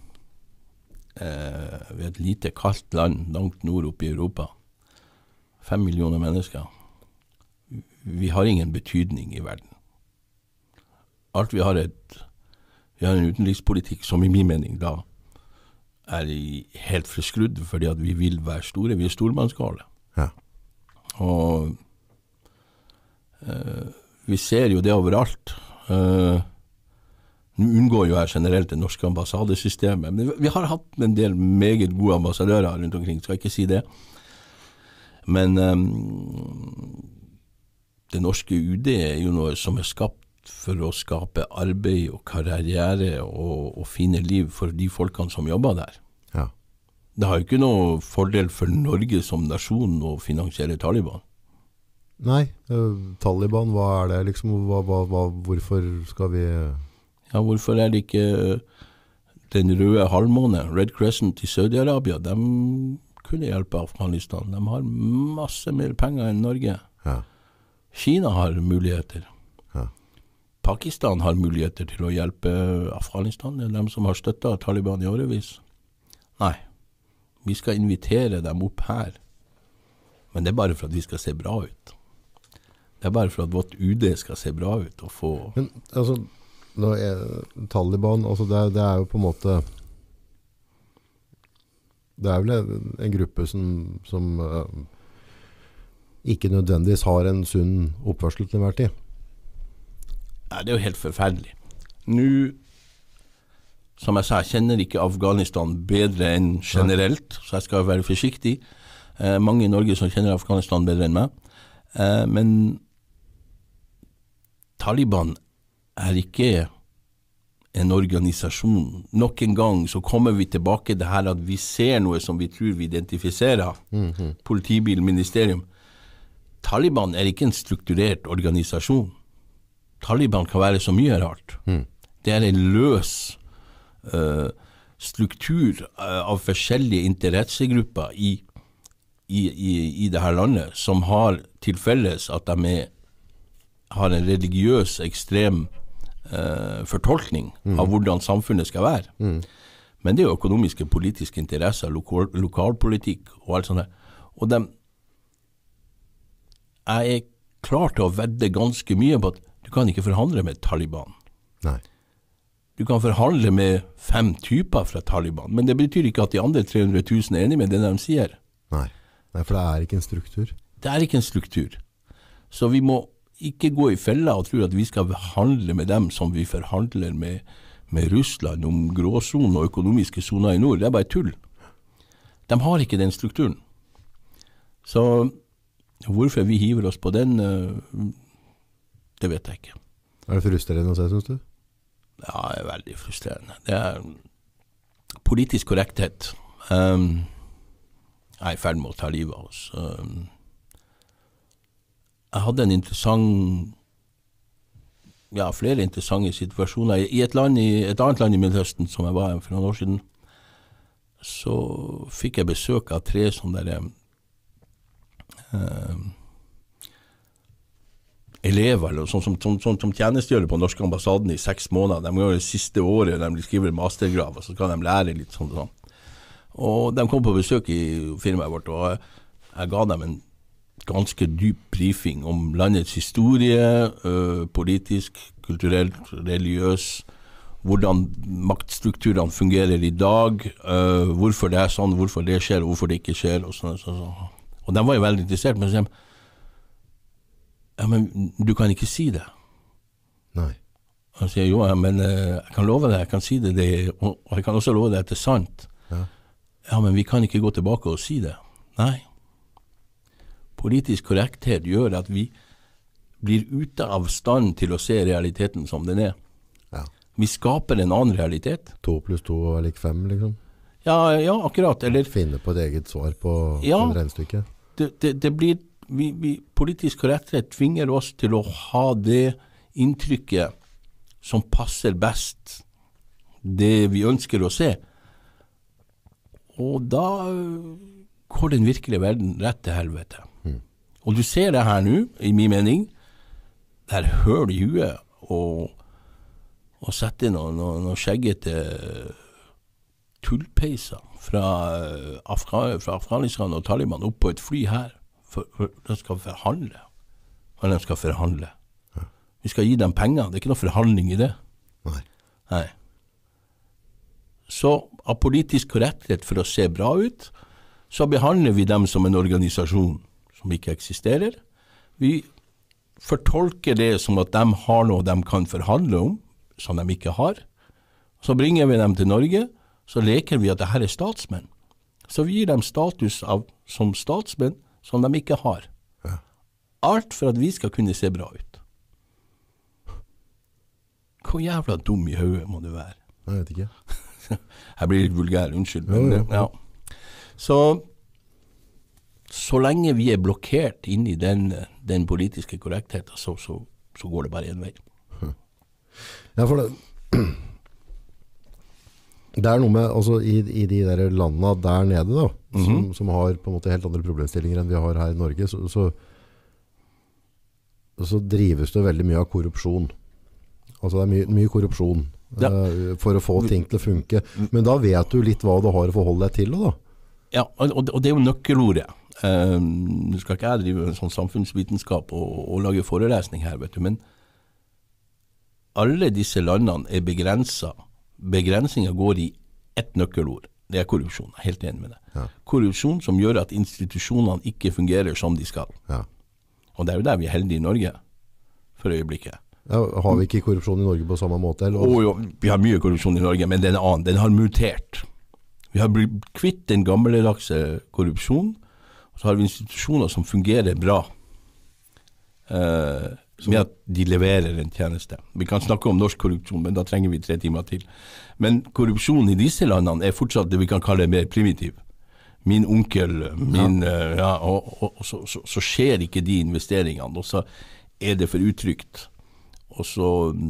[SPEAKER 1] er et lite, kaldt land langt nord oppe i Europa. 5 millioner mennesker. Vi har ingen betydning i verden. Alt vi har en utenrikspolitikk som i min mening da helt forskrudd, fordi at vi vil være store. Vi er stormannsgale.
[SPEAKER 2] Ja.
[SPEAKER 1] Og vi ser jo det overalt. Nå unngår jo jeg generelt det norske ambassadesystemet, men vi har hatt en del meget gode ambassadører rundt omkring, skal jeg ikke si det. Men det norske UD er jo noe som er skapt for å skape arbeid og karriere og fine liv for de folkene som jobber der.
[SPEAKER 2] Ja.
[SPEAKER 1] Det har jo ikke noe fordel for Norge som nasjon å finansiere Taliban.
[SPEAKER 2] Nei, Taliban, hva er det liksom? Hvorfor skal vi...
[SPEAKER 1] Ja, hvorfor er det ikke den røde halvmåne, Red Crescent i Saudi-Arabia? De kunne hjelpe Afghanistan. De har masse mer penger enn Norge.
[SPEAKER 2] Ja.
[SPEAKER 1] Kina har muligheter.
[SPEAKER 2] Ja.
[SPEAKER 1] Pakistan har muligheter til å hjelpe Afghanistan. Det er dem som har støttet Taliban i årevis. Nei, vi skal invitere dem opp her. Men det er bare for at vi skal se bra ut. Det er bare for at vårt UD skal se bra ut og få...
[SPEAKER 2] Men altså, Taliban, altså det er jo på en måte... Det er vel en gruppe som ikke nødvendigvis har en sunn oppførsel til hver tid.
[SPEAKER 1] Ja, det er jo helt forferdelig. Nå, som jeg sa, jeg kjenner ikke Afghanistan bedre enn generelt, så jeg skal være forsiktig. Mange i Norge som kjenner Afghanistan bedre enn meg. Men Taliban er ikke en organisasjon. Nok en gang så kommer vi tilbake til det her at vi ser noe som vi tror vi identifiserer. Politibil, ministerium. Taliban er ikke en strukturert organisasjon. Taliban kan være så mye rart. Det er en løs struktur av forskjellige interessegrupper i det her landet, som har til felles at de har en religiøs ekstrem fortolkning av hvordan samfunnet skal være. Men det er jo økonomiske, politiske interesser, lokalpolitikk og alt sånt. Og jeg er klar til å vedde ganske mye på at du kan ikke forhandle med Taliban.
[SPEAKER 2] Nei.
[SPEAKER 1] Du kan forhandle med 5 typer fra Taliban, men det betyr ikke at de andre 300 000 er enige med det de sier.
[SPEAKER 2] Nei, for det er ikke en struktur.
[SPEAKER 1] Det er ikke en struktur. Så vi må ikke gå i fella og tro at vi skal forhandle med dem som vi forhandler med Russland om gråzonen og økonomiske zoner i nord. Det er bare tull. De har ikke den strukturen. Så hvorfor vi hiver oss på den, det vet jeg ikke.
[SPEAKER 2] Er det frustrerende å se, synes du?
[SPEAKER 1] Ja, det er veldig frustrerende. Det er politisk korrekthet. Jeg er i ferd med å ta livet av oss. Jeg hadde flere interessante situasjoner. I et annet land i Midtøsten, som jeg var for noen år siden, så fikk jeg besøk av 3 sånne elever eller som tjenestegjør på norske ambassaden i 6 måneder. De gjør det siste året, de skriver mastergrav, og så kan de lære litt sånn og sånn. Og de kom på besøk i firmaet vårt, og jeg ga dem en ganske dyp briefing om landets historie, politisk, kulturelt, religiøs, hvordan maktstrukturene fungerer i dag, hvorfor det er sånn, hvorfor det skjer, og hvorfor det ikke skjer, og sånn. Og de var jo veldig interessert, men så sier de, ja, men du kan ikke si det.
[SPEAKER 2] Nei.
[SPEAKER 1] Og jeg sier, jo, men jeg kan love deg, jeg kan si det, og jeg kan også love deg at det er sant.
[SPEAKER 2] Ja.
[SPEAKER 1] Ja, men vi kan ikke gå tilbake og si det. Nei. Politisk korrekthet gjør at vi blir ute av stand til å se realiteten som den er.
[SPEAKER 2] Ja.
[SPEAKER 1] Vi skaper en annen realitet.
[SPEAKER 2] 2 + 2 = 5, liksom?
[SPEAKER 1] Ja, akkurat. Eller
[SPEAKER 2] finne på et eget svar på en regnestykke.
[SPEAKER 1] Det blir, politisk korrekthet tvinger oss til å ha det inntrykket som passer best det vi ønsker å se. Og da går den virkelige verden rett til helvete. Og du ser det her nå, i min mening, det er høl i huet og sette noen skjeggete tullpeiser fra Afghanistan og Taliban opp på et fly her, for de skal forhandle. Og de skal forhandle. Vi skal gi dem penger, det er ikke noe forhandling i det. Nei. Så av politisk korrekthet for å se bra ut, så behandler vi dem som en organisasjon som ikke eksisterer. Vi fortolker det som at de har noe de kan forhandle om, som de ikke har. Så bringer vi dem til Norge, så leker vi at det her er statsmenn. Så vi gir dem status som statsmenn som de ikke har. Alt for at vi skal kunne se bra ut. Hvor jævla dum i hodet må du være?
[SPEAKER 2] Jeg vet ikke.
[SPEAKER 1] Jeg blir litt vulgær, unnskyld. Men, ja. Så lenge vi er blokkert inn i den politiske korrektheten, så går det bare en vei.
[SPEAKER 2] Ja, for det er noe med, altså i de der landene der nede da, som har på en måte helt andre problemstillinger enn vi har her i Norge, så drives det veldig mye av korrupsjon. Altså det er mye korrupsjon for å få ting til å funke. Men da vet du litt hva du har å forholde deg til da.
[SPEAKER 1] Ja, og det er jo nøkkelordet. Nå skal ikke jeg drive en sånn samfunnsvitenskap og lage forelesning her, vet du, men alle disse landene er begrenset. Begrensninger går i ett nøkkelord. Det er korrupsjon. Jeg er helt enig med det. Ja. Korrupsjon som gjør at institusjonene ikke fungerer som de skal. Ja. Og det er jo der vi er heldige i Norge, for øyeblikket.
[SPEAKER 2] Ja, har vi ikke korrupsjon i Norge på samme måte?
[SPEAKER 1] Jo, vi har mye korrupsjon i Norge, men den er annen. Den har mutert. Vi har blitt kvitt den gammeldagse korrupsjonen, og så har vi institusjoner som fungerer bra. Med at de leverer en tjeneste. Vi kan snakke om norsk korrupsjon, men da trenger vi 3 timer til. Men korrupsjon i disse landene er fortsatt det vi kan kalle mer primitiv. Min onkel, og så skjer ikke de investeringene, og så er det for utrygt. Og så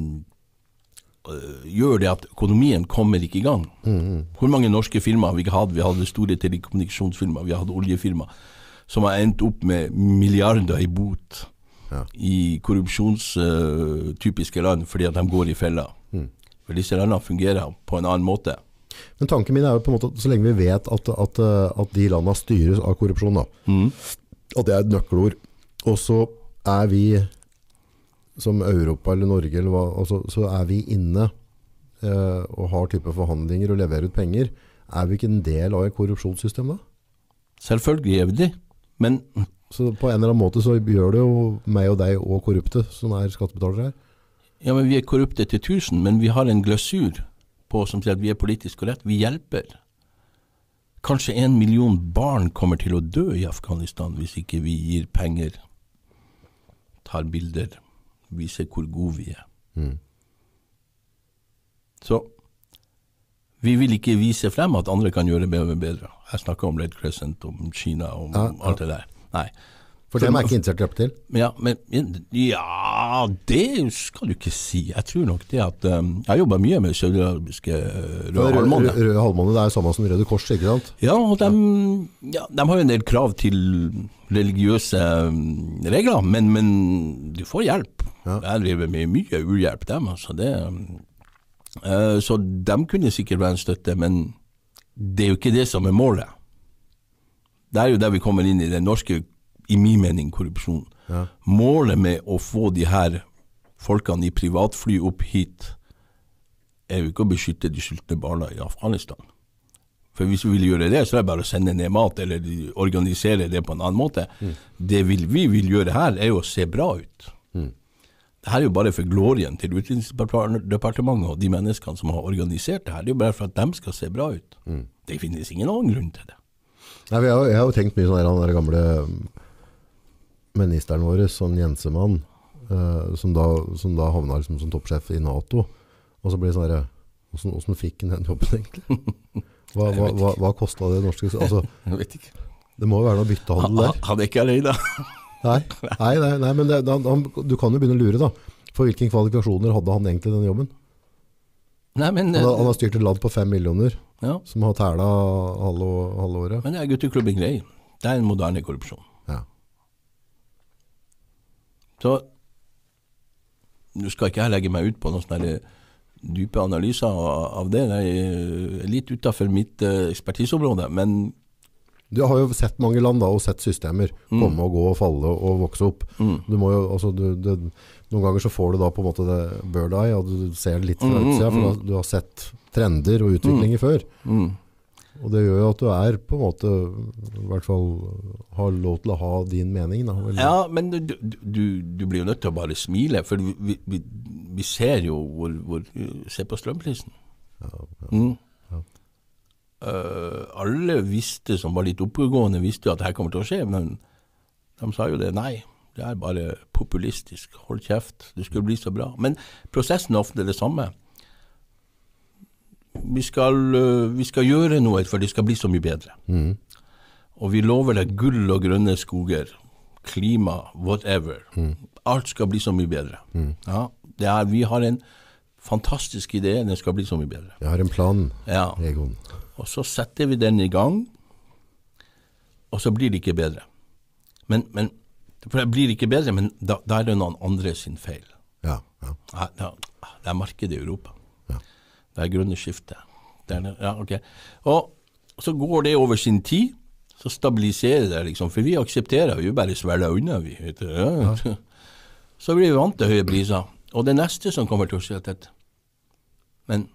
[SPEAKER 1] gjør det at økonomien kommer ikke i gang. Hvor mange norske firmaer vi hadde? Vi hadde store telekommunikasjonsfirmaer, vi hadde oljefirmaer, som har endt opp med milliarder i bot. Ja. I korrupsjonstypiske land fordi at de går i fella. For disse landene fungerer på en annen måte.
[SPEAKER 2] Men tanken min er jo på en måte så lenge vi vet at de landene styres av korrupsjon da, at det er et nøkkelord, og så er vi som Europa eller Norge eller hva, altså, så er vi inne og har type forhandlinger og leverer ut penger. Er vi ikke en del av et korrupsjonssystem da?
[SPEAKER 1] Selvfølgelig er vi det, men
[SPEAKER 2] så på en eller annen måte så gjør det jo meg og deg og korrupte som er skattebetalere her.
[SPEAKER 1] Ja, men vi er korrupte til 1000, men vi har en glasur på som sier at vi er politisk korrekt. Vi hjelper. Kanskje 1 million barn kommer til å dø i Afghanistan hvis ikke vi gir penger, tar bilder, viser hvor gode vi er. Så vi vil ikke vise frem at andre kan gjøre det bedre. Jeg snakker om Red Crescent, om Kina, om alt det der. Nei.
[SPEAKER 2] For dem er ikke interessert i å hjelpe til?
[SPEAKER 1] Ja, det skal du ikke si. Jeg tror nok det at jeg jobber mye med saudiarabiske Røde Halvmåne.
[SPEAKER 2] Røde Halvmåne, det er samme som Røde Kors, ikke sant?
[SPEAKER 1] Ja, og de har jo en del krav til religiøse regler, men du får hjelp. Ja. Jeg driver med mye uhjelp dem, altså det. Så de kunne sikkert være en støtte, men det er jo ikke det som er målet. Det er jo der vi kommer inn i den norske, i min mening, korrupsjon. Ja. Målet med å få de her folkene i privatfly opp hit er jo ikke å beskytte de sultne barna i Afghanistan. For hvis vi vil gjøre det, så er det bare å sende ned mat eller organisere det på en annen måte. Det vi vil gjøre her er jo å se bra ut. Det her er jo bare for glorien til Utenriksdepartementet og de menneskene som har organisert det her. Det er jo bare for at de skal se bra ut. Det finnes ingen annen grunn til det.
[SPEAKER 2] Nei, jeg har jo tenkt mye sånn der, han der gamle ministeren vår, sånn Jensemann, som da havna liksom som toppsjef i NATO, og så ble det sånn der, hvordan fikk han den jobben egentlig? Hva kostet det norske? Altså,
[SPEAKER 1] Jeg vet ikke.
[SPEAKER 2] det må jo være noe byttehandel der.
[SPEAKER 1] Hadde ikke jeg da.
[SPEAKER 2] Nei, men du kan jo begynne å lure da. For hvilke kvalifikasjoner hadde han egentlig den jobben?
[SPEAKER 1] Nei, men...
[SPEAKER 2] Han har styrt et land på 5 millioner,
[SPEAKER 1] Ja.
[SPEAKER 2] som har tæla halve året.
[SPEAKER 1] Men det er gutteklubbing grei. Det er en moderne korrupsjon.
[SPEAKER 2] Ja.
[SPEAKER 1] Så nå skal ikke jeg legge meg ut på noen sånne dype analyser av det. Det er litt utenfor mitt ekspertiseområde, men
[SPEAKER 2] Du har jo sett mange land da, og sett systemer komme og gå og falle og vokse opp. Du må jo, altså, noen ganger så får du da på en måte det bird eye, og du ser det litt fra utsida, for du har sett trender og utviklinger før. Og det gjør jo at du er på en måte, i hvert fall har lov til å ha din mening. Da,
[SPEAKER 1] Ja, men du blir jo nødt til å bare smile, for vi ser jo se på strømprisen. Alle visste, som var litt oppegående, visste jo at det her kommer til å skje, men de sa jo det, nei, det er bare populistisk, hold kjeft, det skulle bli så bra. Men prosessen er ofte det samme. Vi skal gjøre noe for det skal bli så mye bedre. Og vi lover deg gull og grønne skoger, klima, whatever. Alt skal bli så mye bedre. Ja, vi har en fantastisk idé, den skal bli så mye bedre.
[SPEAKER 2] Jeg har en plan,
[SPEAKER 1] Ja.
[SPEAKER 2] Egon.
[SPEAKER 1] Og så setter vi den i gang, og så blir det ikke bedre. For det blir ikke bedre, men da er det noen andre sin feil.
[SPEAKER 2] Ja.
[SPEAKER 1] Det er markedet i Europa.
[SPEAKER 2] Ja.
[SPEAKER 1] Det er grønne skiftet. Ok. Og så går det over sin tid, så stabiliserer det liksom, for vi aksepterer, vi bare svelger unna, vi. Vet du. Ja. Så blir vi vant til høye priser. Og det neste som kommer til å skje, men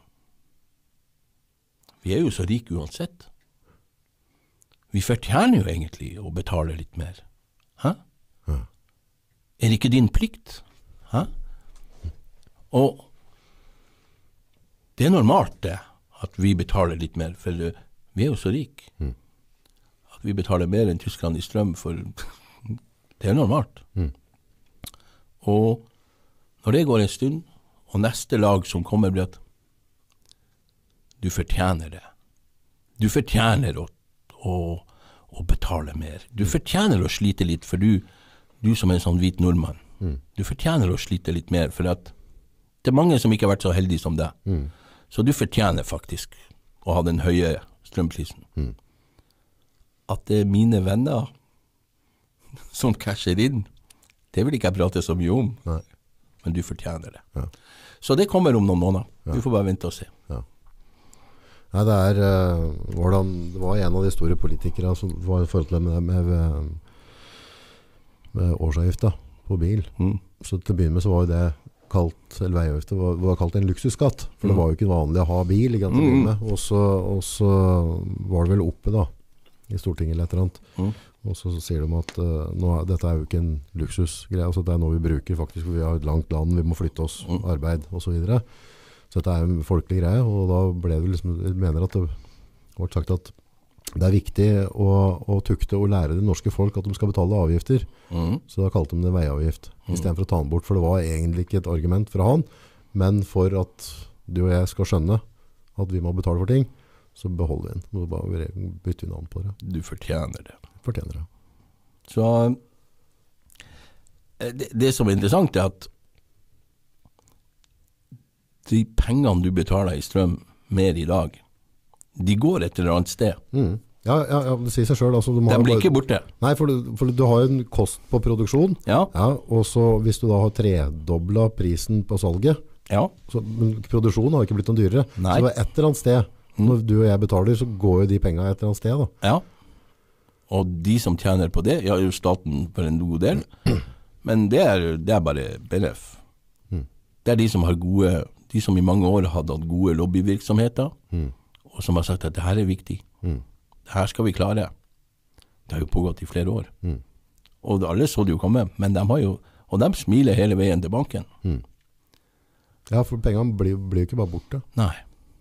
[SPEAKER 1] vi er jo så rike uansett. Vi fortjener jo egentlig å betale litt mer. Hæ? Er det ikke din plikt? Hæ? Og det er normalt det, at vi betaler litt mer, for vi er jo så rike. At vi betaler mer enn Tyskland i strøm, for det er normalt. Og når det går en stund, og neste lag som kommer blir at du fortjener det. Du fortjener å betale mer. Du fortjener å slite litt, for du som er en sånn hvit nordmann, du fortjener å slite litt mer, for at det er mange som ikke har vært så heldige som deg. Så du fortjener faktisk å ha den høye strømprisen. At det er mine venner som casher inn, det vil ikke jeg prate så mye om.
[SPEAKER 2] Nei.
[SPEAKER 1] Men du fortjener det.
[SPEAKER 2] Ja.
[SPEAKER 1] Så det kommer om noen måneder. Du får bare vente og se.
[SPEAKER 2] Ja. Nei, det var en av de store politikere som var i forhold til det med årsavgifta på bil. Så til å begynne med så var jo det kalt, eller veiavgifta var kalt en luksusskatt, for det var jo ikke vanlig å ha bil til å begynne med. Og så var det vel oppe da, i Stortinget eller et eller annet. Og så sier de at dette er jo ikke en luksusgreie, altså det er noe vi bruker faktisk, for vi har et langt land, vi må flytte oss, arbeid og så videre. Så dette er en folkelig greie, og da ble det liksom, jeg mener at det ble sagt at det er viktig å tukte og lære det norske folk at de skal betale avgifter. Så da kalte de det veiavgift, i stedet for å ta den bort, for det var egentlig ikke et argument fra han, men for at du og jeg skal skjønne at vi må betale for ting, så beholder vi den. Må bare bytte navn på det.
[SPEAKER 1] Du fortjener det.
[SPEAKER 2] Fortjener det.
[SPEAKER 1] Så det som er interessant er at de pengene du betaler i strøm mer i dag, de går et eller annet sted.
[SPEAKER 2] Ja, det sier seg selv. Altså,
[SPEAKER 1] de blir ikke borte.
[SPEAKER 2] Nei, for du har en kost på produksjon, og så hvis du da har tredoblet prisen på salget, men produksjonen har ikke blitt noe dyrere.
[SPEAKER 1] Nei.
[SPEAKER 2] Så et eller annet sted, når du og jeg betaler, så går jo de pengene et eller annet sted. Da.
[SPEAKER 1] Ja, og de som tjener på det, er jo staten for en god del, men det er bare BNF. Det er de som har de som i mange år hadde hatt gode lobbyvirksomheter, og som har sagt at det her er viktig. Det her skal vi klare. Det har jo pågått i flere år. Og alle så det jo komme, men de smiler hele veien til banken.
[SPEAKER 2] Ja, for pengene blir jo ikke bare borte.
[SPEAKER 1] Nei.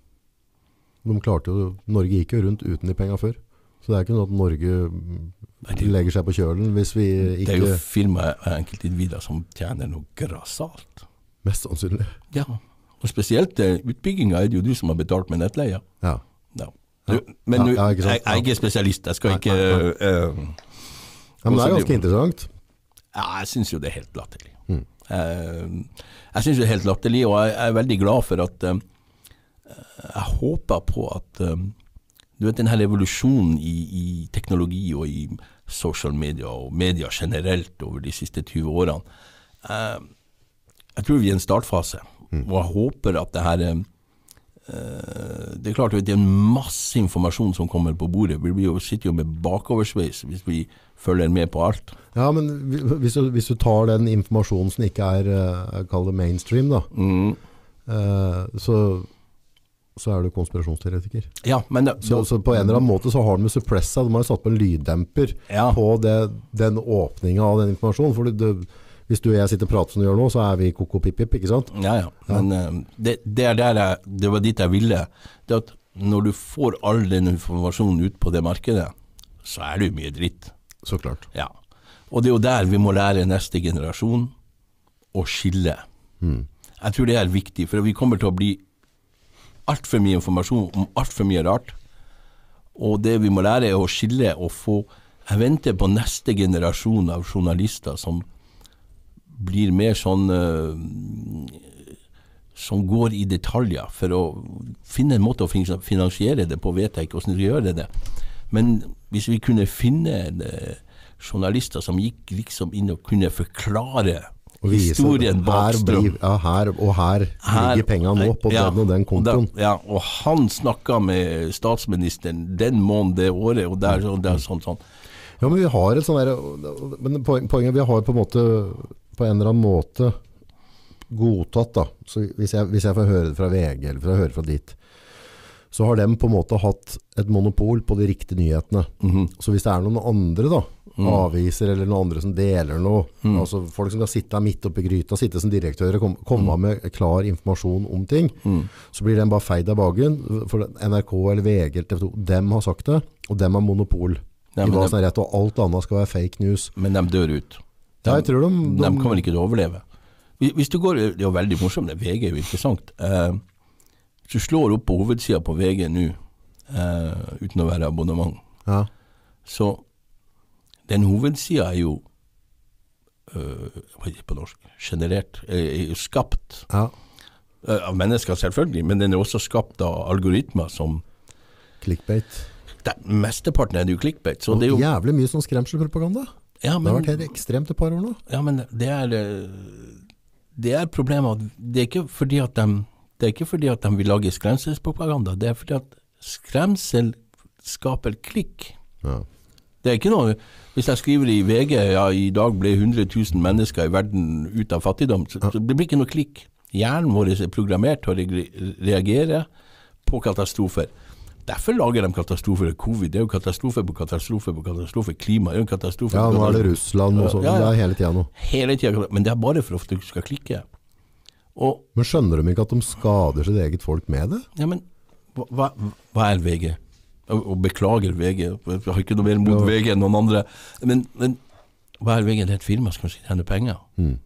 [SPEAKER 2] Norge gikk jo rundt uten de pengene før. Så det er ikke noe at Norge legger seg på kjølen hvis vi ikke...
[SPEAKER 1] Det er jo firmaer og enkeltindivider som tjener noe grassat.
[SPEAKER 2] Mest sannsynlig.
[SPEAKER 1] Ja, og spesielt utbygginga er det jo du som har betalt med nettleie.
[SPEAKER 2] Ja.
[SPEAKER 1] Men
[SPEAKER 2] ikke sant?
[SPEAKER 1] jeg er ikke spesialist, jeg skal ikke...
[SPEAKER 2] men det ganske interessant.
[SPEAKER 1] Ja, jeg synes jo det er helt latterlig. Jeg synes det er helt latterlig, og jeg er veldig glad for at jeg håper på at du vet, den her revolusjonen i teknologi og i social media og media generelt over de siste 20 årene, jeg tror vi er i en startfase, og jeg håper at det her det er klart at det er en masse informasjon som kommer på bordet. Vi sitter jo med bakoversveis hvis vi følger med på alt.
[SPEAKER 2] Ja, men hvis du tar den informasjonen som ikke jeg kaller det mainstream da, så er du konspirasjonsteoretiker.
[SPEAKER 1] Ja, men
[SPEAKER 2] så på en eller annen måte så har de suppressa, de har satt på en lyddemper på den åpningen av den informasjonen, for hvis du og jeg sitter og prater som du gjør nå, så er vi koko-pip-pip, ikke sant?
[SPEAKER 1] Ja. Men det var dit jeg ville. Det at når du får all den informasjonen ut på det markedet, så er det jo mye dritt.
[SPEAKER 2] Så klart.
[SPEAKER 1] Ja. Og det er jo der vi må lære neste generasjon å skille. Jeg tror det er viktig, for vi kommer til å bli alt for mye informasjon om alt for mye rart. Og det vi må lære er å skille og få... Jeg venter på neste generasjon av journalister som blir mer sånn som går i detaljer for å finne en måte å finansiere det på, vet jeg ikke hvordan de gjør det. Men hvis vi kunne finne journalister som gikk liksom inn og kunne forklare historien bak strøm.
[SPEAKER 2] Her ligger pengene nå på den og den kontoen.
[SPEAKER 1] Og han snakket med statsministeren den måneden, det året, og der sånn.
[SPEAKER 2] Ja, men vi har et sånn der, men poenget vi har på en måte på en eller annen måte godtatt da, så hvis jeg får høre det fra VG eller får høre fra ditt, så har de på en måte hatt et monopol på de riktige nyhetene. Så hvis det er noen andre da, aviser eller noen andre som deler noe, altså folk som kan sitte midt oppe i gryta, sitte som direktører, komme med klar informasjon om ting, så blir den bare feid av bagen, for NRK eller VG eller TV2, dem har sagt det, og dem har monopol. I hva som er rett, og alt annet skal være fake news.
[SPEAKER 1] Men de dør ut.
[SPEAKER 2] Jeg tror
[SPEAKER 1] de kommer ikke til å overleve. Hvis du går, det er jo veldig morsomt, VG er jo interessant. Hvis du slår opp på hovedsiden på VG nå, uten å være abonnement, så den hovedsiden er jo, hva er det på norsk, generert, er jo skapt av mennesker selvfølgelig, men den er også skapt av algoritmer som
[SPEAKER 2] clickbait.
[SPEAKER 1] Mesteparten er det jo clickbait. Så
[SPEAKER 2] og
[SPEAKER 1] det er jo
[SPEAKER 2] jævlig mye sånn skremselpropaganda.
[SPEAKER 1] Ja, men,
[SPEAKER 2] det har vært helt ekstremt et par år nå.
[SPEAKER 1] Ja, men det er problemet. Det er ikke fordi at de vil lage skremselspropaganda. Det er fordi at skremsel skaper klikk. Det er ikke noe... Hvis jeg skriver i VG, i dag ble 100 000 mennesker i verden ut av fattigdom, så det blir ikke noe klikk. Hjernen vår er programmert til å reagere på katastrofer. Derfor lager de katastrofer. Covid, det er jo katastrofe på katastrofe på katastrofe. Klima er jo en katastrofe.
[SPEAKER 2] Ja, nå er det Russland og sånn. Det er hele tiden nå.
[SPEAKER 1] Hele tiden, men det er bare for at du skal klikke.
[SPEAKER 2] Men skjønner de ikke at de skader sitt eget folk med det?
[SPEAKER 1] Ja, men hva er VG? Og beklager VG. Jeg har ikke noe mer mot VG enn noen andre. Men hva er VG? Det er et firma som skal tjene penger.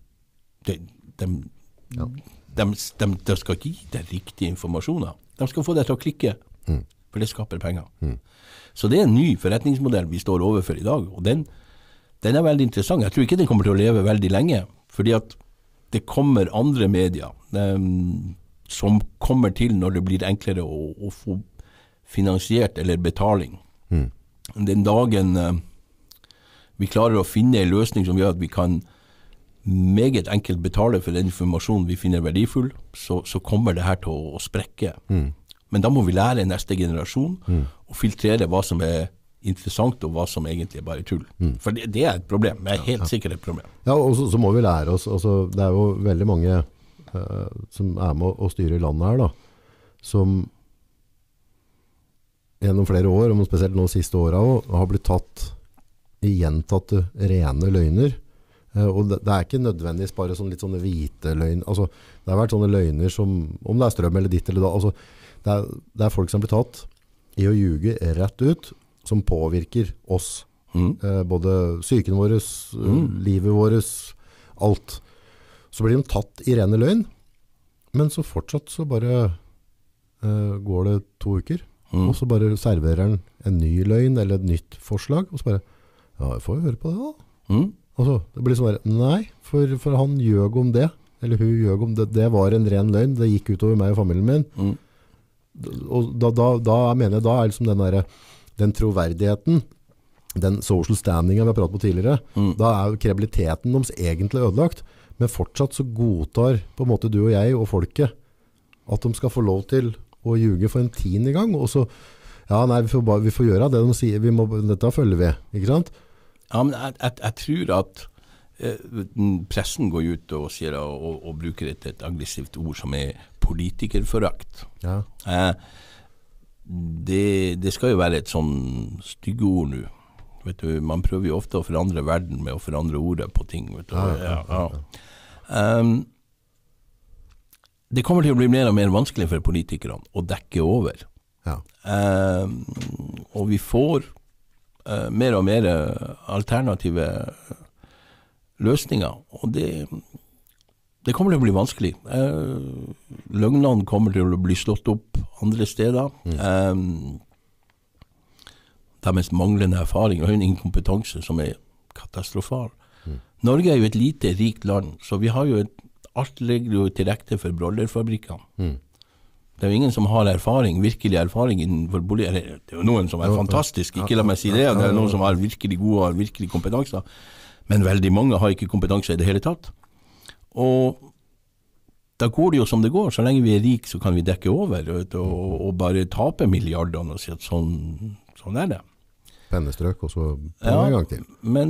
[SPEAKER 1] De skal ikke gi deg riktige informasjoner. De skal få deg til å klikke. For det skaper penger. Så det er en ny forretningsmodell vi står overfor i dag, og den er veldig interessant. Jeg tror ikke den kommer til å leve veldig lenge, fordi at det kommer andre medier som kommer til når det blir enklere å få finansiert eller betaling. Den dagen vi klarer å finne en løsning som gjør at vi kan meget enkelt betale for den informasjonen vi finner verdifull, så kommer det her til å sprekke. Men da må vi lære neste generasjon å filtrere hva som er interessant og hva som egentlig er bare tull. For det er et problem, det er helt sikkert et problem.
[SPEAKER 2] Ja, og så må vi lære oss, altså, det er jo veldig mange som er med å styre landet her da, som gjennom flere år, og spesielt nå siste året, har blitt tatt i gjentatte rene løgner. Og det er ikke nødvendigvis bare sånn litt sånne hvite løgner. Altså, det har vært sånne løgner som, om det er strøm eller ditt eller da, altså, det er folk som blir tatt i å ljuge rett ut, som påvirker oss. Både sykene våre, livet vårt, alt. Så blir de tatt i rene løgn, men så fortsatt så bare går det 2 uker. og så bare serverer han en ny løgn eller et nytt forslag, og så bare, ja, jeg får jo høre på det da. Og så, det blir sånn der, nei, for han gjøg om det, eller hun gjøg om det, det var en ren løgn, det gikk utover meg og familien min. Og da mener jeg, da liksom den troverdigheten, den social standingen vi har pratet på tidligere, da jo kredibiliteten deres egentlig ødelagt, men fortsatt så godtar på en måte du og jeg og folket at de skal få lov til å ljuge for en 10. gang, og så, ja nei, vi får gjøre det de sier, dette følger vi, ikke sant?
[SPEAKER 1] Ja, men jeg tror at pressen går ut og sier og bruker et aggressivt ord som politikerforakt.
[SPEAKER 2] Ja.
[SPEAKER 1] Det skal jo være et sånn stygge ord nå. Vet du, man prøver jo ofte å forandre verden med å forandre ordet på ting. Vet du. Det kommer til å bli mer og mer vanskelig for politikerne å dekke over.
[SPEAKER 2] Ja.
[SPEAKER 1] Og vi får mer og mer alternative løsninger, og det kommer til å bli vanskelig. Løgnene kommer til å bli slått opp andre steder. Deres manglende erfaring og en inkompetanse som katastrofal. Norge jo et lite, rikt land, så vi har jo alt ligger jo til rette for brollerfabrikkene. Det jo ingen som har virkelig erfaring innenfor bolig. Det jo noen som fantastisk, ikke la meg si det. Det noen som har virkelig gode og virkelig kompetanse. Men veldig mange har ikke kompetanse i det hele tatt. Og da går det jo som det går. Så lenge vi rik, så kan vi dekke over og bare tape milliardene og si at sånn det.
[SPEAKER 2] Pennestrøk, og så en gang til.
[SPEAKER 1] Men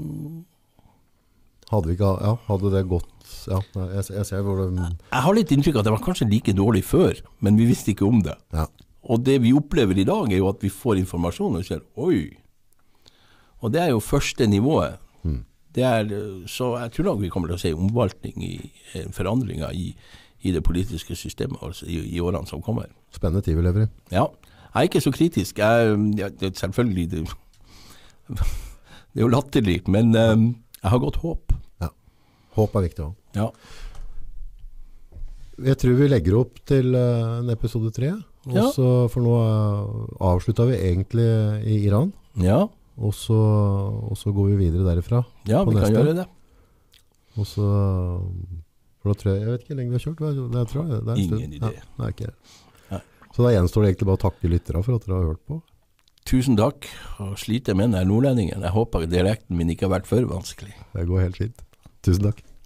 [SPEAKER 2] hadde det gått, jeg ser hvor det...
[SPEAKER 1] Jeg har litt inntrykk av at det var kanskje like dårlig før, men vi visste ikke om det.
[SPEAKER 2] Ja.
[SPEAKER 1] Og det vi opplever i dag jo at vi får informasjon og sier, oi. Og det jo første nivået. Så jeg tror nok vi kommer til å se omvaltning forandringer i det politiske systemet altså i årene som kommer.
[SPEAKER 2] Spennende tid vi lever i.
[SPEAKER 1] Ja, jeg ikke så kritisk. Selvfølgelig, det jo latterlig, men jeg har godt håp.
[SPEAKER 2] Ja, håp viktig også.
[SPEAKER 1] Ja.
[SPEAKER 2] Jeg tror vi legger opp til en episode 3, og så for nå avsluttet vi egentlig i Iran.
[SPEAKER 1] Ja.
[SPEAKER 2] Og så går vi videre derifra.
[SPEAKER 1] Ja, vi kan gjøre det.
[SPEAKER 2] Og så, for da tror jeg vet ikke hvor lenge vi har kjørt, det tror jeg, det en stund.
[SPEAKER 1] Ingen idé.
[SPEAKER 2] Ja, det ikke det. Så da gjenstår det egentlig bare å takke lyttere for at dere har hørt på.
[SPEAKER 1] Tusen takk, og sliter med den nordlendingen. Jeg håper dialekten min ikke har vært for vanskelig.
[SPEAKER 2] Det går helt fint. Tusen takk.